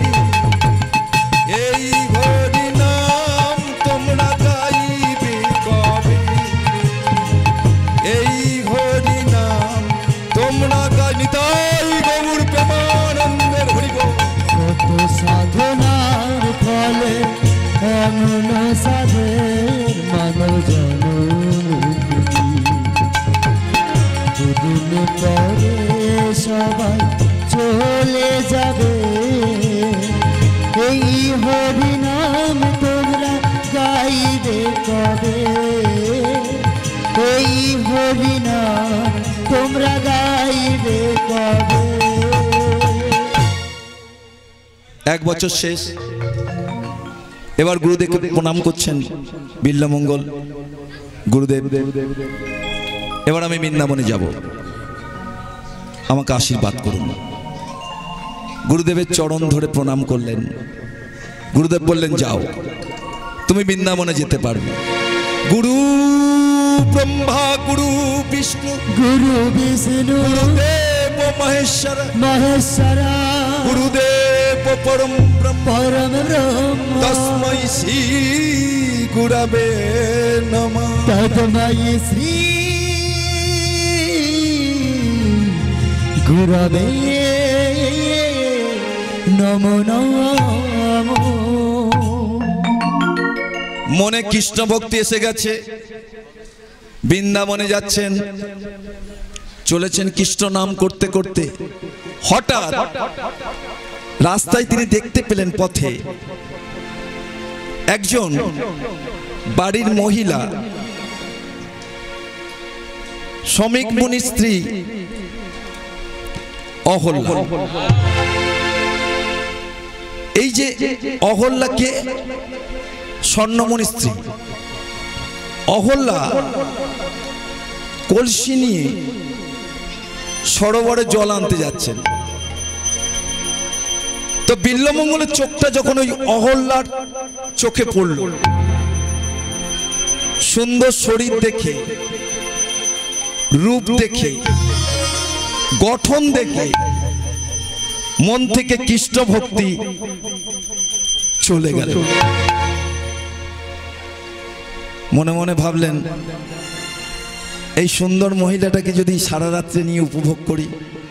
এই হরি নাম তোমরা গাইবে কবে, এই হরি নাম তোমরা গাইনি তাই গৌর প্রেমানন্দের হরি গো। কত সাধনার ফলে এমন সাধের মানব জন্ম, দুদিন পরে সবাই চলে যাবে। এই হরি নাম তোমরা গাইবে কবে, এই হরি নাম তোমরা গাইবে কবে। এক বছর শেষ, এবার গুরুদেবকে প্রণাম করছেন বিল্লমঙ্গল গুরুদেব। এবার আমি বৃন্দাবনে যাব, আমাকে আশীর্বাদ করুন। গুরুদেবের চরণ ধরে প্রণাম করলেন। গুরুদেব বললেন, যাও, তুমি বৃন্দাবনে যেতে পারবে। গুরু ব্রহ্মা গুরু বিষ্ণু গুরু বিষ্ণু গুরুদেব মহেশ্বর মহেশ্বর গুরুদেব পরম ব্রহ্ম পরম ব্রহ্ম তস্मै শ্রী গুরবে নমঃ। তস্मै শ্রী গুরবে নমো নমঃ। মনে কৃষ্ণ ভক্তি এসে গেছে, বৃন্দাবনে যাচ্ছেন, চলেছেন কৃষ্ণ নাম করতে করতে। হঠাৎ রাস্তায় তিনি দেখতে পেলেন পথে একজন বাড়ির মহিলা, শ্রমিক মুনির স্ত্রী অহল্যা। এই যে অহল্যাকে স্বর্ণমণির স্ত্রী অহল্যা কলসি নিয়ে সরোবরে জল আনতে যাচ্ছেন। তো বিল্লমঙ্গলের চোখটা যখন ওই অহল্যার চোখে পড়ল, সুন্দর শরীর দেখে, রূপ দেখে, গঠন দেখে মন থেকে কৃষ্ণ ভক্তি চলে গেল। মনে মনে ভাবলেন, এই সুন্দর মহিলাটাকে যদি সারা রাত্রে নিয়ে উপভোগ করি,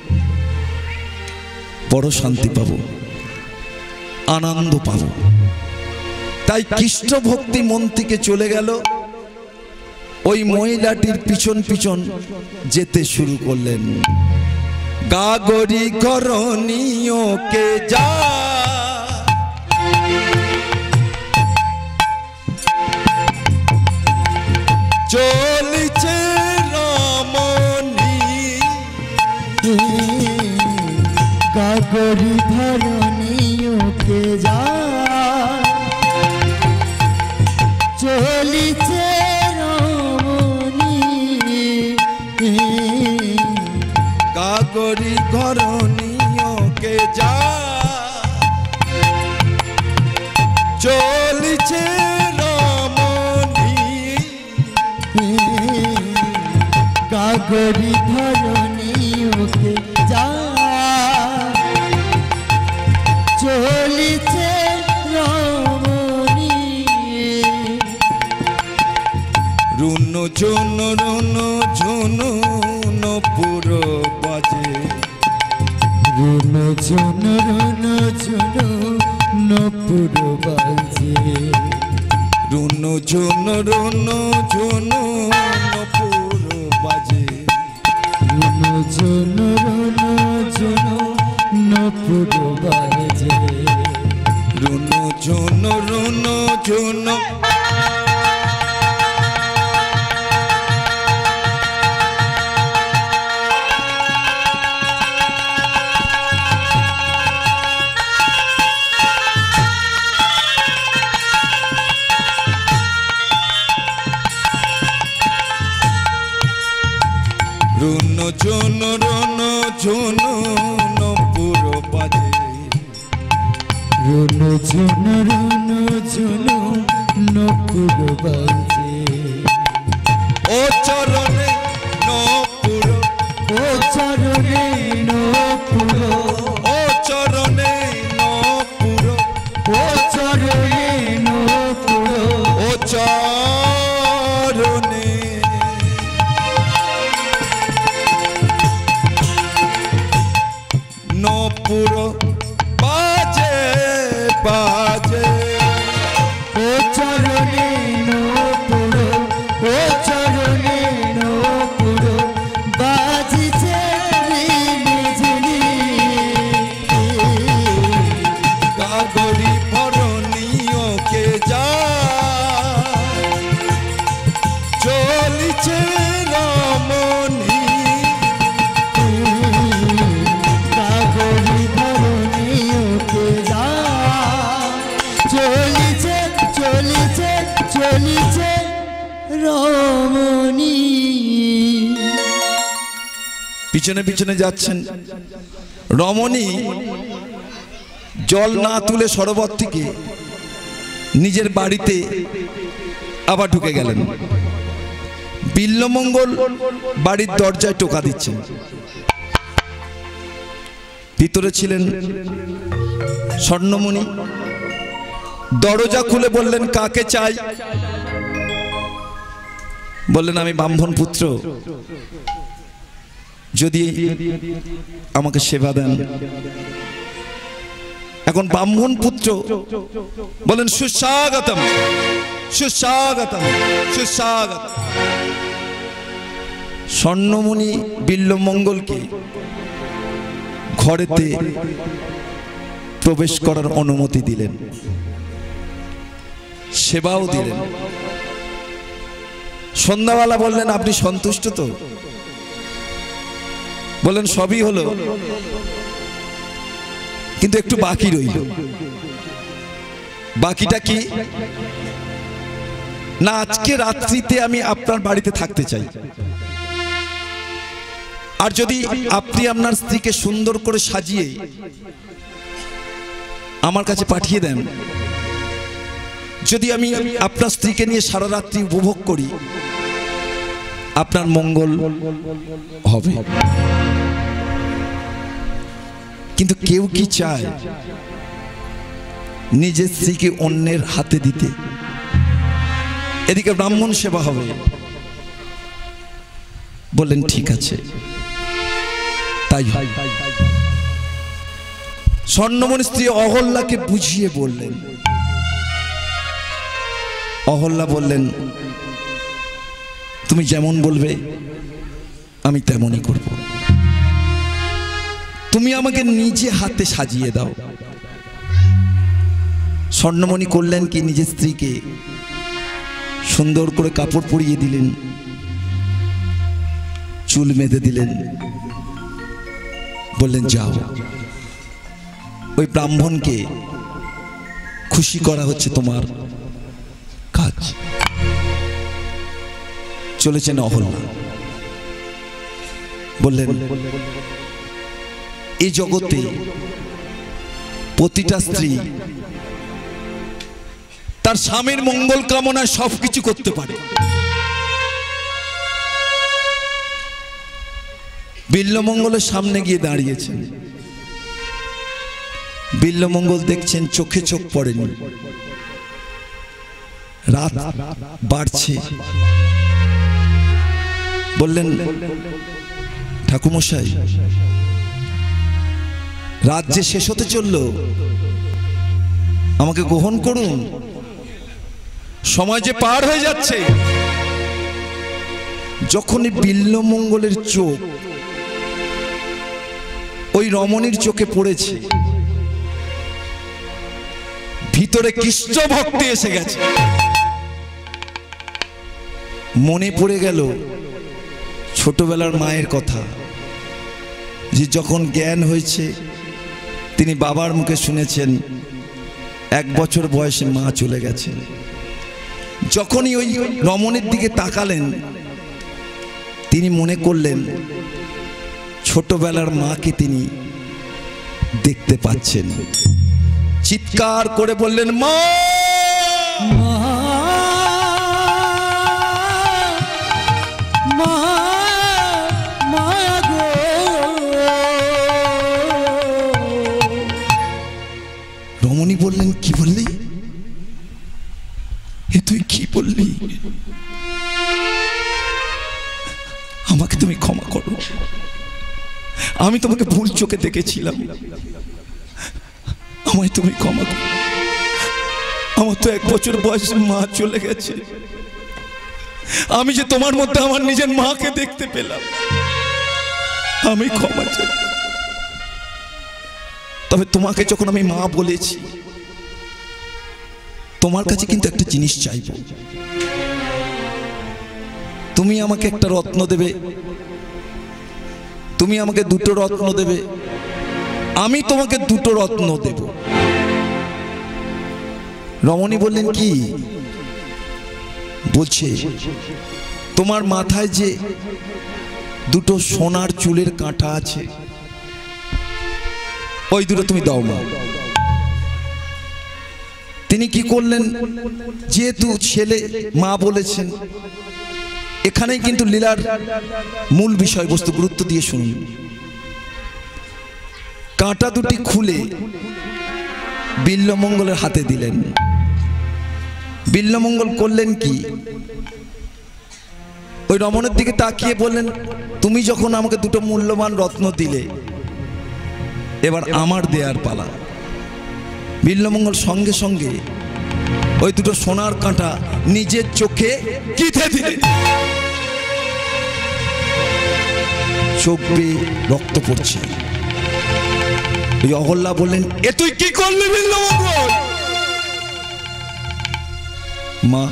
বড় শান্তি পাবো, আনন্দ পাবো। তাই কৃষ্ণ ভক্তি মন থেকে চলে গেল। ওই মহিলাটির পিছন পিছন যেতে শুরু করলেন। গাগরি করণীয় কে যা, চলছে রমণী, গাগরি ধরণীয় কে যা, চলিছে রমণী, গাগরি করণীয় কে যা, চলছে গাগরি ধরণীয় কে যা, চলিছে ঝুনু রুনু ঝুনু নপুর বাজে রুনু ঝুনু রুনু ঝুনু নপুর বাজে রুনু ঝুনু রুনু ঝুনু নপুর বাজে রুনু ঝুনু রুনু ঝুনু রুনু ঝুনু রুনু ঝুনু নপুর বাজে রুনু ঝুনু রুনু ঝুনু নপুর বাজে ও চরণে নপুর ও চরণে নপুর ও চরণে নপুর ও চরণে নপুর ও চরণে নপুর বাজে বাজে ও চরণে নপুর ও চরণে নপুর বাজিছে রিমিঝিনি কাগরি ভরণীয় কে যা চলিছে রমণী কাগরি ভরণীয়কে যা চলিছে চলিছে চলিছে রমণী পিছনে পিছনে যাচ্ছেন রমণী জল না তুলে সরোবর থেকে নিজের বাড়িতে আবার ঢুকে গেলেন। বিল্বমঙ্গল বাড়ির দরজায় টোকা দিচ্ছেন। ভিতরে ছিলেন স্বর্ণমণি। দরজা খুলে বললেন, কাকে চাই? বললেন, আমি ব্রাহ্মণ পুত্র, যদি আমাকে সেবা দেন। এখন ব্রাহ্মণ পুত্র বলেন, সুস্বাগতম সুস্বাগতম সুস্বাগত। স্বর্ণমণি বিল্বমঙ্গলকে ঘরেতে প্রবেশ করার অনুমতি দিলেন, সেবাও দিলেন। সন্ধ্যাবেলা বললেন, আপনি সন্তুষ্ট তো? বললেন, সবই হলো, কিন্তু একটু বাকি রইল। বাকিটা কি? না, আজকে রাত্রিতে আমি আপনার বাড়িতে থাকতে চাই। আর যদি আপনি আপনার স্ত্রীকে সুন্দর করে সাজিয়ে আমার কাছে পাঠিয়ে দেন, যদি আমি আপনার স্ত্রীকে নিয়ে সারা রাত্রি উপভোগ করি, আপনার মঙ্গল হবে। কিন্তু কেউ কি চায় নিজের স্ত্রীকে অন্যের হাতে দিতে? এদিকে ব্রাহ্মণ সেবা হবে। বললেন, ঠিক আছে, তাই হয়। স্বর্ণমণি স্ত্রী অহল্যাকে বুঝিয়ে বললেন। অহল্যা বললেন, তুমি যেমন বলবে আমি তেমনই করব। তুমি আমাকে নিজে হাতে সাজিয়ে দাও। স্বর্ণমণি করলেন কি, নিজের স্ত্রীকে সুন্দর করে কাপড় পরিয়ে দিলেন, চুল বেঁধে দিলেন। বললেন, যাও, ওই ব্রাহ্মণকে খুশি করা হচ্ছে তোমার কাজ। চলেছেন অহল্যা। বললেন, এই জগতে প্রতিটা স্ত্রী তার স্বামীর মঙ্গল কামনায় সবকিছু করতে পারে। বিল্বমঙ্গলের সামনে গিয়ে দাঁড়িয়েছেন। বিল্বমঙ্গল দেখছেন চোখে চোখ পড়েনি, রাত বাড়ছে। বললেন, ঠাকুরমশাই, রাত যে শেষ হতে চলল, আমাকে গ্রহণ করুন, সময় যে পার হয়ে যাচ্ছে। যখনই বিল্বমঙ্গলের চোখ ওই রমণীর চোখে পড়েছে, ভিতরে কৃষ্ণ ভক্তি এসে গেছে। মনে পড়ে গেল ছোটবেলার মায়ের কথা, যে যখন জ্ঞান হয়েছে তিনি বাবার মুখে শুনেছেন এক বছর বয়সে মা চলে গেছে। যখনই ওই রমণীর দিকে তাকালেন, তিনি মনে করলেন ছোটবেলার মাকে তিনি দেখতে পাচ্ছেন। চিৎকার করে বললেন, মা রমণী বললেন, কি বললি? এ তুই কি বললি? আমাকে তুমি ক্ষমা করো, আমি তোমাকে ভুল চোখে দেখেছিলাম, আমায় তুমি ক্ষমা করো। আমার তো এক বছর বয়সে মা চলে গেছে, আমি যে তোমার মধ্যে আমার নিজের মাকে দেখতে পেলাম, আমি ক্ষমা চাই। তবে তোমাকে যখন আমি মা বলেছি, তোমার কাছে কিন্তু একটা জিনিস চাইব। তুমি আমাকে একটা রত্ন দেবে, তুমি আমাকে দুটো রত্ন দেবে, আমি তোমাকে দুটো রত্ন দেব। রমণী বললেন, কি বলছে? তোমার মাথায় যে দুটো সোনার চুলের কাঁটা আছে, ওই দুটো তুমি দাও মা। তিনি কি করলেন, যেহেতু ছেলে মা বলেছেন, এখানেই কিন্তু লীলার মূল বিষয়বস্তু, গুরুত্ব দিয়ে শুনুন। কাঁটা দুটি খুলে বিল্বমঙ্গলের হাতে দিলেন। বিল্বমঙ্গল করলেন কি, ওই রমণের দিকে তাকিয়ে বললেন, তুমি যখন আমাকে দুটো মূল্যবান রত্ন দিলে, এবার আমার দেয়ার পালা। বিল্বমঙ্গল সঙ্গে সঙ্গে ওই দুটো সোনার কাঁটা নিজের চোখে গিঁথে দিলেন। চোখ বেয়ে রক্ত পড়ছে। ওই অহল্যা বললেন, এ তুই কি করলি বিল্বমঙ্গল? মা,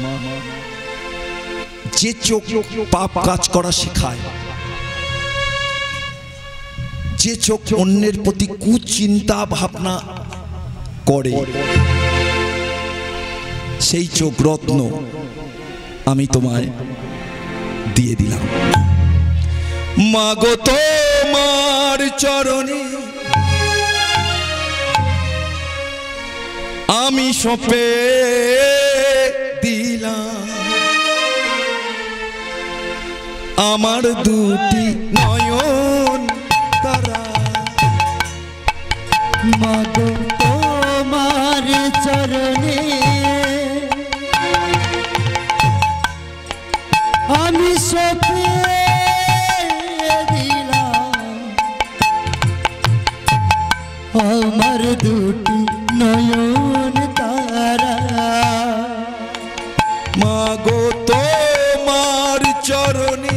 যে চোখ পাপ কাজ করা শেখায়, যে চোখ অন্যের প্রতি কুচিন্তা ভাবনা করে, সেই চোখ রত্ন আমি তোমায় দিয়ে দিলাম। মাগো তোমার চরণে আমি সঁপে দিলাম আমার দুটি নয়ন তারা। মাগো তোমার চরণে আমি সঁপে দিলাম আমার দুটি নয়ন তারা। মাগো তোমার চরণে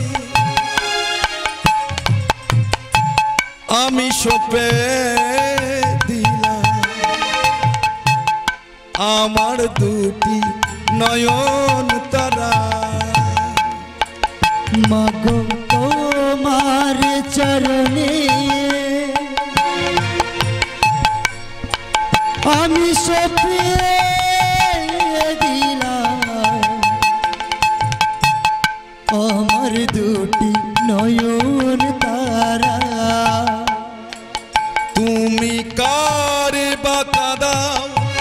আমি সঁপে দিলাম আমার দুটি নয়ন তারা। মাগো তোমার চরণে আমি সঁপে দিলাম আমার দুটি নয়ন তারা। তুমি কারে বা কাঁদাও,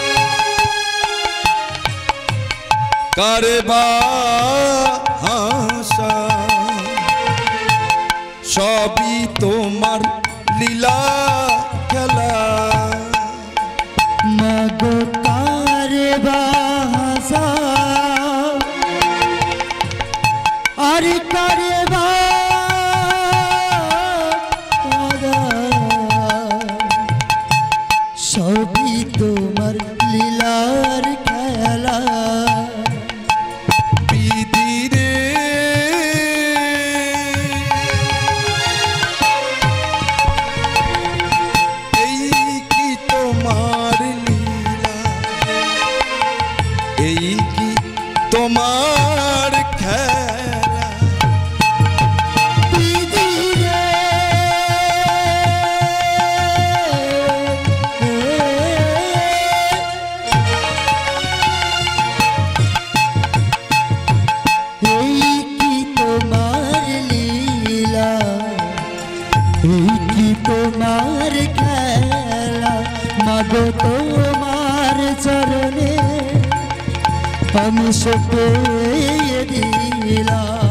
কারে বা হাসা, সবই তোমার লীলা খেলা। মাগো কারে বা হাসা আর কারে বা তোমার খেলা মাগো তোমার চরণে আমি সপে দিলাম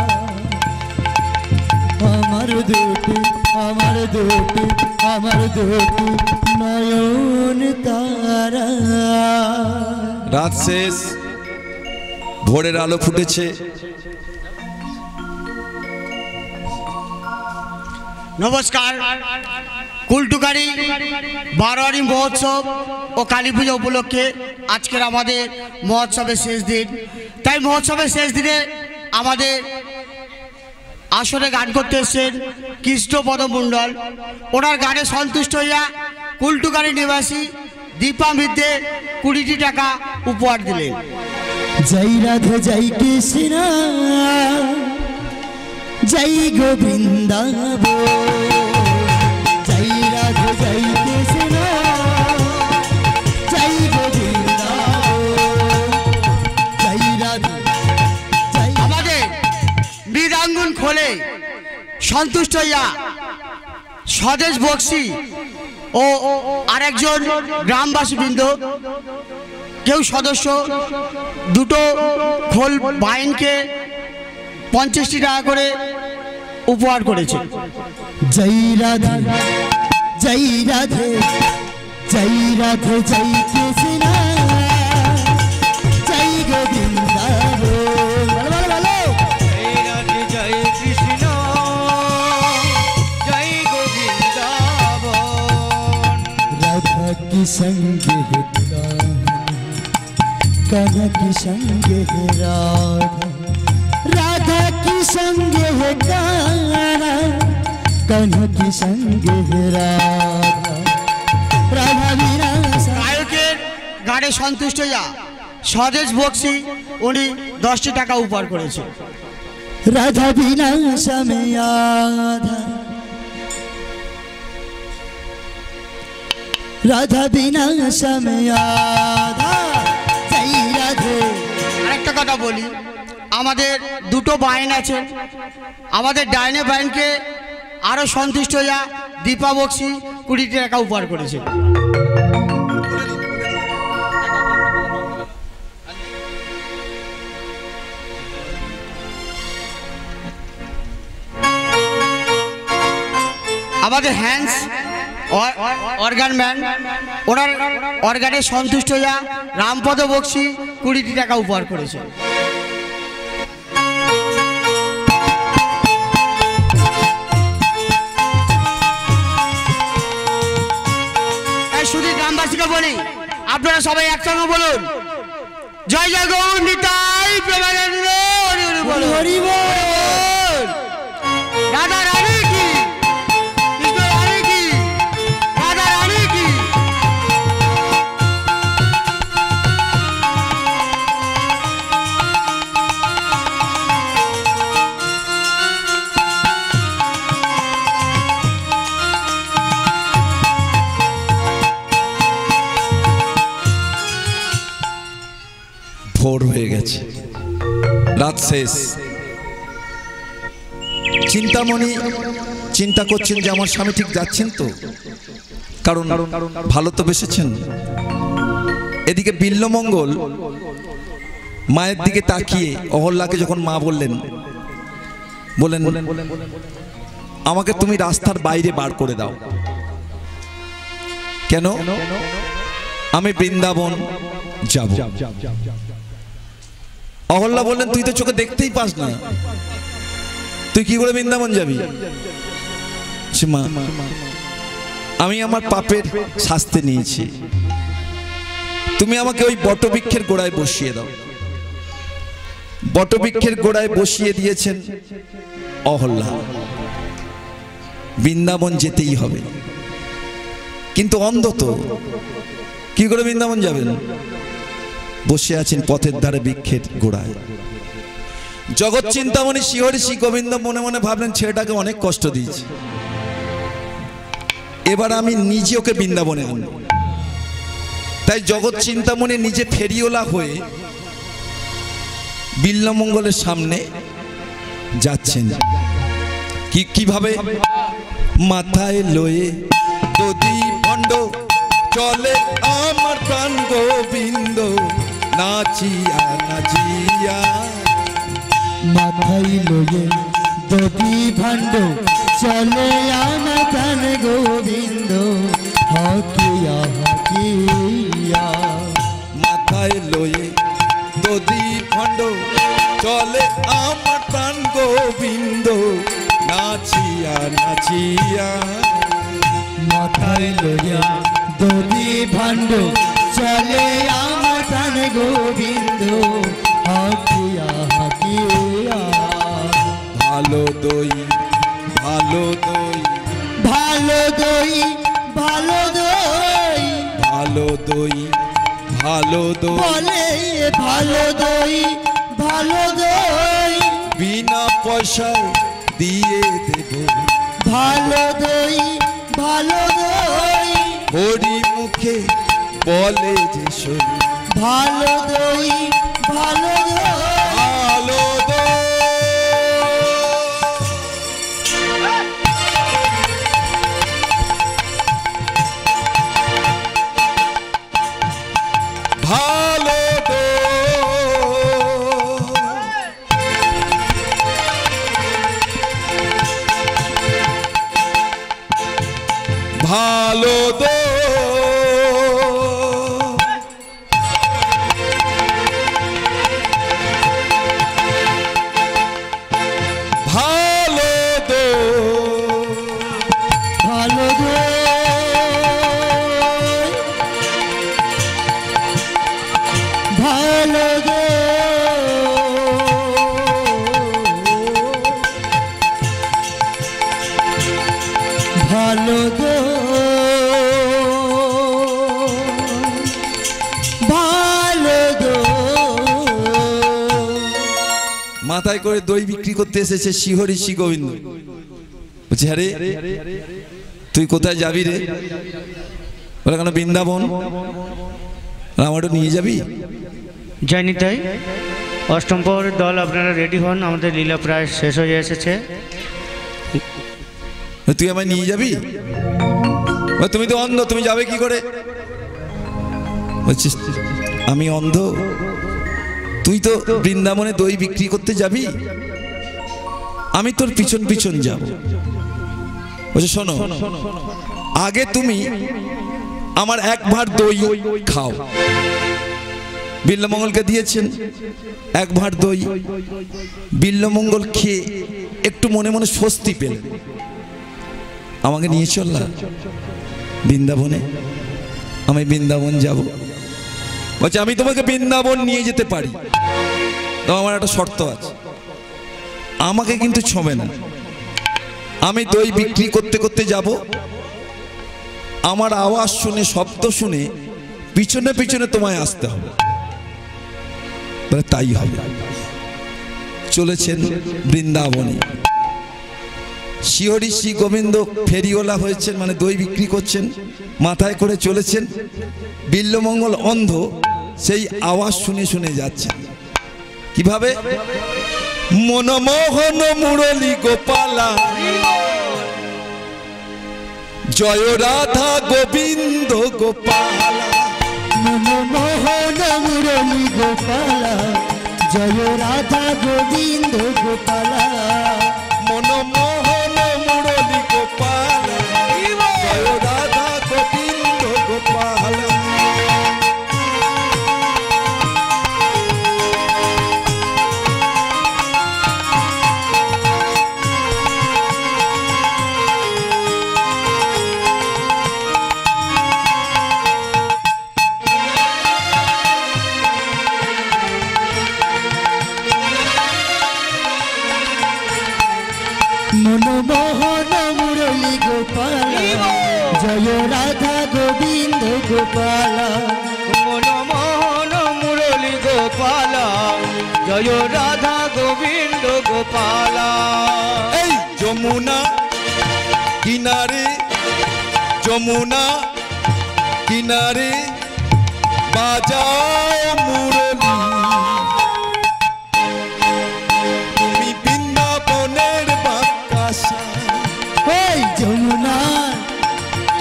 আমার দুটি আমার দুটি আমার দুটি নয়ন তারা। রাত শেষ, ভোরের আলো ফুটেছে। নমস্কার। কুলটুকারি বারোয়ারি মহোৎসব ও কালী পুজো উপলক্ষে আজকের আমাদের মহোৎসবের শেষ দিন। তাই মহোৎসবের শেষ দিনে আমাদের আসরে গান করতে এসেছেন কৃষ্ণপদ মণ্ডল। ওনার গানে সন্তুষ্ট হইয়া কুলটুকারি নিবাসী দীপা মিত্রে কুড়িটি টাকা উপহার দিলেন। জয় রাধে জয় কৃষ্ণ জয় গোবিন্দাব জয় রাধে জয় কৃষ্ণ জয় গোবিন্দাব জয় রাধে জয়। আমাদের মৃদাঙ্গন খোলে সন্তুষ্ট হইয়া স্বদেশ বক্সি ও আরেকজন গ্রামবাসী বৃন্দ কেউ সদস্য দুটো খোল বাইনকে পঞ্চাশটি টাকা করে উপহার করেছে। জয় রাধে জয় রাধে জয় রাধে জয় কৃষ্ণ জয় গোবিন্দাব। ভালো ভালো ভালো। জয় রাধে জয় কৃষ্ণ জয় গোবিন্দাব। राधा की संगे है कान्हा की संगे है राधा राधा की संगे है कान्हा कान्हा की संगे है राधा राधा बिना গায়কের গানে সন্তুষ্ট হইয়া স্বদেশ বক্সি উনি দশটি টাকা উপহার করেছে। राधा बिना समय आधा राधा बिना समय आधा जय राधे। আরেকটা কথা বলি, আমাদের দুটো বাইন আছে। আমাদের ডাইনে বাইনকে আরো সন্তুষ্ট হইয়া দীপা বক্সি কুড়িটি টাকা উপহার করেছে। আমাদের হ্যান্ডস অর্গান ম্যান ওনার অর্গানে সন্তুষ্ট হইয়া রামপদ বক্সি কুড়িটি টাকা উপহার করেছে। শুধু গ্রামবাসীকে বলি, আপনারা সবাই একসঙ্গে বলুন জয় জয় গৌর নিতাই প্রেমানন্দ হরি হরি বল হরি বল। রাধা রানী কি কৃষ্ণ রানী কি রাধা রানী কি। ভোর হয়ে গেছে, রাত শেষ। চিন্তামণি চিন্তা করছেন যে আমার স্বামী ঠিক যাচ্ছেন তো, কারণ ভালো তো বেসেছেন। এদিকে বিল্লমঙ্গল মায়ের দিকে তাকিয়ে অহল্যাকে যখন মা বললেন বলেন আমাকে তুমি রাস্তার বাইরে বার করে দাও। কেন? আমি বৃন্দাবন যাব। অহল্যা বললেন তুই তো চোখে দেখতেই পাস না, তুই কি করে বৃন্দাবন যাবি? মা, আমি আমার পাপের শাস্তি নিয়েছি, তুমি আমাকে ওই বটবৃক্ষের গোড়ায় বসিয়ে দাও। বটবৃক্ষের গোড়ায় বসিয়ে দিয়েছেন অহল্যা। বৃন্দাবন যেতেই হবে, কিন্তু অন্ধ তো, কি করে বৃন্দাবন যাবেন? বসে আছেন পথের ধারে বৃক্ষের গোড়ায়। জগৎ চিন্তামণি শিহরি শ্রী গোবিন্দ মনে মনে ভাবলেন ছেলেটাকে অনেক কষ্ট দিয়েছে, এবার আমি নিজে ওকে বৃন্দাবনে আনব। তাই জগৎ চিন্তামণি নিজে ফেরিওলা হয়ে বিল্লমঙ্গলের সামনে যাচ্ছেন। কি কিভাবে? মাথায় লয়ে দধি ভণ্ড চলে আমার প্রাণ গোবিন্দ নাচিয়া নাচিয়া মাথায় লয়ে দধি ভাণ্ড চলে আমার প্রাণ গোবিন্দ হাকিয়া হাকিয়া মাথায় লয়ে দধি ভণ্ড চলে আমার প্রাণ গোবিন্দ নাচিয়া নাচিয়া মাথায় লয়ে দধি ভাণ্ড চলে আমার প্রাণ গোবিন্দ হাকিয়া হাকিয়া ভালো দই ভালো দই ভালো দই ভালো দই ভালো দই ভালো দই বলে ভালো দই ভালো দই বিনা পয়সায় দিয়ে দেব ভালো দই ভালো দই হরি মুখে বলে যে শোন ভালো দই ভালো দই ভালো দই ভালো ভালো দো ভালো দো ভালো দই ভালো দই ভালো দই ভালো দই মাথায় করে দই বিক্রি করতে এসেছে শিহরি শ্রী গোবিন্দ বলছে আরে তুই কোথায় যাবি রে বলে কেন বৃন্দাবন আমারও নিয়ে যাবি জয় নিতাই অষ্টম প্রহরের দল আপনারা রেডি হন, আমাদের লীলা প্রায় শেষ হয়ে এসেছে। তুই আমায় নিয়ে যাবি? তুমি তো অন্ধ, তুমি যাবে কি করে? বলছিস আমি অন্ধ, তুই তো বৃন্দাবনে দই বিক্রি করতে যাবি, আমি তোর পিছন পিছন যাব। বলছে শোনো, আগে তুমি আমার এক ভাঁড় দই খাও। বিল্লমঙ্গলকে দিয়েছেন এক ভাঁড় দই। বিল্লমঙ্গল খেয়ে একটু মনে মনে স্বস্তি পেল, আমাকে নিয়ে চল না বৃন্দাবনে, আমি বৃন্দাবন যাব। বলছে আমি তোমাকে বৃন্দাবন নিয়ে যেতে পারি, তো আমার একটা শর্ত আছে, আমাকে কিন্তু ছোঁবে না। আমি দই বিক্রি করতে করতে যাব, আমার আওয়াজ শুনে শব্দ শুনে পিছনে পিছনে তোমায় আসতে হবে। বলে তাই হবে। চলেছেন বৃন্দাবনে। শিহরি শ্রী গোবিন্দ ফেরিওয়ালা হয়েছেন, মানে দই বিক্রি করছেন, মাথায় করে চলেছেন। বিল্লমঙ্গল অন্ধ, সেই আওয়াজ শুনে শুনে যাচ্ছেন। কিভাবে? মনমোহন মুরলী গোপালা, জয় রাধা গোবিন্দ গোপালা। মনমোহন মুরলী গোপালা, জয় রাধা গোবিন্দ গোপালা। মনমোহন মুরলী গোপালা, জয় রাধা গোবিন্দ গোপালা। মনমোহন মুরলী গোপালা, জয় রাধা গোবিন্দ গোপালা। মনমোহন মুরলী গোপালা, জয় রাধা গোবিন্দ গোপালা। এই যমুনা কিনারে, যমুনা কিনারে বাজাও মুরলী, তুমি বৃন্দাবনের বাক্কাশা। এই যমুনা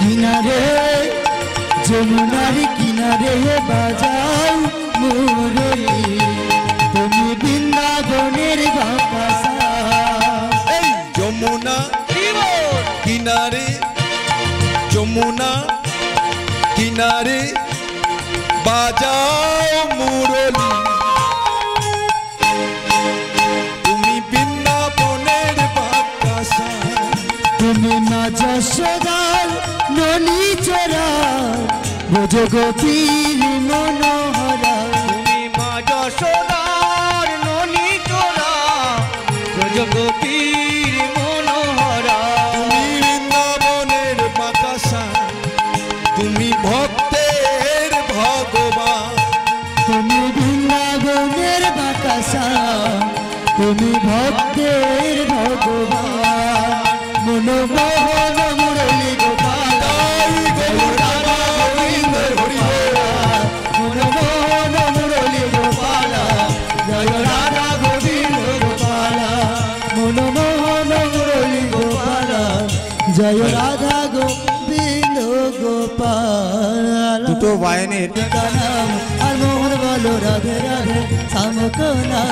কিনারে যমুনার কিনারে বাজাও মুরলি তুমি বৃন্দাবনের বাতাসা এই যমুনা কিনারে যমুনা কিনারে বাজাও মুরলি তুমি বৃন্দাবনের বাতাসা তুমি মা যশোদার ননী চোরা ব্রজ গোপীর মনোহরা তুমি মা যশোদার ননী চোরা ব্রজ গোপীর মনোহরা তুমি বৃন্দাবনের বাতাসা তুমি ভক্তের ভগবান তুমি বৃন্দাবনের বাতাসা তুমি ভক্তের ভগবান মনোমোহন মুরলী গোপাল মনোমোহন মুরলী গোপাল জয় রাধা গোবিন্দ গোপাল মনোমোহন মুরলী গোপাল জয় রাধা গোবিন্দ গোপাল দুটো বায়নের নাম আর মোহন বলো রাধে রাধে সামকনা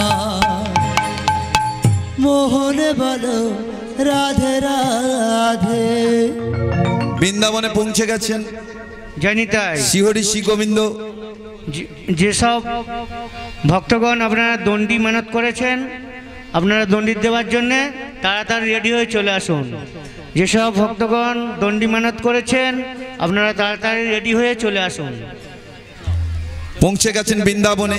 মোহন বলো রাধে রাধে বৃন্দাবনে পৌঁছে গেছেন জানি তাই শ্রীহরি শ্রী গোবিন্দ যে- যেসব ভক্তগণ আপনারা দণ্ডি মেহনত করেছেন আপনারা দণ্ডি দেওয়ার জন্যে তাড়াতাড়ি রেডি হয়ে চলে আসুন। যেসব ভক্তগণ দণ্ডি মেহনত করেছেন আপনারা তাড়াতাড়ি রেডি হয়ে চলে আসুন। পৌঁছে গেছেন বৃন্দাবনে।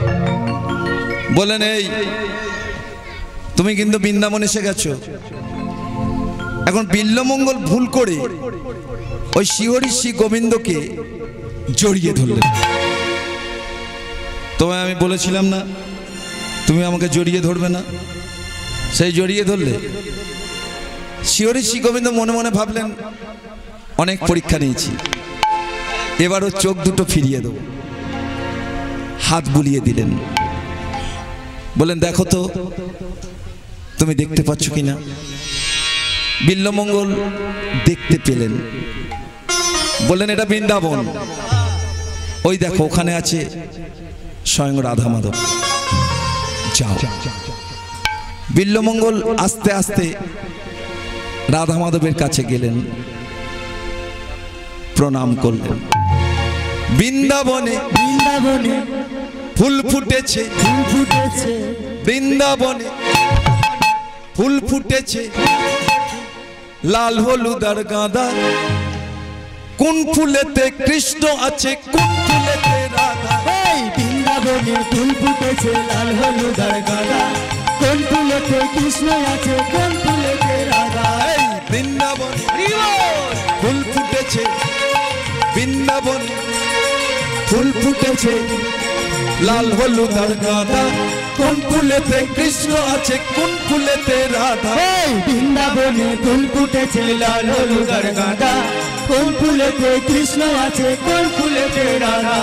বলেন এই তুমি কিন্তু বৃন্দাবনে এসে গেছো। এখন বিল্লমঙ্গল ভুল করে ওই শ্রীহরি শ্রী গোবিন্দকে জড়িয়ে ধরলেন। তোমায় আমি বলেছিলাম না তুমি আমাকে জড়িয়ে ধরবে না, সেই জড়িয়ে ধরলে। শ্রীহরি শ্রী গোবিন্দ মনে মনে ভাবলেন অনেক পরীক্ষা নিয়েছি, এবারও চোখ দুটো ফিরিয়ে দেবো। হাত বুলিয়ে দিলেন, বলেন দেখো তো তুমি দেখতে পাচ্ছ কিনা। বিল্লমঙ্গল দেখতে পেলেন, বললেন এটা বৃন্দাবন, ওই দেখো ওখানে আছে স্বয়ং রাধা মাধব, যাও। বিল্লমঙ্গল আস্তে আস্তে রাধা মাধবের কাছে গেলেন, প্রণাম করলেন। বৃন্দাবনে বৃন্দাবনে ফুল ফুটেছে, ফুল ফুটেছে বৃন্দাবনে ফুল ফুটেছে, লাল হলুদ আর গাঁদা। কোন ফুলেতে কৃষ্ণ আছে, কোন ফুলেতে রাধা। এই বৃন্দাবনে ফুল ফুটেছে লাল হলুদ আর গাঁদা, কোন ফুলেতে কৃষ্ণ আছে কোন ফুলেতে রাধা। এই বৃন্দাবনে ফুল ফুটেছে, বৃন্দাবনে ফুল ফুটেছে, লাল হলুদ আর গাঁদা। কোন ফুলেতে কৃষ্ণ আছে, কোন ফুলেতে রাধা। এই বৃন্দাবনে ফুল ফুটেছে লাল হলুদ আর গাঁদা, কোন ফুলেতে কৃষ্ণ আছে কোন ফুলেতে রাধা।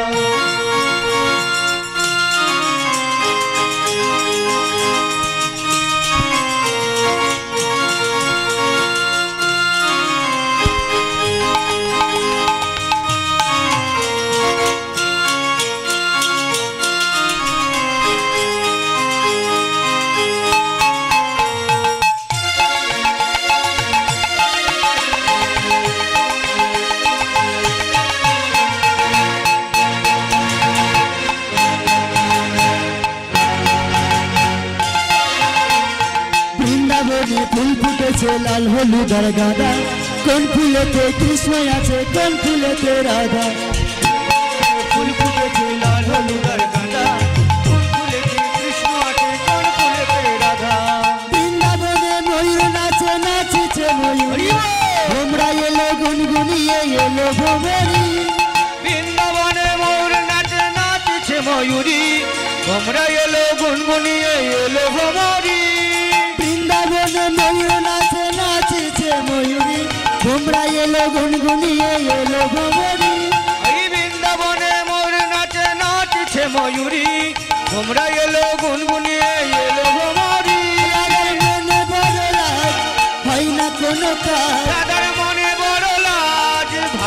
বৃন্দাবনে ফুল ফুটেছে লাল হলুদ আর গাঁদা, কোন ফুলেতে কৃষ্ণ আছে কোন ফুলেতে রাধা। ফুল ফুটেছে লাল হলুদ আর গাঁদা, কোন ফুলেতে কৃষ্ণ আছে কোন ফুলেতে রাধা। বৃন্দাবনে ময়ূর নাচে নাচিছে ময়ূর, ভোমরা এলো গুনগুনিয়ে এলো ভোমরি। বৃন্দাবনে ময়ূর নাচে নাচছে ময়ূরী, তোমরা এলো গুনগুনিয়ে এলো ভ্রমরী। বৃন্দাবনে ময়ূর নাচে নাচিছে ময়ূরী, ভোমরা এলো গুনগুনিয়ে এলো ভোমরি। এই বৃন্দাবনে ময়ূর নাচে নাচছে ময়ূরী, তোমরা এলো গুনগুনিয়ে এলো ভ্রমরী। রাধার মনে বড় লাজ হয় না কোনো কাজ, রাধার মনে বড়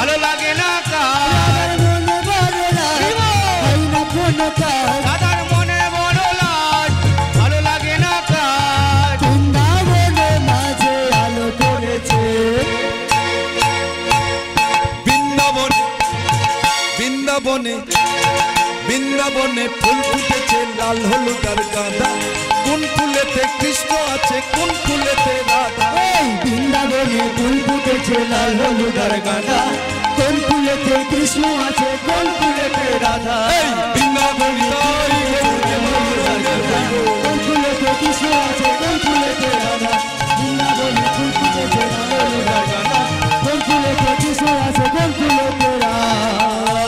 ভালো লাগে না রাধার মনে বড় লাজ, হয় না কোনো কাজ। দাদার মনে বড় লাজ, ভালো লাগে না কাজ। বৃন্দাবনে মাঝে আলো করেছে, বৃন্দাবন বৃন্দাবনে বৃন্দাবনে ফুল ফুটেছে লাল হলুদ আর গাঁদা, কোন ফুলেতে কৃষ্ণ আছে কোন ফুলেতে রাধা। এই বৃন্দাবনে ফুল ফুটেছে লাল হলুদ আর গাঁদা, কোন ফুলেতে কৃষ্ণ আছে কোন ফুলেতে রাধা। এই বৃন্দাবনী তাই গৌরী মথুরা গাঁদা। কোন ফুলেতে কৃষ্ণ আছে কোন ফুলেতে রাধা। বৃন্দাবনে ফুল ফুটেছে লাল হলুদ আর গাঁদা, কোন ফুলেতে কৃষ্ণ আছে কোন ফুলেতে রাধা।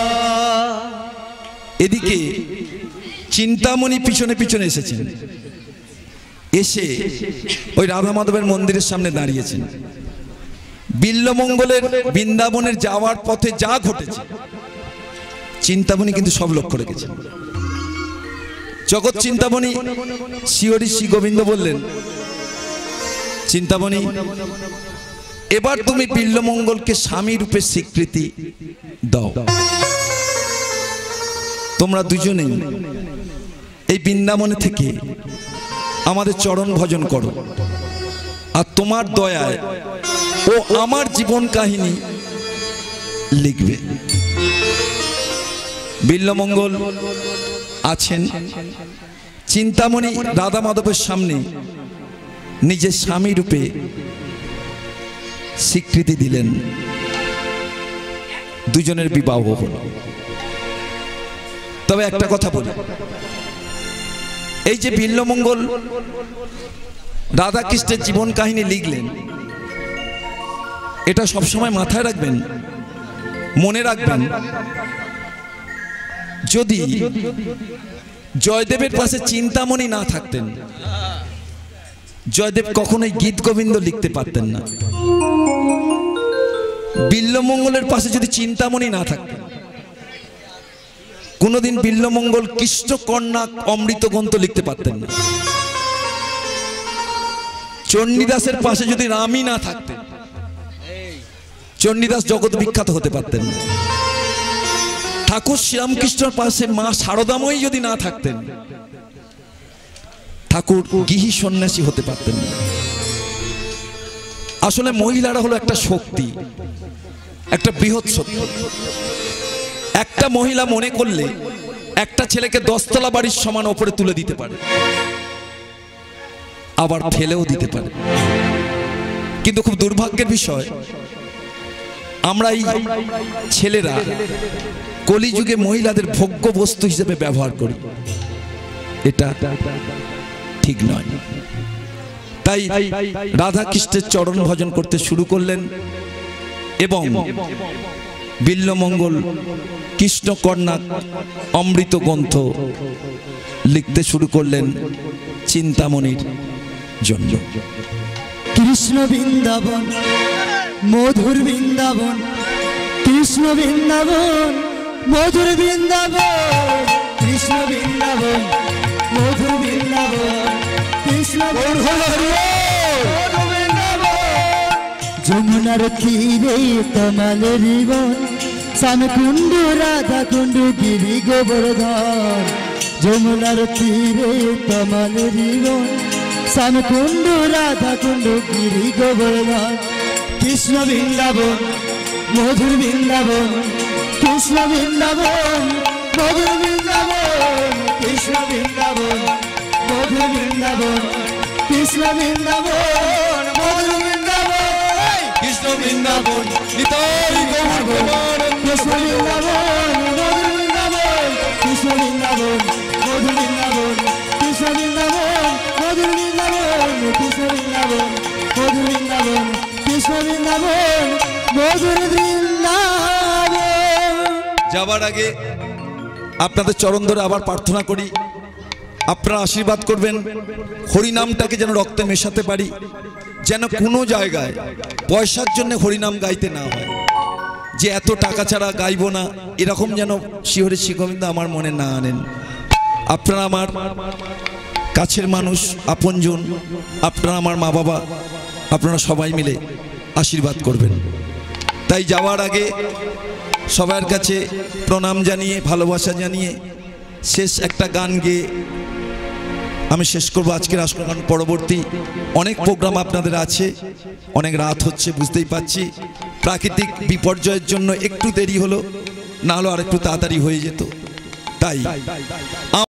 এদিকে চিন্তামণি পিছনে পিছনে এসেছেন, এসে ওই রাধা মাধবের মন্দিরের সামনে দাঁড়িয়েছেন। বিল্লমঙ্গলের বৃন্দাবনের যাওয়ার পথে যা ঘটেছে চিন্তামণি কিন্তু সব লক্ষ্য রেখেছেন। জগৎ চিন্তামণি শ্রী শ্রী গোবিন্দ বললেন, চিন্তামণি এবার তুমি বিল্লমঙ্গলকে স্বামী রূপে স্বীকৃতি দাও। তোমরা দুজনেই এই বৃন্দাবনে থেকে আমাদের চরণ ভজন করো, আর তোমার দয়ায় ও আমার জীবন কাহিনী লিখবে। বিল্লমঙ্গল আছেন, চিন্তামণি রাধা মাধবের সামনে নিজের স্বামী রূপে স্বীকৃতি দিলেন, দুজনের বিবাহ হল। তবে একটা কথা বলি, এই যে বিল্লমঙ্গল রাধা কৃষ্ণের জীবন কাহিনী লিখলেন, এটা সবসময় মাথায় রাখবেন, মনে রাখবেন, যদি জয়দেবের পাশে চিন্তামণি না থাকতেন, জয়দেব কখনোই গীত গোবিন্দ লিখতে পারতেন না। বিল্লমঙ্গলের পাশে যদি চিন্তামণি না থাকতেন, কোনোদিন বিল্লমঙ্গল কৃষ্ণ কন্যা অমৃত গ্রন্থ লিখতে পারতেন না। চণ্ডীদাসের পাশে যদি রামই না থাকতেন, চণ্ডীদাস জগৎ বিখ্যাত হতে পারতেন না। ঠাকুর শ্রীরামকৃষ্ণের পাশে মা শারদাময়ী যদি না থাকতেন, ঠাকুর গৃহী সন্ন্যাসী হতে পারতেন না। আসলে মহিলারা হলো একটা শক্তি, একটা বৃহৎ শক্তি। একটা মহিলা মনে করলে একটা ছেলেকে দশতলা বাড়ির সমান ওপরে তুলে দিতে পারে, আবার ফেলেও দিতে পারে। কিন্তু খুব দুর্ভাগ্যের বিষয়, আমরা এই ছেলেরা কলিযুগে মহিলাদের ভোগ্য বস্তু হিসেবে ব্যবহার করি, এটা ঠিক নয়। তাই রাধা কৃষ্ণের চরণ ভজন করতে শুরু করলেন এবং বিল্লমঙ্গল কৃষ্ণ কন্যা অমৃত গ্রন্থ লিখতে শুরু করলেন চিন্তামণির জন্য। কৃষ্ণ বৃন্দাবন মধুর বৃন্দাবন, কৃষ্ণ বৃন্দাবন মধুর বৃন্দাবন, কৃষ্ণ বৃন্দাবন মধুর বৃন্দাবন, কৃষ্ণ যমুনার তীরে তমালের বন, শ্যামকুণ্ড রাধা কুণ্ড গিরি গোবর্ধন। যমুনার তীরে তমালের বন, শ্যামকুণ্ড রাধা কুণ্ড গিরি গোবর্ধন, কৃষ্ণ বৃন্দাবন মধুর বৃন্দাবন, কৃষ্ণ বৃন্দাবন মধুর বৃন্দাবন, কৃষ্ণ বৃন্দাবন মধুর বৃন্দাবন, কৃষ্ণ বৃন্দাবন মধুর বৃন্দাবন, কৃষ্ণ বৃন্দাবন নিতাই গৌর প্রেমানন্দ। কৃষ্ণ বৃন্দাবন মধুর বৃন্দাবন, কৃষ্ণ বৃন্দাবন মধুর বৃন্দাবন, কৃষ্ণ বৃন্দাবন মধুর বৃন্দাবন, কৃষ্ণ বৃন্দাবন মধুর বৃন্দাবন, কৃষ্ণ বৃন্দাবন মধুর বৃন্দাবন। যাবার আগে আপনাদের চরণ ধরে আবার প্রার্থনা করি, আপনারা আশীর্বাদ করবেন, হরিনামটাকে যেন রক্তে মেশাতে পারি, যেন কোনো জায়গায় পয়সার জন্য হরিনাম গাইতে না হয়, যে এত টাকা ছাড়া গাইব না, এরকম যেন শ্রীহরি শ্রী গোবিন্দ আমার মনে না আনেন। আপনারা আমার কাছের মানুষ, আপনজন, আপনারা আমার মা বাবা, আপনারা সবাই মিলে আশীর্বাদ করবেন। তাই যাওয়ার আগে সবার কাছে প্রণাম জানিয়ে ভালোবাসা জানিয়ে শেষ একটা গান গেয়ে আমি শেষ করবো আজকের আসর। গান পরবর্তী অনেক প্রোগ্রাম আপনাদের আছে, অনেক রাত হচ্ছে বুঝতেই পাচ্ছি। প্রাকৃতিক বিপর্যয়ের জন্য একটু দেরি হলো, না হলে আর একটু তাড়াতাড়ি হয়ে যেত। তাই